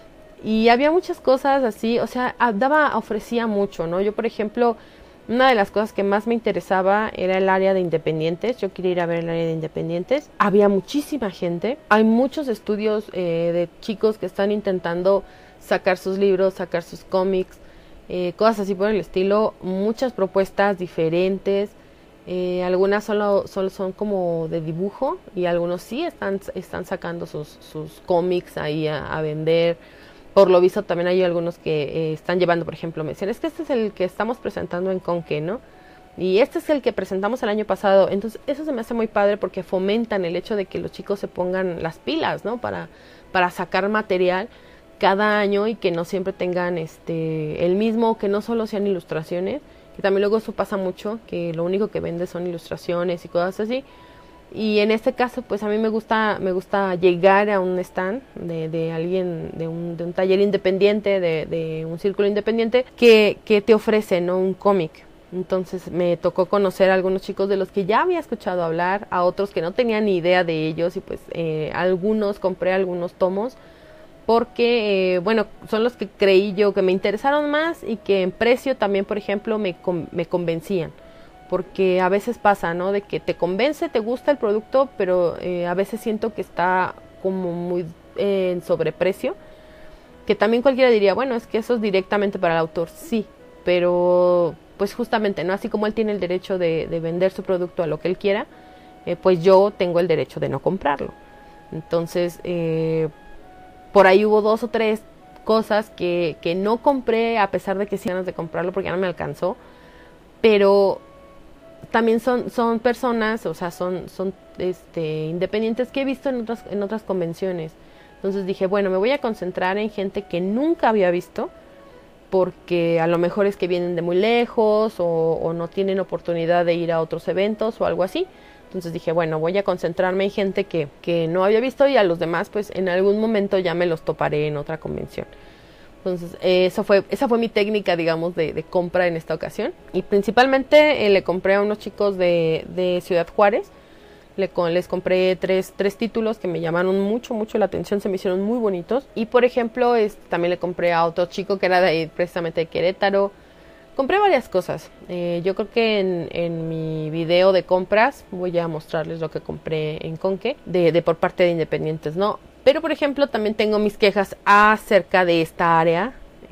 y había muchas cosas así, o sea, ofrecía mucho, ¿no? Yo, por ejemplo, una de las cosas que más me interesaba era el área de independientes. Yo quería ir a ver el área de independientes. Había muchísima gente, hay muchos estudios de chicos que están intentando sacar sus libros, sacar sus cómics, cosas así por el estilo, muchas propuestas diferentes, algunas solo son como de dibujo y algunos sí están sacando sus cómics ahí a vender. Por lo visto también hay algunos que están llevando, por ejemplo, me decían, es que este es el que estamos presentando en Conque, ¿no? Y este es el que presentamos el año pasado. Entonces eso se me hace muy padre porque fomentan el hecho de que los chicos se pongan las pilas, ¿no? Para sacar material cada año y que no siempre tengan el mismo, que no solo sean ilustraciones, que también luego eso pasa mucho, que lo único que vende son ilustraciones y cosas así. Y en este caso, pues a mí me gusta llegar a un stand de alguien, de un taller independiente, de un círculo independiente, que te ofrece, ¿no? Un cómic. Entonces me tocó conocer a algunos chicos de los que ya había escuchado hablar, a otros que no tenía ni idea de ellos, y pues compré algunos tomos, porque, bueno, son los que creí yo que me interesaron más y que en precio también, por ejemplo, me convencían. Porque a veces pasa, ¿no? De que te convence, te gusta el producto, pero a veces siento que está como muy en sobreprecio. Que también cualquiera diría, bueno, es que eso es directamente para el autor, sí. Pero, pues justamente, ¿no? Así como él tiene el derecho de vender su producto a lo que él quiera, pues yo tengo el derecho de no comprarlo. Entonces, por ahí hubo 2 o 3 cosas que no compré, a pesar de que sí ganas de comprarlo porque ya no me alcanzó. Pero también son personas, o sea, son independientes que he visto en otras convenciones. Entonces dije, bueno, me voy a concentrar en gente que nunca había visto, porque a lo mejor es que vienen de muy lejos o no tienen oportunidad de ir a otros eventos o algo así. Entonces dije, bueno, voy a concentrarme en gente que no había visto, y a los demás pues en algún momento ya me los toparé en otra convención. Entonces esa fue mi técnica, digamos, de compra en esta ocasión. Y principalmente le compré a unos chicos de Ciudad Juárez. Les compré tres títulos que me llamaron mucho la atención, se me hicieron muy bonitos. Y por ejemplo, también le compré a otro chico que era precisamente de Querétaro. Compré varias cosas. Yo creo que en mi video de compras voy a mostrarles lo que compré en Conque, por parte de independientes, ¿no? Pero por ejemplo también tengo mis quejas acerca de esta área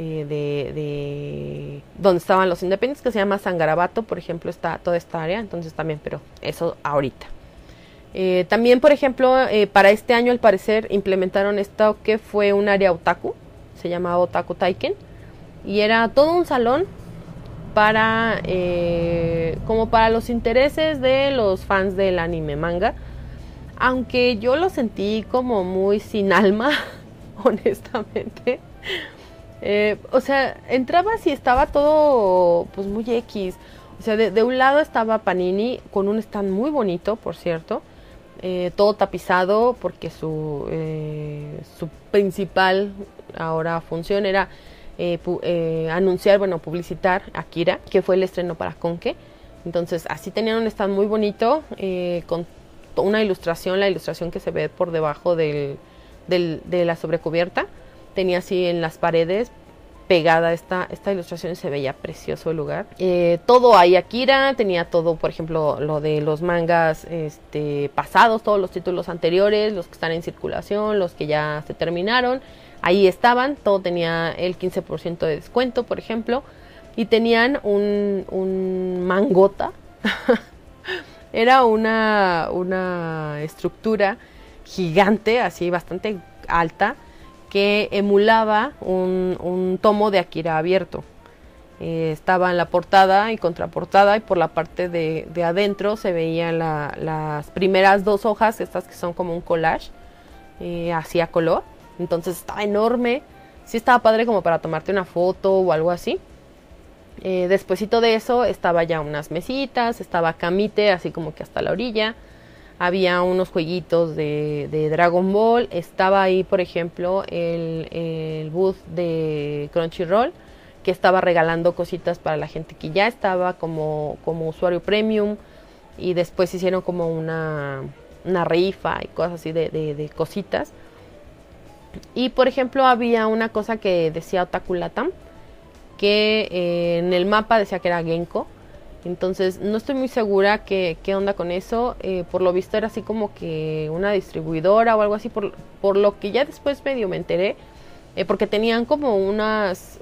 de donde estaban los independientes, que se llama San Garabato, por ejemplo, está toda esta área. Entonces también, pero eso ahorita. También, por ejemplo, para este año al parecer implementaron esto que fue un área otaku, se llamaba Otaku Taiken, y era todo un salón para como para los intereses de los fans del anime manga, aunque yo lo sentí como muy sin alma, honestamente. O sea, entrabas y estaba todo pues muy X. O sea, de un lado estaba Panini con un stand muy bonito, por cierto, todo tapizado, porque su principal ahora función era anunciar, bueno, publicitar Akira, que fue el estreno para Conque. Entonces así tenían un stand muy bonito, con una ilustración, la ilustración que se ve por debajo de la sobrecubierta, tenía así en las paredes pegada esta ilustración y se veía precioso el lugar. Todo ahí Akira, tenía todo, por ejemplo, lo de los mangas pasados, todos los títulos anteriores, los que están en circulación, los que ya se terminaron, ahí estaban, todo tenía el 15% de descuento, por ejemplo, y tenían un mangota. Era una estructura gigante, así bastante alta, que emulaba un tomo de Akira abierto. Estaba en la portada y contraportada, y por la parte de adentro se veían las primeras 2 hojas, estas que son como un collage, así a color. Entonces estaba enorme, sí estaba padre como para tomarte una foto o algo así. Despuesito de eso estaba ya unas mesitas, estaba Kamite así como que hasta la orilla. Había unos jueguitos de Dragon Ball. Estaba ahí, por ejemplo, el booth de Crunchyroll, que estaba regalando cositas para la gente que ya estaba como usuario premium. Y después hicieron como una rifa y cosas así de cositas. Y, por ejemplo, había una cosa que decía Otaku Latam, que en el mapa decía que era Genko. Entonces no estoy muy segura qué onda con eso. Por lo visto era así como que una distribuidora o algo así, por lo que ya después medio me enteré, porque tenían como unas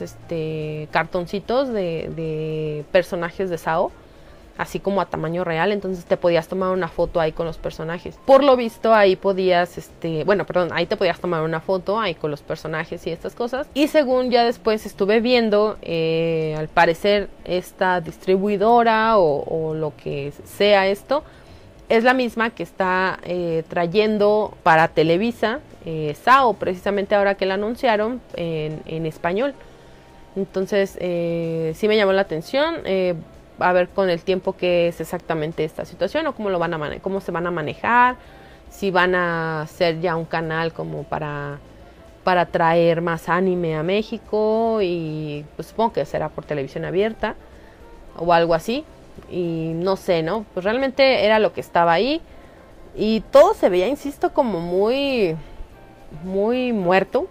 cartoncitos de personajes de SAO, así como a tamaño real, entonces te podías tomar una foto ahí con los personajes. Por lo visto ahí podías, ahí te podías tomar una foto ahí con los personajes y estas cosas. Y según ya después estuve viendo, al parecer esta distribuidora o lo que sea esto, es la misma que está trayendo para Televisa SAO, precisamente ahora que la anunciaron en español. Entonces sí me llamó la atención. A ver con el tiempo qué es exactamente esta situación, o cómo cómo se van a manejar, si van a hacer ya un canal como para traer más anime a México, y pues supongo que será por televisión abierta o algo así, y no sé, ¿no? Pues realmente era lo que estaba ahí, y todo se veía, insisto, como muy muerto.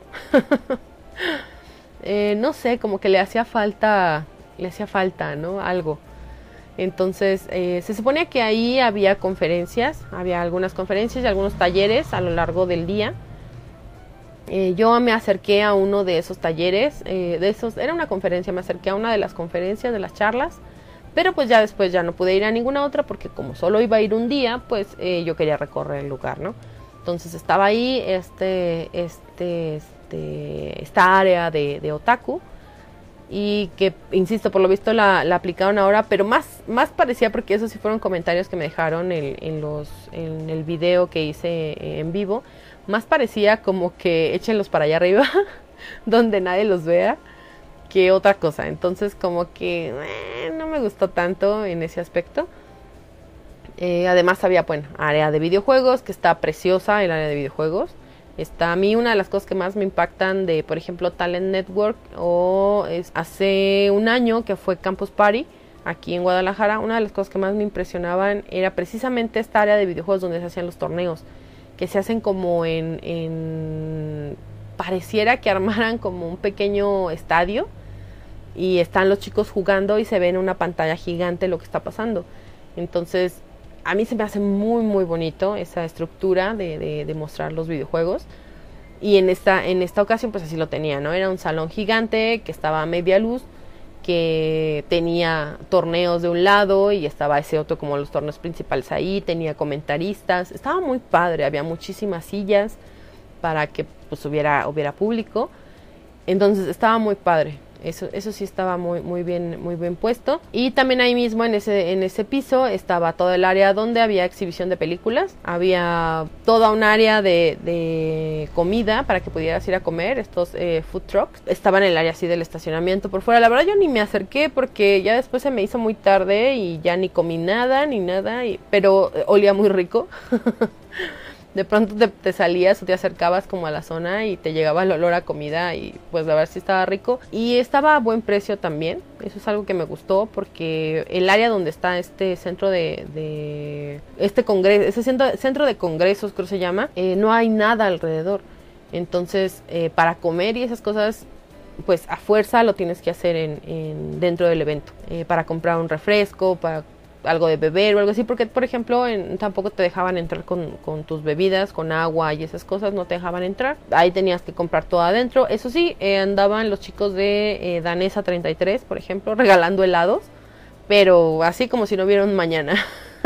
No sé, como que le hacía falta, ¿no? Algo. Entonces se suponía que ahí había algunas conferencias y algunos talleres a lo largo del día. Yo me acerqué a uno de esos talleres, era una conferencia, me acerqué a una de las conferencias, de las charlas, pero pues ya después ya no pude ir a ninguna otra, porque como solo iba a ir un día, pues yo quería recorrer el lugar, ¿no? Entonces estaba ahí esta área de otaku, y que, insisto, por lo visto la aplicaron ahora, pero más parecía, porque esos sí fueron comentarios que me dejaron en el video que hice en vivo, más parecía como que échenlos para allá arriba, donde nadie los vea, que otra cosa. Entonces como que no me gustó tanto en ese aspecto. Además había, área de videojuegos, que está preciosa el área de videojuegos. A mí una de las cosas que más me impactan de, por ejemplo, Talent Network, hace un año que fue Campus Party aquí en Guadalajara, una de las cosas que más me impresionaban era precisamente esta área de videojuegos donde se hacían los torneos, que se hacen como pareciera que armaran como un pequeño estadio, y están los chicos jugando y se ve en una pantalla gigante lo que está pasando. Entonces a mí se me hace muy muy bonito esa estructura de mostrar los videojuegos, y en esta ocasión pues así lo tenía, ¿no? Era un salón gigante que estaba a media luz, que tenía torneos de un lado y estaba ese otro como los torneos principales ahí, tenía comentaristas, estaba muy padre, había muchísimas sillas para que pues hubiera público, entonces estaba muy padre. Eso sí estaba muy bien puesto. Y también ahí mismo en ese piso estaba todo el área donde había exhibición de películas. Había toda un área de comida para que pudieras ir a comer, estos food trucks. Estaba en el área así del estacionamiento por fuera. La verdad yo ni me acerqué porque ya después se me hizo muy tarde y ya ni comí nada, pero olía muy rico. De pronto te salías o te acercabas como a la zona y te llegaba el olor a comida, y pues la verdad sí estaba rico y estaba a buen precio también. Eso es algo que me gustó, porque el área donde está este centro centro de congresos, creo se llama, no hay nada alrededor. Entonces, para comer y esas cosas, pues a fuerza lo tienes que hacer dentro del evento. Para comprar un refresco, para algo de beber o algo así, porque por ejemplo tampoco te dejaban entrar con tus bebidas, con agua y esas cosas, no te dejaban entrar. Ahí tenías que comprar todo adentro. Eso sí, andaban los chicos de Danesa 33, por ejemplo, regalando helados, pero así como si no hubiera un mañana.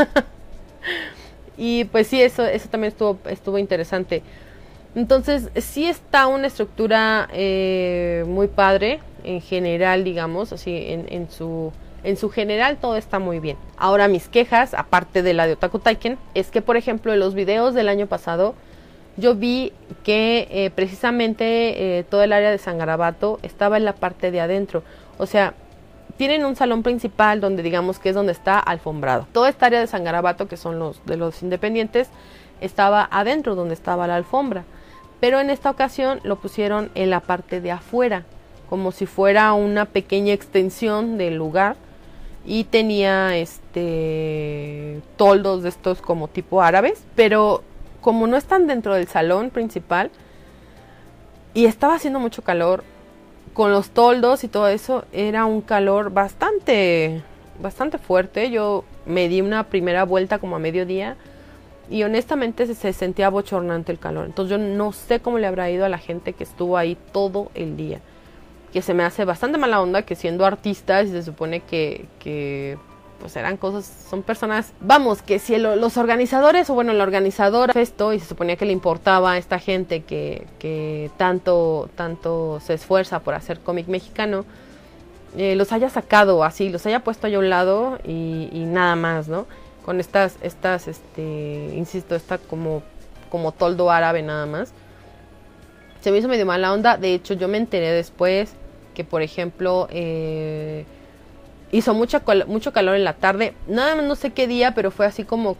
Y pues sí, eso también estuvo interesante. Entonces sí está una estructura muy padre en general, digamos, así en su general todo está muy bien. Ahora mis quejas, aparte de la de Otaku Taiken, es que por ejemplo en los videos del año pasado yo vi que precisamente todo el área de San Garabato estaba en la parte de adentro. O sea, tienen un salón principal donde digamos que es donde está alfombrado. Toda esta área de San Garabato, que son los de los independientes, estaba adentro donde estaba la alfombra. Pero en esta ocasión lo pusieron en la parte de afuera, como si fuera una pequeña extensión del lugar. Y tenía toldos de estos como tipo árabes, pero como no están dentro del salón principal y estaba haciendo mucho calor, con los toldos y todo eso, era un calor bastante fuerte. Yo me di una primera vuelta como a mediodía y honestamente se sentía bochornante el calor. Entonces yo no sé cómo le habrá ido a la gente que estuvo ahí todo el día. Que se me hace bastante mala onda que siendo artistas y se supone que pues eran cosas, son personas, vamos, que si los organizadores, o bueno, el organizador esto, y se suponía que le importaba a esta gente que tanto se esfuerza por hacer cómic mexicano, los haya sacado así, los haya puesto ahí a un lado y nada más, ¿no? Con estas insisto, esta como toldo árabe nada más. Se me hizo medio mala onda. De hecho, yo me enteré después que, por ejemplo, hizo mucho calor en la tarde. Nada más no sé qué día, pero fue así como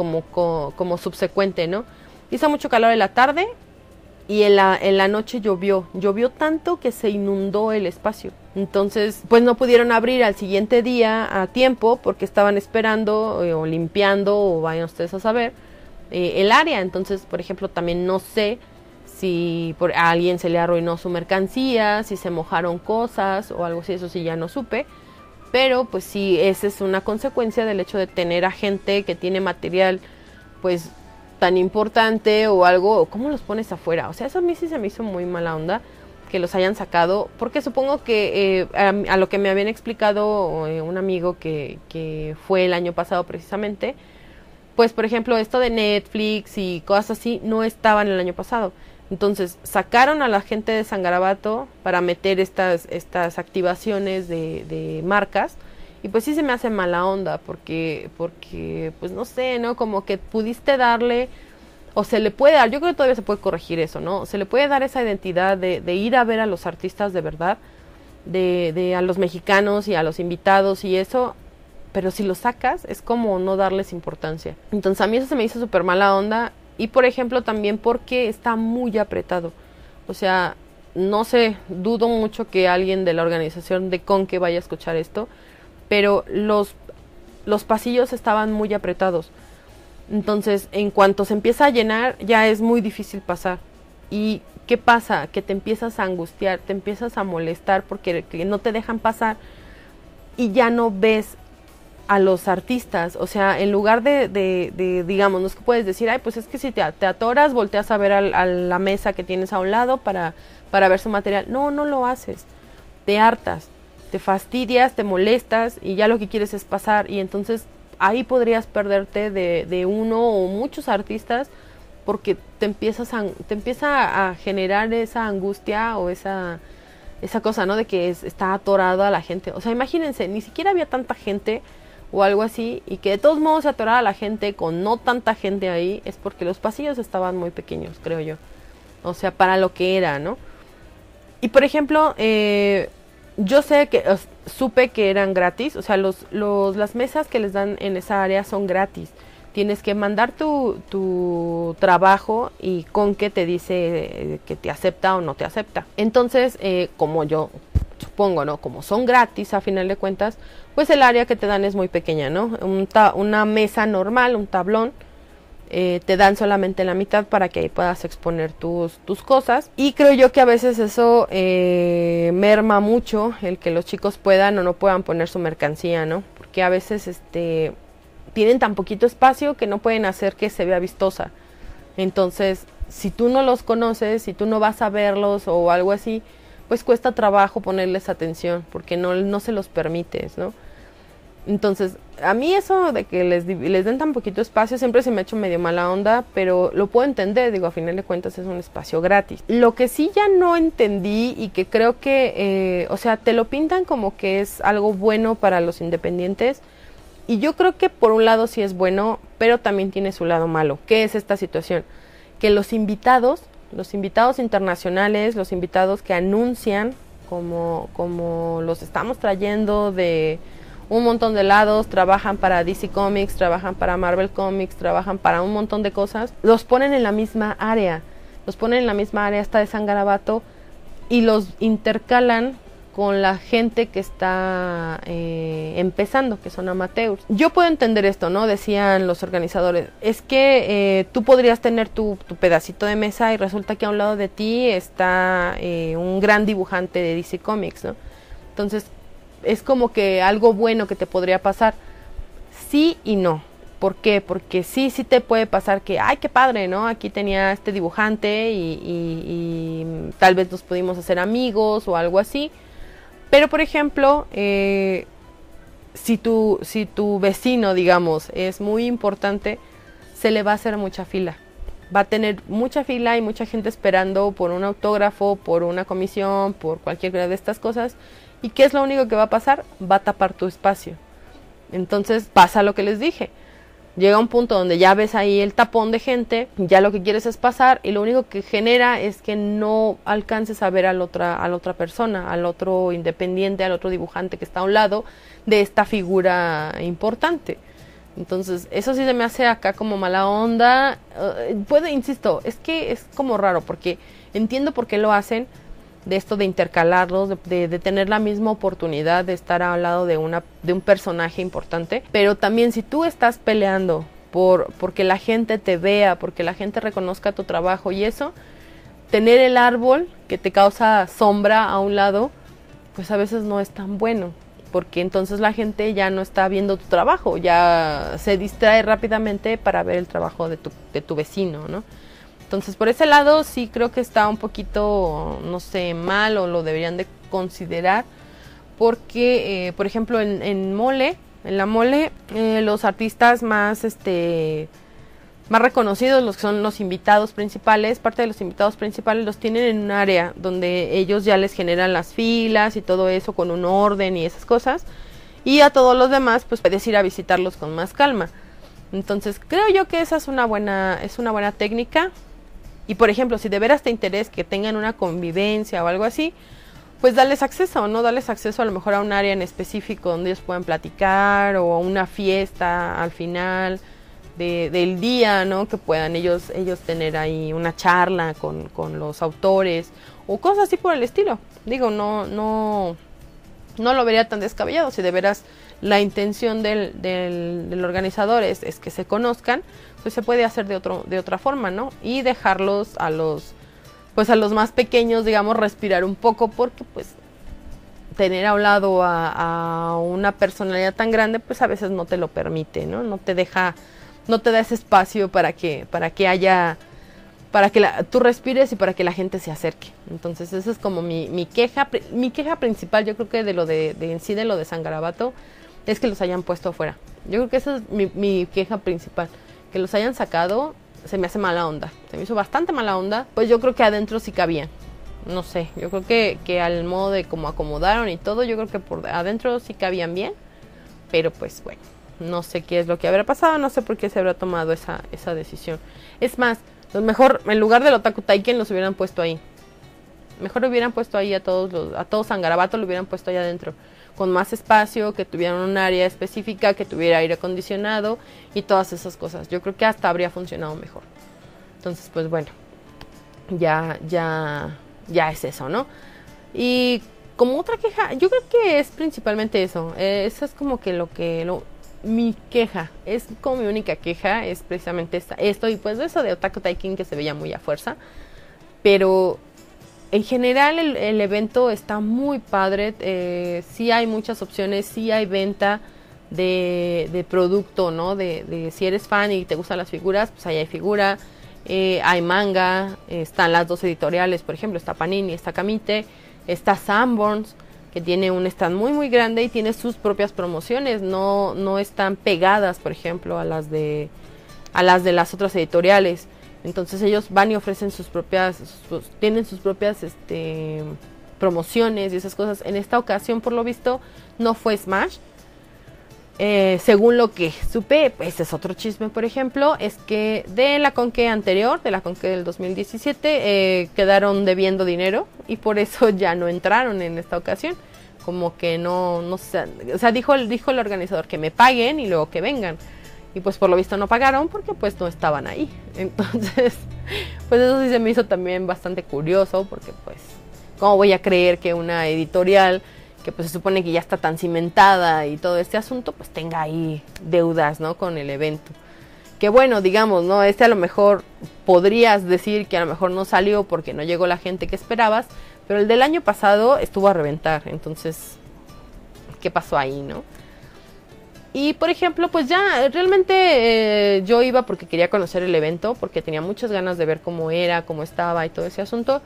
subsecuente, ¿no? Hizo mucho calor en la tarde y en la noche llovió. Llovió tanto que se inundó el espacio. Entonces, pues no pudieron abrir al siguiente día a tiempo porque estaban esperando o limpiando, o vayan ustedes a saber, el área. Entonces, por ejemplo, también no sé si a alguien se le arruinó su mercancía, si se mojaron cosas o algo así, eso sí ya no supe. Pero pues sí, esa es una consecuencia del hecho de tener a gente que tiene material pues tan importante o algo. ¿Cómo los pones afuera? O sea, eso a mí sí se me hizo muy mala onda que los hayan sacado, porque supongo que a lo que me habían explicado un amigo que fue el año pasado precisamente, pues por ejemplo esto de Netflix y cosas así no estaban el año pasado. Entonces sacaron a la gente de San Garabato para meter estas activaciones de marcas, y pues sí se me hace mala onda porque pues no sé, ¿no? Como que pudiste darle, o se le puede dar, yo creo que todavía se puede corregir eso, ¿no? Se le puede dar esa identidad de ir a ver a los artistas de verdad, de a los mexicanos y a los invitados y eso, pero si los sacas es como no darles importancia. Entonces a mí eso se me hizo súper mala onda. Y por ejemplo también porque está muy apretado. O sea, no sé, dudo mucho que alguien de la organización de Conque vaya a escuchar esto, pero los pasillos estaban muy apretados. Entonces, en cuanto se empieza a llenar, ya es muy difícil pasar. ¿Y qué pasa? Que te empiezas a angustiar, te empiezas a molestar porque no te dejan pasar y ya no ves a los artistas. O sea, en lugar de digamos, no es que puedes decir, ay, pues es que si te atoras, volteas a ver a la mesa que tienes a un lado para ver su material. No lo haces. Te hartas, te fastidias, te molestas y ya lo que quieres es pasar. Y entonces ahí podrías perderte de uno o muchos artistas porque te empieza a generar esa angustia o esa cosa, ¿no? De que está atorada la gente. O sea, imagínense, ni siquiera había tanta gente o algo así, y que de todos modos se atorara la gente con no tanta gente ahí, es porque los pasillos estaban muy pequeños, creo yo. O sea, para lo que era, ¿no? Y por ejemplo, yo supe que eran gratis. O sea, las mesas que les dan en esa área son gratis. Tienes que mandar tu trabajo y con que te dice que te acepta o no te acepta. Entonces, como yo supongo, ¿no? Como son gratis a final de cuentas, pues el área que te dan es muy pequeña, ¿no? Una mesa normal, un tablón, te dan solamente la mitad para que ahí puedas exponer tus cosas. Y creo yo que a veces eso merma mucho el que los chicos puedan o no puedan poner su mercancía, ¿no? Porque a veces tienen tan poquito espacio que no pueden hacer que se vea vistosa. Entonces, si tú no los conoces, si tú no vas a verlos o algo así, pues cuesta trabajo ponerles atención porque no se los permites, ¿no? Entonces, a mí eso de que les den tan poquito espacio siempre se me ha hecho medio mala onda, pero lo puedo entender, digo, a final de cuentas es un espacio gratis. Lo que sí ya no entendí y que creo que, o sea, te lo pintan como que es algo bueno para los independientes, y yo creo que por un lado sí es bueno, pero también tiene su lado malo. ¿Qué es esta situación? Que los invitados internacionales, los invitados que anuncian como los estamos trayendo de un montón de lados, trabajan para DC Comics, trabajan para Marvel Comics, trabajan para un montón de cosas, los ponen en la misma área, hasta de San Garabato, y los intercalan con la gente que está empezando, que son amateurs. Yo puedo entender esto, ¿no? Decían los organizadores, es que tú podrías tener tu pedacito de mesa y resulta que a un lado de ti está un gran dibujante de DC Comics, ¿no? Entonces, es como que algo bueno que te podría pasar. Sí y no. ¿Por qué? Porque sí te puede pasar que, ay, qué padre, ¿no? Aquí tenía este dibujante y tal vez nos pudimos hacer amigos o algo así. Pero, por ejemplo, si tu vecino, digamos, es muy importante, se le va a hacer mucha fila. Va a tener mucha fila y mucha gente esperando por un autógrafo, por una comisión, por cualquiera de estas cosas. ¿Y qué es lo único que va a pasar? Va a tapar tu espacio. Entonces pasa lo que les dije. Llega un punto donde ya ves ahí el tapón de gente, ya lo que quieres es pasar y lo único que genera es que no alcances a ver a la otra persona, al otro independiente, al otro dibujante que está a un lado de esta figura importante. Entonces eso sí se me hace acá como mala onda. Insisto, es que es como raro porque entiendo por qué lo hacen, de esto de intercalarlos, de tener la misma oportunidad de estar al lado de un personaje importante, pero también si tú estás peleando porque la gente te vea, porque la gente reconozca tu trabajo y eso, tener el árbol que te causa sombra a un lado, pues a veces no es tan bueno, porque entonces la gente ya no está viendo tu trabajo, ya se distrae rápidamente para ver el trabajo de tu vecino, ¿no? Entonces, por ese lado sí creo que está un poquito, no sé, mal o lo deberían de considerar. Porque, por ejemplo, en la Mole, los artistas más reconocidos, los que son los invitados principales, parte de los invitados principales los tienen en un área donde ellos ya les generan las filas y todo eso con un orden y esas cosas. Y a todos los demás, pues puedes ir a visitarlos con más calma. Entonces, creo yo que esa es una buena técnica. Y por ejemplo, si de veras te interesa que tengan una convivencia o algo así, pues darles acceso, ¿no? Darles acceso a lo mejor a un área en específico donde ellos puedan platicar o a una fiesta al final del día, ¿no? Que puedan ellos tener ahí una charla con los autores o cosas así por el estilo. Digo, no lo vería tan descabellado si de veras la intención del organizador es que se conozcan, pues se puede hacer de otra forma, ¿no? Y dejarlos a los más pequeños, digamos, respirar un poco, porque pues tener a un lado a una personalidad tan grande, pues a veces no te lo permite, ¿no? No te da ese espacio para que tú respires y para que la gente se acerque. Entonces esa es como mi queja principal. Yo creo que de lo de lo de San Garabato es que los hayan puesto afuera. Yo creo que esa es mi queja principal, que los hayan sacado. Se me hace mala onda, se me hizo bastante mala onda. Pues yo creo que adentro sí cabían, no sé, yo creo que al modo de cómo acomodaron y todo, yo creo que por adentro sí cabían bien. Pero pues bueno, no sé qué es lo que habrá pasado, no sé por qué se habrá tomado esa decisión. Es más, mejor en lugar del Otaku Taiken los hubieran puesto ahí. Mejor hubieran puesto ahí a todos San Garabato, lo hubieran puesto ahí adentro, con más espacio, que tuvieran un área específica, que tuviera aire acondicionado y todas esas cosas. Yo creo que hasta habría funcionado mejor. Entonces, pues bueno, ya es eso, ¿no? Y como otra queja, yo creo que es principalmente eso. Eso es como que mi queja, es como mi única queja, es precisamente esto, y pues eso de Otaku Taikin que se veía muy a fuerza, pero en general el evento está muy padre, sí hay muchas opciones, sí hay venta de producto, ¿no? De si eres fan y te gustan las figuras, pues ahí hay figura, hay manga, están las dos editoriales, por ejemplo, está Panini, está Kamite, está Sanborns, que tiene un stand muy muy grande y tiene sus propias promociones, no están pegadas, por ejemplo, a las de las otras editoriales. Entonces ellos van y ofrecen tienen sus propias promociones y esas cosas. En esta ocasión, por lo visto, no fue Smash. Según lo que supe, pues es otro chisme, por ejemplo, es que de la Conque anterior, de la Conque del 2017, quedaron debiendo dinero y por eso ya no entraron en esta ocasión. Como que no sé, o sea, dijo el organizador que me paguen y luego que vengan. Y pues por lo visto no pagaron porque pues no estaban ahí. Entonces, pues eso sí se me hizo también bastante curioso porque pues, ¿cómo voy a creer que una editorial que pues se supone que ya está tan cimentada y todo este asunto, pues tenga ahí deudas, ¿no? Con el evento. Que bueno, digamos, ¿no? A lo mejor podrías decir que a lo mejor no salió porque no llegó la gente que esperabas, pero el del año pasado estuvo a reventar, entonces, ¿qué pasó ahí, no? Y por ejemplo, pues ya realmente yo iba porque quería conocer el evento, porque tenía muchas ganas de ver cómo era, cómo estaba y todo ese asunto.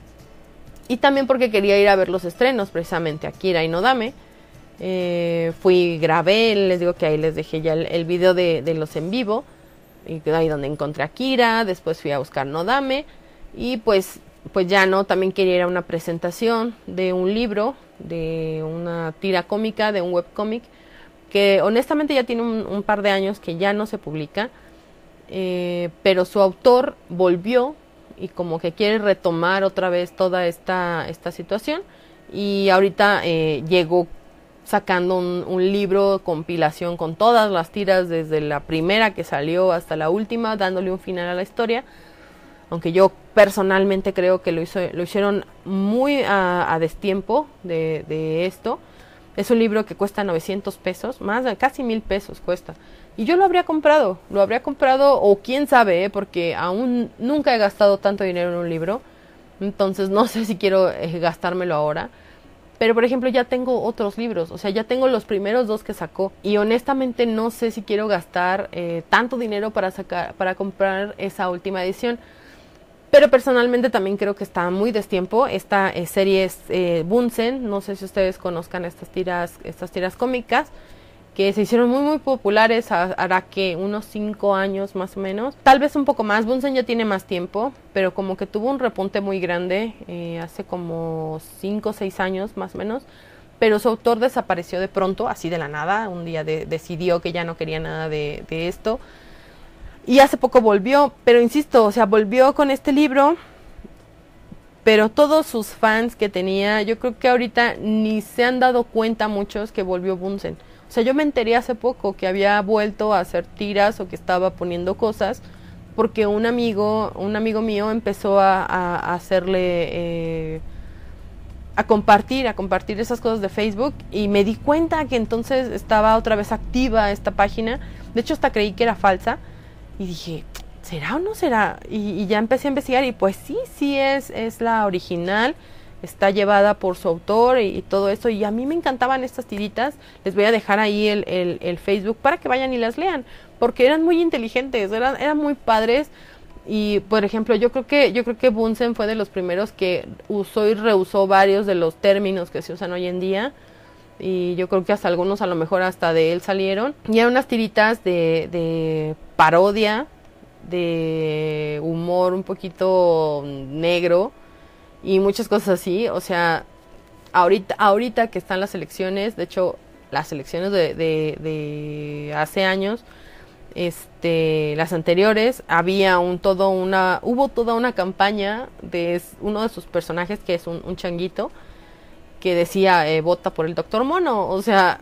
Y también porque quería ir a ver los estrenos, precisamente, Akira y Nodame. Fui, grabé, les digo que ahí les dejé ya el video de los en vivo. Y ahí donde encontré Akira, después fui a buscar Nodame. Y pues ya no, también quería ir a una presentación de un libro, de una tira cómica, de un webcómic, que honestamente ya tiene un par de años que ya no se publica. Pero su autor volvió y como que quiere retomar otra vez toda esta situación y ahorita llegó sacando un libro compilación con todas las tiras desde la primera que salió hasta la última, dándole un final a la historia, aunque yo personalmente creo que lo hicieron muy a destiempo de esto. Es un libro que cuesta 900 pesos, más de casi 1000 pesos cuesta. Y yo lo habría comprado o quién sabe, porque aún nunca he gastado tanto dinero en un libro. Entonces no sé si quiero gastármelo ahora. Pero por ejemplo ya tengo otros libros, o sea ya tengo los primeros 2 que sacó. Y honestamente no sé si quiero gastar tanto dinero para comprar esa última edición. Pero personalmente también creo que está muy destiempo. Esta serie es Bunsen, no sé si ustedes conozcan estas tiras cómicas, que se hicieron muy muy populares, hará que unos 5 años más o menos, tal vez un poco más. Bunsen ya tiene más tiempo, pero como que tuvo un repunte muy grande hace como 5 o 6 años más o menos, pero su autor desapareció de pronto, así de la nada, un día decidió que ya no quería nada de esto, y hace poco volvió, pero insisto, o sea, volvió con este libro, pero todos sus fans que tenía, yo creo que ahorita ni se han dado cuenta muchos que volvió Bunsen. O sea, yo me enteré hace poco que había vuelto a hacer tiras o que estaba poniendo cosas porque un amigo mío empezó a hacerle, a compartir esas cosas de Facebook y me di cuenta que entonces estaba otra vez activa esta página. De hecho, hasta creí que era falsa y dije, ¿será o no será? Y ya empecé a investigar y pues sí es la original. Está llevada por su autor y todo eso, y a mí me encantaban estas tiritas. Les voy a dejar ahí el Facebook para que vayan y las lean, porque eran muy inteligentes, eran muy padres. Y por ejemplo, yo creo que Bunsen fue de los primeros que usó y reusó varios de los términos que se usan hoy en día, y yo creo que hasta algunos a lo mejor hasta de él salieron, y eran unas tiritas de parodia, de humor un poquito negro y muchas cosas así. O sea, ahorita que están las elecciones, de hecho las elecciones de hace años, las anteriores, hubo toda una campaña de uno de sus personajes, que es un changuito, que decía vota por el Dr. Mono, o sea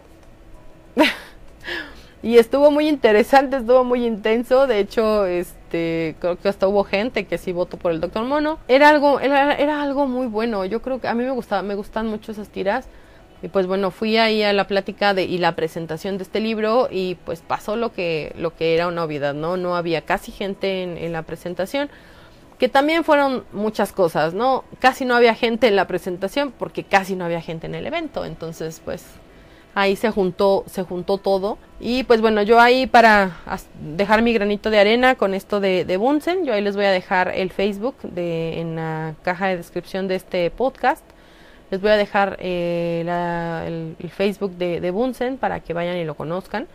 y estuvo muy interesante, estuvo muy intenso. De hecho, creo que hasta hubo gente que sí votó por el Dr. Mono. Era algo muy bueno. Yo creo que a mí me gustan mucho esas tiras. Y pues bueno, fui ahí a la plática y la presentación de este libro y pues pasó lo que era una obviedad, ¿no? No había casi gente en la presentación, que también fueron muchas cosas, ¿no? Casi no había gente en la presentación porque casi no había gente en el evento, entonces pues ahí se juntó todo. Y pues bueno, yo ahí para dejar mi granito de arena con esto de Bunsen, yo ahí les voy a dejar el Facebook en la caja de descripción de este podcast. Les voy a dejar el Facebook de Bunsen para que vayan y lo conozcan,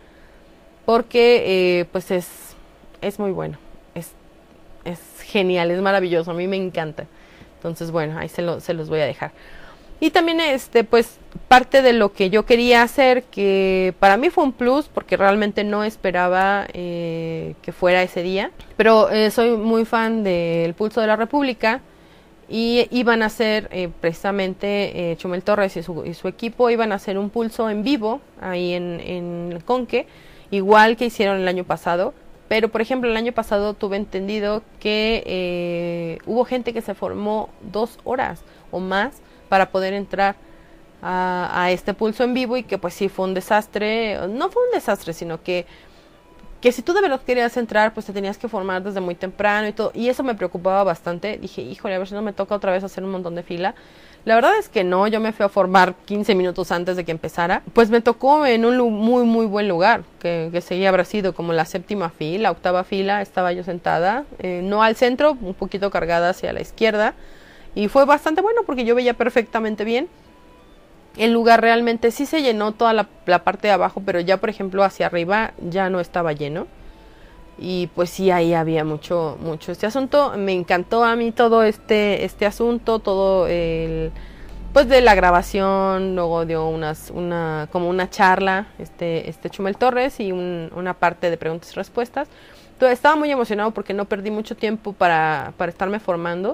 porque pues es muy bueno, es genial, es maravilloso, a mí me encanta. Entonces bueno, ahí se los voy a dejar. Y también pues parte de lo que yo quería hacer, que para mí fue un plus porque realmente no esperaba que fuera ese día, pero soy muy fan del Pulso de la República. Y iban a hacer precisamente Chumel Torres y su equipo iban a hacer un pulso en vivo ahí en Conque, igual que hicieron el año pasado. Pero por ejemplo el año pasado tuve entendido que hubo gente que se formó 2 horas o más para poder entrar a este pulso en vivo, y que pues sí fue un desastre. No fue un desastre, sino que si tú de verdad querías entrar, pues te tenías que formar desde muy temprano y todo, y eso me preocupaba bastante. Dije, híjole, a ver si no me toca otra vez hacer un montón de fila. La verdad es que no, yo me fui a formar 15 minutos antes de que empezara. Pues me tocó en un muy, muy buen lugar, que seguía habrá sido como la 7ª fila, 8ª fila, estaba yo sentada, no al centro, un poquito cargada hacia la izquierda, y fue bastante bueno porque yo veía perfectamente bien. El lugar realmente sí se llenó toda la parte de abajo, pero ya por ejemplo hacia arriba ya no estaba lleno. Y pues sí, ahí había mucho este asunto. Me encantó a mí todo este asunto, todo pues de la grabación. Luego dio como una charla Chumel Torres y una parte de preguntas y respuestas. Entonces estaba muy emocionado porque no perdí mucho tiempo para estarme formando,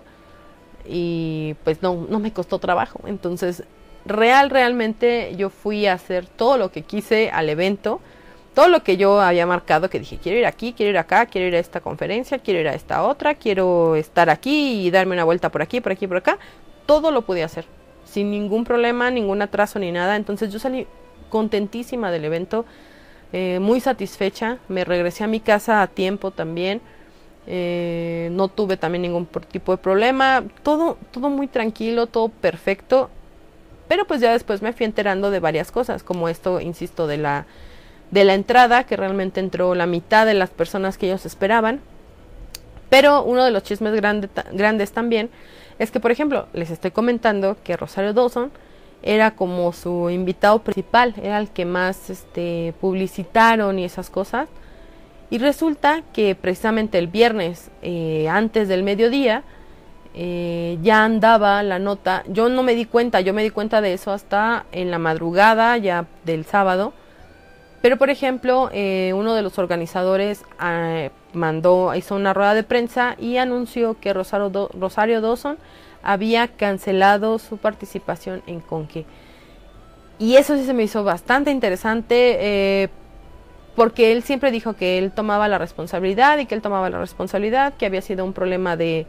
y pues no me costó trabajo. Entonces realmente yo fui a hacer todo lo que quise al evento, todo lo que yo había marcado, que dije, quiero ir aquí, quiero ir acá, quiero ir a esta conferencia, quiero ir a esta otra, quiero estar aquí y darme una vuelta por aquí, por aquí, por acá. Todo lo pude hacer sin ningún problema, ningún atraso ni nada. Entonces yo salí contentísima del evento, muy satisfecha. Me regresé a mi casa a tiempo también. No tuve también ningún tipo de problema, todo muy tranquilo, todo perfecto. Pero pues ya después me fui enterando de varias cosas, como esto, insisto, de la entrada, que realmente entró la mitad de las personas que ellos esperaban. Pero uno de los chismes grandes también es que, por ejemplo, les estoy comentando que Rosario Dawson era como su invitado principal, era el que más publicitaron y esas cosas. Y resulta que precisamente el viernes, antes del mediodía, ya andaba la nota. Yo no me di cuenta, yo me di cuenta de eso hasta en la madrugada ya del sábado. Pero por ejemplo, uno de los organizadores hizo una rueda de prensa y anunció que Rosario Dawson había cancelado su participación en Conque. Y eso sí se me hizo bastante interesante, porque él siempre dijo que él tomaba la responsabilidad que había sido un problema de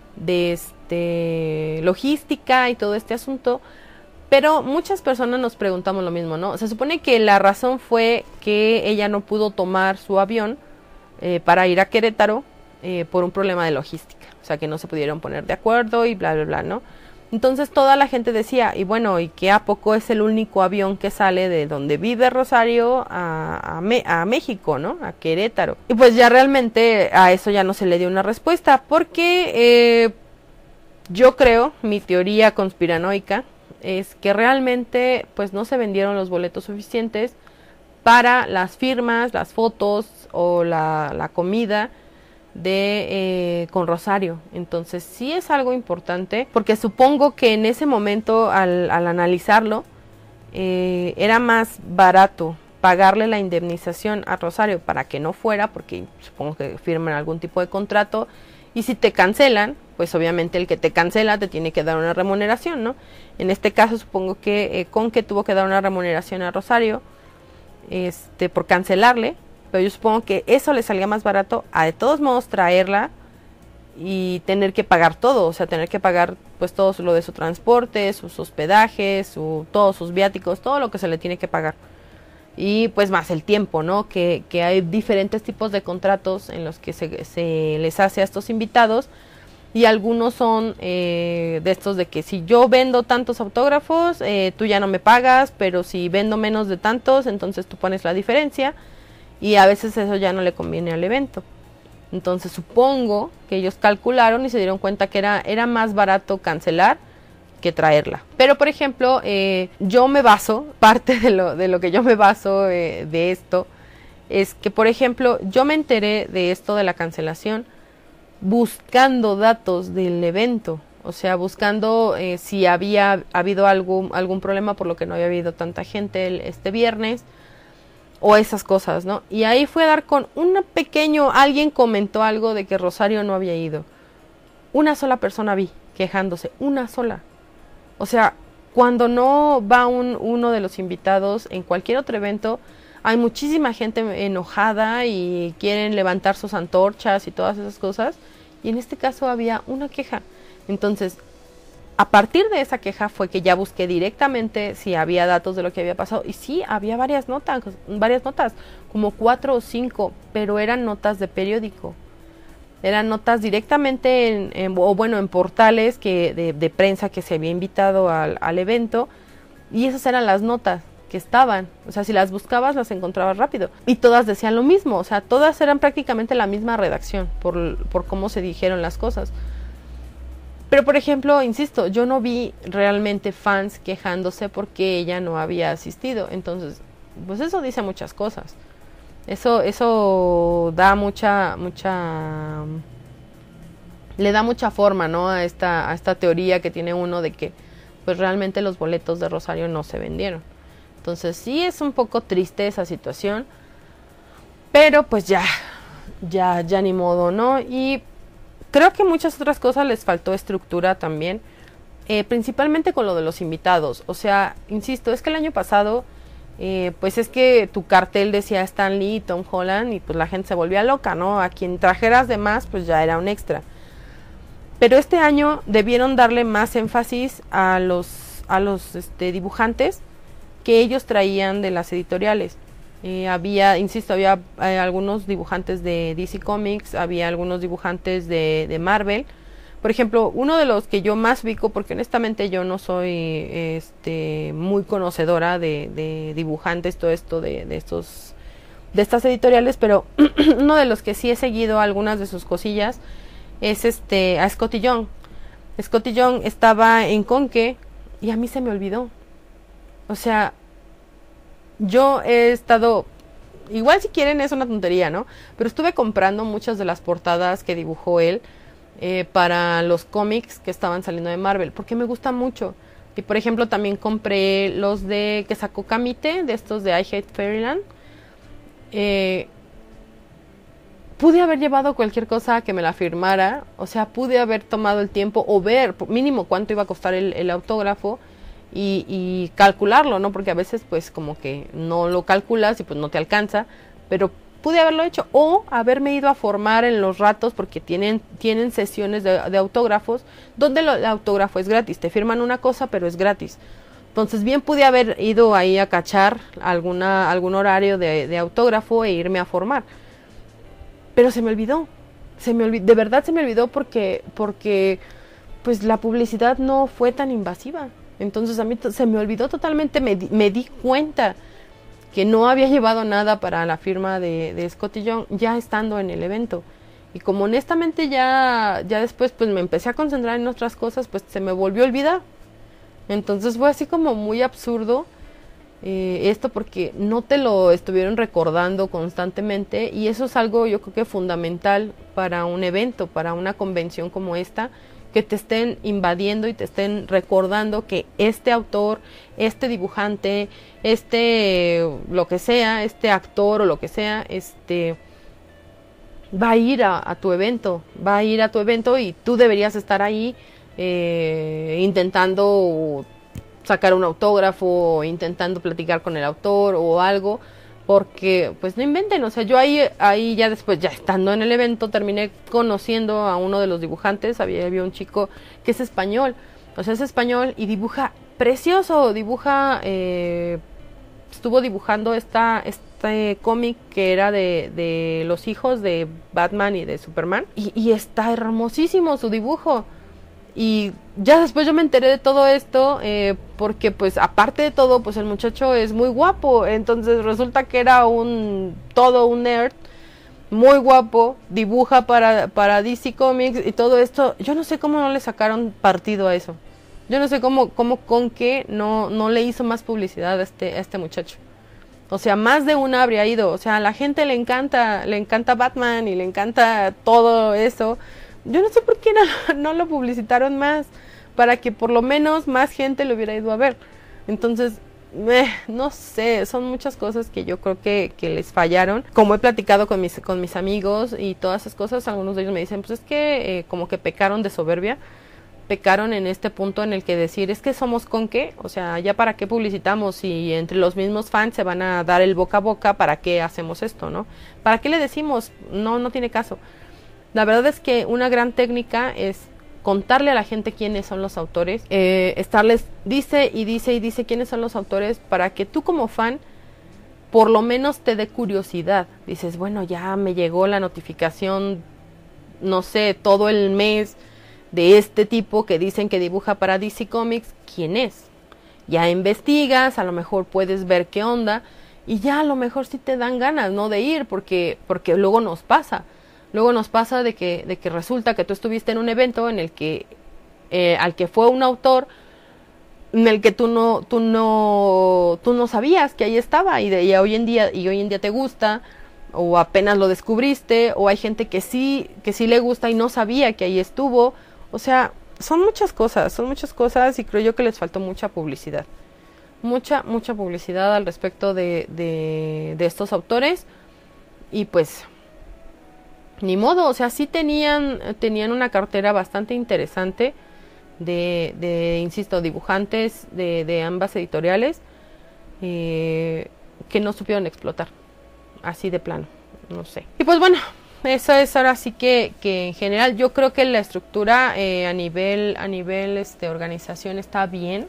logística y todo este asunto. Pero muchas personas nos preguntamos lo mismo, ¿no? Se supone que la razón fue que ella no pudo tomar su avión para ir a Querétaro por un problema de logística, o sea que no se pudieron poner de acuerdo y bla bla bla, ¿no? Entonces toda la gente decía, y bueno, ¿y qué a poco es el único avión que sale de donde vive Rosario a México, ¿no? A Querétaro. Y pues ya realmente a eso ya no se le dio una respuesta, porque yo creo, mi teoría conspiranoica es que realmente pues no se vendieron los boletos suficientes para las firmas, las fotos o la comida con Rosario. Entonces sí es algo importante, porque supongo que en ese momento al analizarlo era más barato pagarle la indemnización a Rosario para que no fuera, porque supongo que firman algún tipo de contrato, y si te cancelan, pues obviamente el que te cancela te tiene que dar una remuneración, ¿no? En este caso supongo que Conque tuvo que dar una remuneración a Rosario por cancelarle, pero yo supongo que eso le salía más barato a de todos modos traerla y tener que pagar todo, o sea, tener que pagar pues todo lo de su transporte, sus hospedajes, todos sus viáticos, todo lo que se le tiene que pagar. Y pues más el tiempo, ¿no? Que hay diferentes tipos de contratos en los que se les hace a estos invitados, y algunos son de estos de que si yo vendo tantos autógrafos, tú ya no me pagas, pero si vendo menos de tantos, entonces tú pones la diferencia, y a veces eso ya no le conviene al evento. Entonces supongo que ellos calcularon y se dieron cuenta que era más barato cancelar que traerla. Pero por ejemplo, yo me baso, parte de lo que yo me baso de esto, es que por ejemplo, yo me enteré de esto de la cancelación buscando datos del evento. O sea, buscando si había habido algún problema por lo que no había habido tanta gente este viernes, o esas cosas, ¿no? Y ahí fue a dar con alguien comentó algo de que Rosario no había ido. Una sola persona vi quejándose, una sola. O sea, cuando no va uno de los invitados en cualquier otro evento, hay muchísima gente enojada y quieren levantar sus antorchas y todas esas cosas. Y en este caso había una queja. Entonces, a partir de esa queja fue que ya busqué directamente si había datos de lo que había pasado. Y sí, había varias notas, como 4 o 5, pero eran notas de periódico. Eran notas directamente en portales de prensa que se había invitado al evento. Y esas eran las notas que estaban. O sea, si las buscabas, las encontrabas rápido. Y todas decían lo mismo. O sea, todas eran prácticamente la misma redacción por cómo se dijeron las cosas. Pero, por ejemplo, insisto, yo no vi realmente fans quejándose porque ella no había asistido. Entonces, pues eso dice muchas cosas. Eso da le da mucha forma, ¿no? a esta teoría que tiene uno de que pues realmente los boletos de Rosario no se vendieron. Entonces sí es un poco triste esa situación, pero pues ya ni modo, ¿no? Y creo que muchas otras cosas les faltó estructura también, principalmente con lo de los invitados. O sea, insisto, es que el año pasado pues es que tu cartel decía Stan Lee y Tom Holland y pues la gente se volvía loca, ¿no? A quien trajeras de más pues ya era un extra. Pero este año debieron darle más énfasis a los dibujantes que ellos traían de las editoriales. Había algunos dibujantes de DC Comics, había algunos dibujantes de Marvel. Por ejemplo, uno de los que yo más ubico, porque honestamente yo no soy muy conocedora de dibujantes, todo esto de estas editoriales, pero uno de los que sí he seguido algunas de sus cosillas es a Scotty Young. Scotty Young estaba en Conque y a mí se me olvidó. O sea, yo he estado, igual si quieren es una tontería, ¿no? Pero estuve comprando muchas de las portadas que dibujó él para los cómics que estaban saliendo de Marvel, porque me gusta mucho. Y por ejemplo también compré los que sacó Kamite, de estos de I Hate Fairyland. Pude haber llevado cualquier cosa que me la firmara, o sea, pude haber tomado el tiempo o ver mínimo cuánto iba a costar el autógrafo y calcularlo, ¿no? Porque a veces pues como que no lo calculas y pues no te alcanza, pero pude haberlo hecho o haberme ido a formar en los ratos porque tienen sesiones de autógrafos donde el autógrafo es gratis, te firman una cosa pero es gratis. Entonces bien pude haber ido ahí a cachar algún horario de autógrafo e irme a formar. Pero se me olvidó, de verdad se me olvidó porque pues la publicidad no fue tan invasiva. Entonces a mí se me olvidó totalmente, me di cuenta que no había llevado nada para la firma de Scotty Young ya estando en el evento. Y como honestamente ya después pues me empecé a concentrar en otras cosas, pues se me volvió a olvidar. Entonces fue así como muy absurdo esto porque no te lo estuvieron recordando constantemente y eso es algo yo creo que fundamental para un evento, para una convención como esta, que te estén invadiendo y te estén recordando que este autor, este dibujante, lo que sea, este actor o lo que sea, va a ir a tu evento, y tú deberías estar ahí intentando sacar un autógrafo o intentando platicar con el autor o algo, porque pues no inventen, o sea, yo ahí ya después, ya estando en el evento, terminé conociendo a uno de los dibujantes. Había un chico que es español, o sea, es español y dibuja precioso, estuvo dibujando este cómic que era de los hijos de Batman y de Superman, y está hermosísimo su dibujo. Y ya después yo me enteré de todo esto, porque pues aparte de todo, pues el muchacho es muy guapo. Entonces resulta que era todo un nerd, muy guapo, dibuja para DC Comics y todo esto. Yo no sé cómo no le sacaron partido a eso. Yo no sé cómo con qué no le hizo más publicidad a este muchacho. O sea, más de una habría ido. O sea, a la gente le encanta Batman y le encanta todo eso. Yo no sé por qué no lo publicitaron más, para que por lo menos más gente lo hubiera ido a ver. Entonces, no sé, son muchas cosas que yo creo que les fallaron. Como he platicado con mis amigos y todas esas cosas, algunos de ellos me dicen, pues es que como que pecaron de soberbia, pecaron en este punto en el que decir, es que somos con qué, o sea, ya para qué publicitamos, si entre los mismos fans se van a dar el boca a boca, ¿para qué hacemos esto, no? ¿Para qué le decimos? No tiene caso. La verdad es que una gran técnica es contarle a la gente quiénes son los autores, estarles dice quiénes son los autores, para que tú como fan por lo menos te dé curiosidad. Dices, bueno, ya me llegó la notificación, no sé, todo el mes de este tipo que dicen que dibuja para DC Comics, ¿quién es? Ya investigas, a lo mejor puedes ver qué onda, y ya a lo mejor sí te dan ganas, ¿no?, de ir, porque luego nos pasa. Luego nos pasa de que resulta que tú estuviste en un evento en el que al que fue un autor en el que tú no sabías que ahí estaba, y hoy en día te gusta, o apenas lo descubriste, o hay gente que sí le gusta y no sabía que ahí estuvo. O sea, son muchas cosas, y creo yo que les faltó mucha publicidad. Mucha publicidad al respecto de estos autores. Y pues ni modo, o sea, sí tenían una cartera bastante interesante insisto, dibujantes de ambas editoriales, que no supieron explotar, así de plano, no sé. Y pues bueno, eso es ahora sí que en general yo creo que la estructura a nivel organización está bien,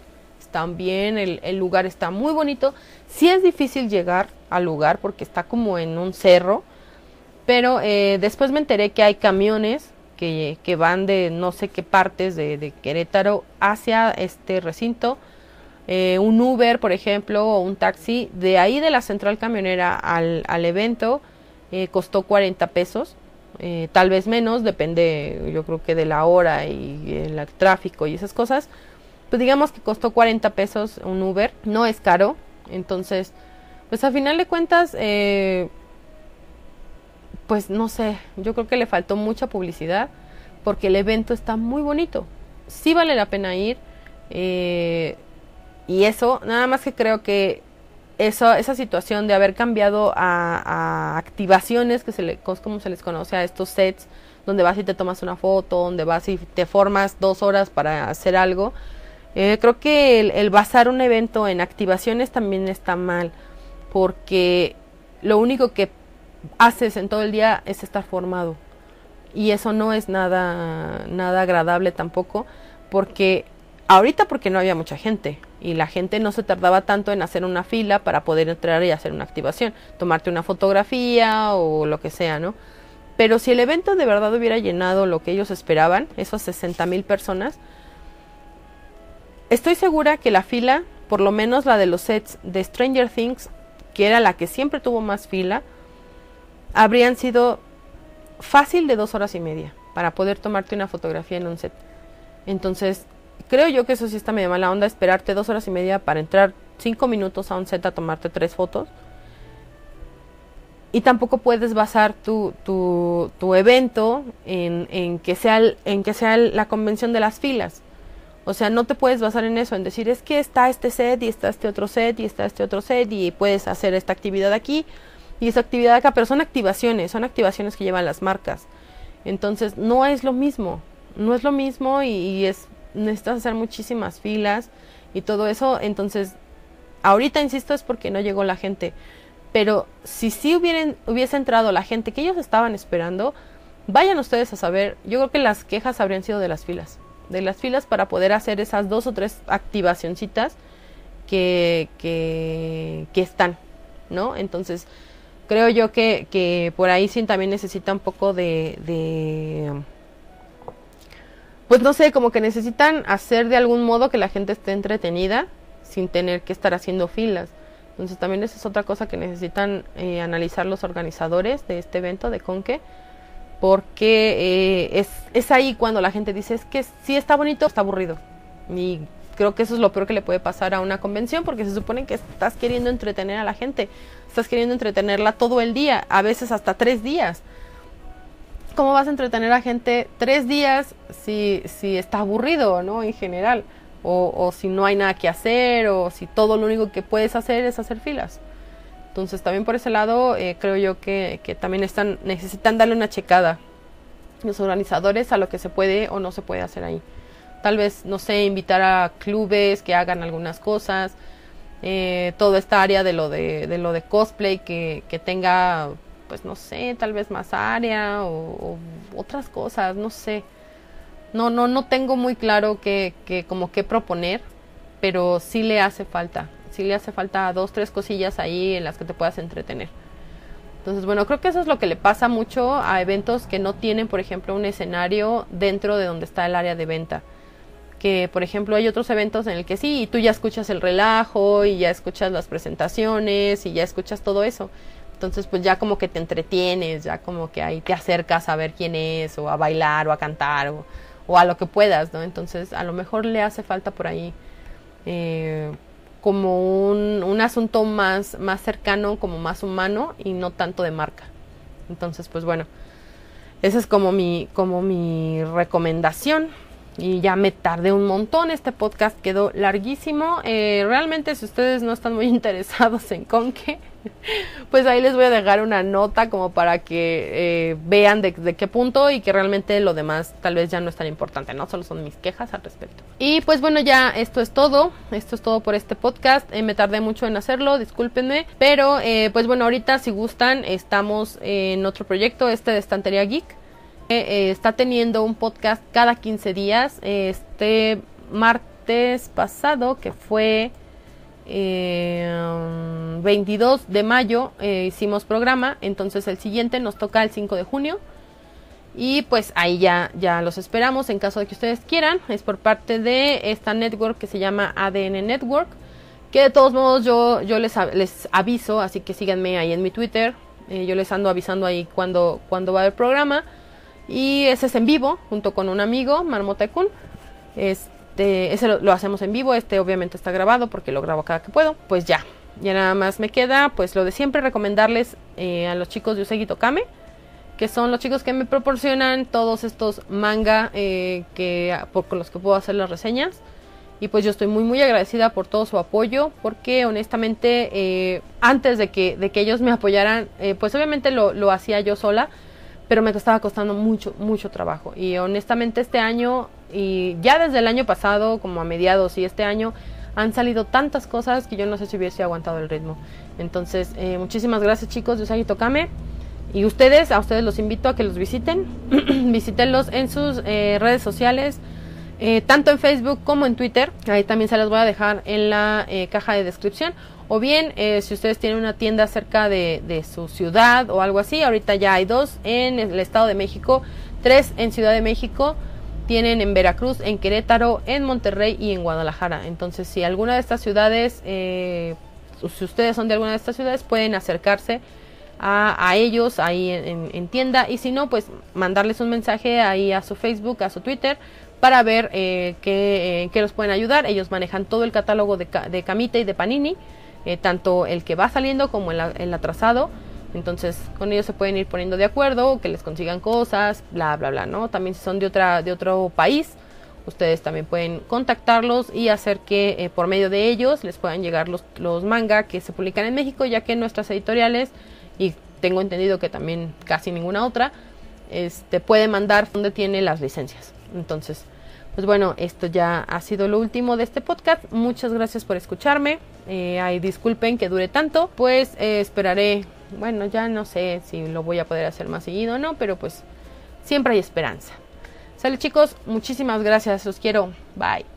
el lugar está muy bonito. Sí es difícil llegar al lugar porque está como en un cerro, pero después me enteré que hay camiones que van de no sé qué partes de Querétaro hacia este recinto. Un Uber, por ejemplo, o un taxi de ahí de la central camionera al evento costó 40 pesos, tal vez menos, depende yo creo que de la hora y el tráfico y esas cosas. Pues digamos que costó 40 pesos un Uber, no es caro. Entonces, pues a final de cuentas, pues no sé, yo creo que le faltó mucha publicidad, porque el evento está muy bonito, sí vale la pena ir, y eso, nada más que creo que esa situación de haber cambiado a activaciones, como se les conoce a estos sets, donde vas y te tomas una foto, donde vas y te formas 2 horas para hacer algo, creo que el basar un evento en activaciones también está mal, porque lo único que haces en todo el día es estar formado, y eso no es nada agradable tampoco, porque no había mucha gente y la gente no se tardaba tanto en hacer una fila para poder entrar y hacer una activación, tomarte una fotografía o lo que sea, ¿no? Pero si el evento de verdad hubiera llenado lo que ellos esperaban, esos 60,000 personas, estoy segura que la fila, por lo menos la de los sets de Stranger Things, que era la que siempre tuvo más fila, habrían sido fácil de 2 horas y media para poder tomarte una fotografía en un set. Entonces, creo yo que eso sí está medio mala onda, esperarte 2 horas y media para entrar 5 minutos a un set a tomarte 3 fotos. Y tampoco puedes basar tu evento en que sea la convención de las filas. O sea, no te puedes basar en eso, en decir, es que está este set y está este otro set y está este otro set y puedes hacer esta actividad aquí y esa actividad acá, pero son activaciones que llevan las marcas. Entonces, no es lo mismo y necesitas hacer muchísimas filas y todo eso. Entonces, ahorita, insisto, es porque no llegó la gente. pero si sí hubiese entrado la gente que ellos estaban esperando, vayan ustedes a saber, yo creo que las quejas habrían sido de las filas para poder hacer esas 2 o 3 activacioncitas que están, ¿no? Entonces, creo yo que por ahí sí también necesita un poco pues no sé, como que necesitan hacer de algún modo que la gente esté entretenida sin tener que estar haciendo filas. Entonces también esa es otra cosa que necesitan analizar los organizadores de este evento de Conque, porque es ahí cuando la gente dice, es que sí está bonito, está aburrido. Y creo que eso es lo peor que le puede pasar a una convención, porque se supone que estás queriendo entretener a la gente, estás queriendo entretenerla todo el día, a veces hasta 3 días. ¿Cómo vas a entretener a gente 3 días si está aburrido, ¿no? En general, o si no hay nada que hacer, o si todo lo único que puedes hacer es hacer filas. Entonces también por ese lado creo yo que también necesitan darle una checada los organizadores a lo que se puede o no se puede hacer ahí. Tal vez, no sé, invitar a clubes que hagan algunas cosas, toda esta área de lo de cosplay que tenga, pues no sé, tal vez más área o otras cosas, no sé. No tengo muy claro como qué proponer, pero sí le hace falta 2, 3 cosillas ahí en las que te puedas entretener. Entonces, bueno, creo que eso es lo que le pasa mucho a eventos que no tienen, por ejemplo, un escenario dentro de donde está el área de venta. Que, por ejemplo, hay otros eventos en el que sí, y tú ya escuchas el relajo, y ya escuchas las presentaciones, y ya escuchas todo eso. Entonces, pues ya como que te entretienes, ya como que ahí te acercas a ver quién es, o a bailar, o a cantar, o a lo que puedas, ¿no? Entonces, a lo mejor le hace falta por ahí como un asunto más cercano, como más humano, y no tanto de marca. Entonces, pues bueno, esa es como mi recomendación. Y ya me tardé un montón, este podcast quedó larguísimo. Realmente, si ustedes no están muy interesados en Conque, pues ahí les voy a dejar una nota como para que vean de qué punto, y que realmente lo demás tal vez ya no es tan importante, ¿no? Solo son mis quejas al respecto. Y pues bueno, ya esto es todo por este podcast. Me tardé mucho en hacerlo, discúlpenme, pero pues bueno, ahorita si gustan estamos en otro proyecto, de Estantería Geek. Está teniendo un podcast cada 15 días. Este martes pasado, que fue 22 de mayo, hicimos programa. Entonces el siguiente nos toca el 5 de junio. Y pues ahí ya los esperamos en caso de que ustedes quieran. Es por parte de esta network que se llama ADN Network, que de todos modos yo les aviso, así que síganme ahí en mi Twitter. Yo les ando avisando ahí cuando va a haber programa. Y ese es en vivo, junto con un amigo, Marmota-kun. Ese lo hacemos en vivo. Obviamente está grabado porque lo grabo cada que puedo. Pues ya nada más me queda pues lo de siempre, recomendarles a los chicos de Usagi Tokame, que son los chicos que me proporcionan todos estos manga con los que puedo hacer las reseñas. Y pues yo estoy muy agradecida por todo su apoyo, porque honestamente antes de que ellos me apoyaran, pues obviamente lo hacía yo sola, pero me estaba costando mucho trabajo. Y honestamente este año, y ya desde el año pasado, como a mediados, y este año, han salido tantas cosas que yo no sé si hubiese aguantado el ritmo. Entonces, muchísimas gracias, chicos de Usagi Tokame. Y a ustedes los invito a que los visiten. Visítenlos en sus redes sociales, tanto en Facebook como en Twitter. Ahí también se las voy a dejar en la caja de descripción. O bien, si ustedes tienen una tienda cerca de su ciudad o algo así, ahorita ya hay 2 en el Estado de México, 3 en Ciudad de México, tienen en Veracruz, en Querétaro, en Monterrey y en Guadalajara. Entonces, si alguna de estas ciudades, si ustedes son de alguna de estas ciudades, pueden acercarse a ellos ahí en tienda, y si no, pues mandarles un mensaje ahí a su Facebook, a su Twitter, para ver qué los pueden ayudar. Ellos manejan todo el catálogo de Camite y de Panini, tanto el que va saliendo como el atrasado. Entonces con ellos se pueden ir poniendo de acuerdo, que les consigan cosas, bla ¿no? También si son de otro país, ustedes también pueden contactarlos y hacer que por medio de ellos les puedan llegar los manga que se publican en México, ya que nuestras editoriales, y tengo entendido que también casi ninguna otra, puede mandar donde tiene las licencias. Entonces, Pues bueno, esto ya ha sido lo último de este podcast. Muchas gracias por escucharme. Ay, disculpen que dure tanto. Pues esperaré. Bueno, ya no sé si lo voy a poder hacer más seguido o no, pero pues siempre hay esperanza. Sale chicos, muchísimas gracias. Los quiero. Bye.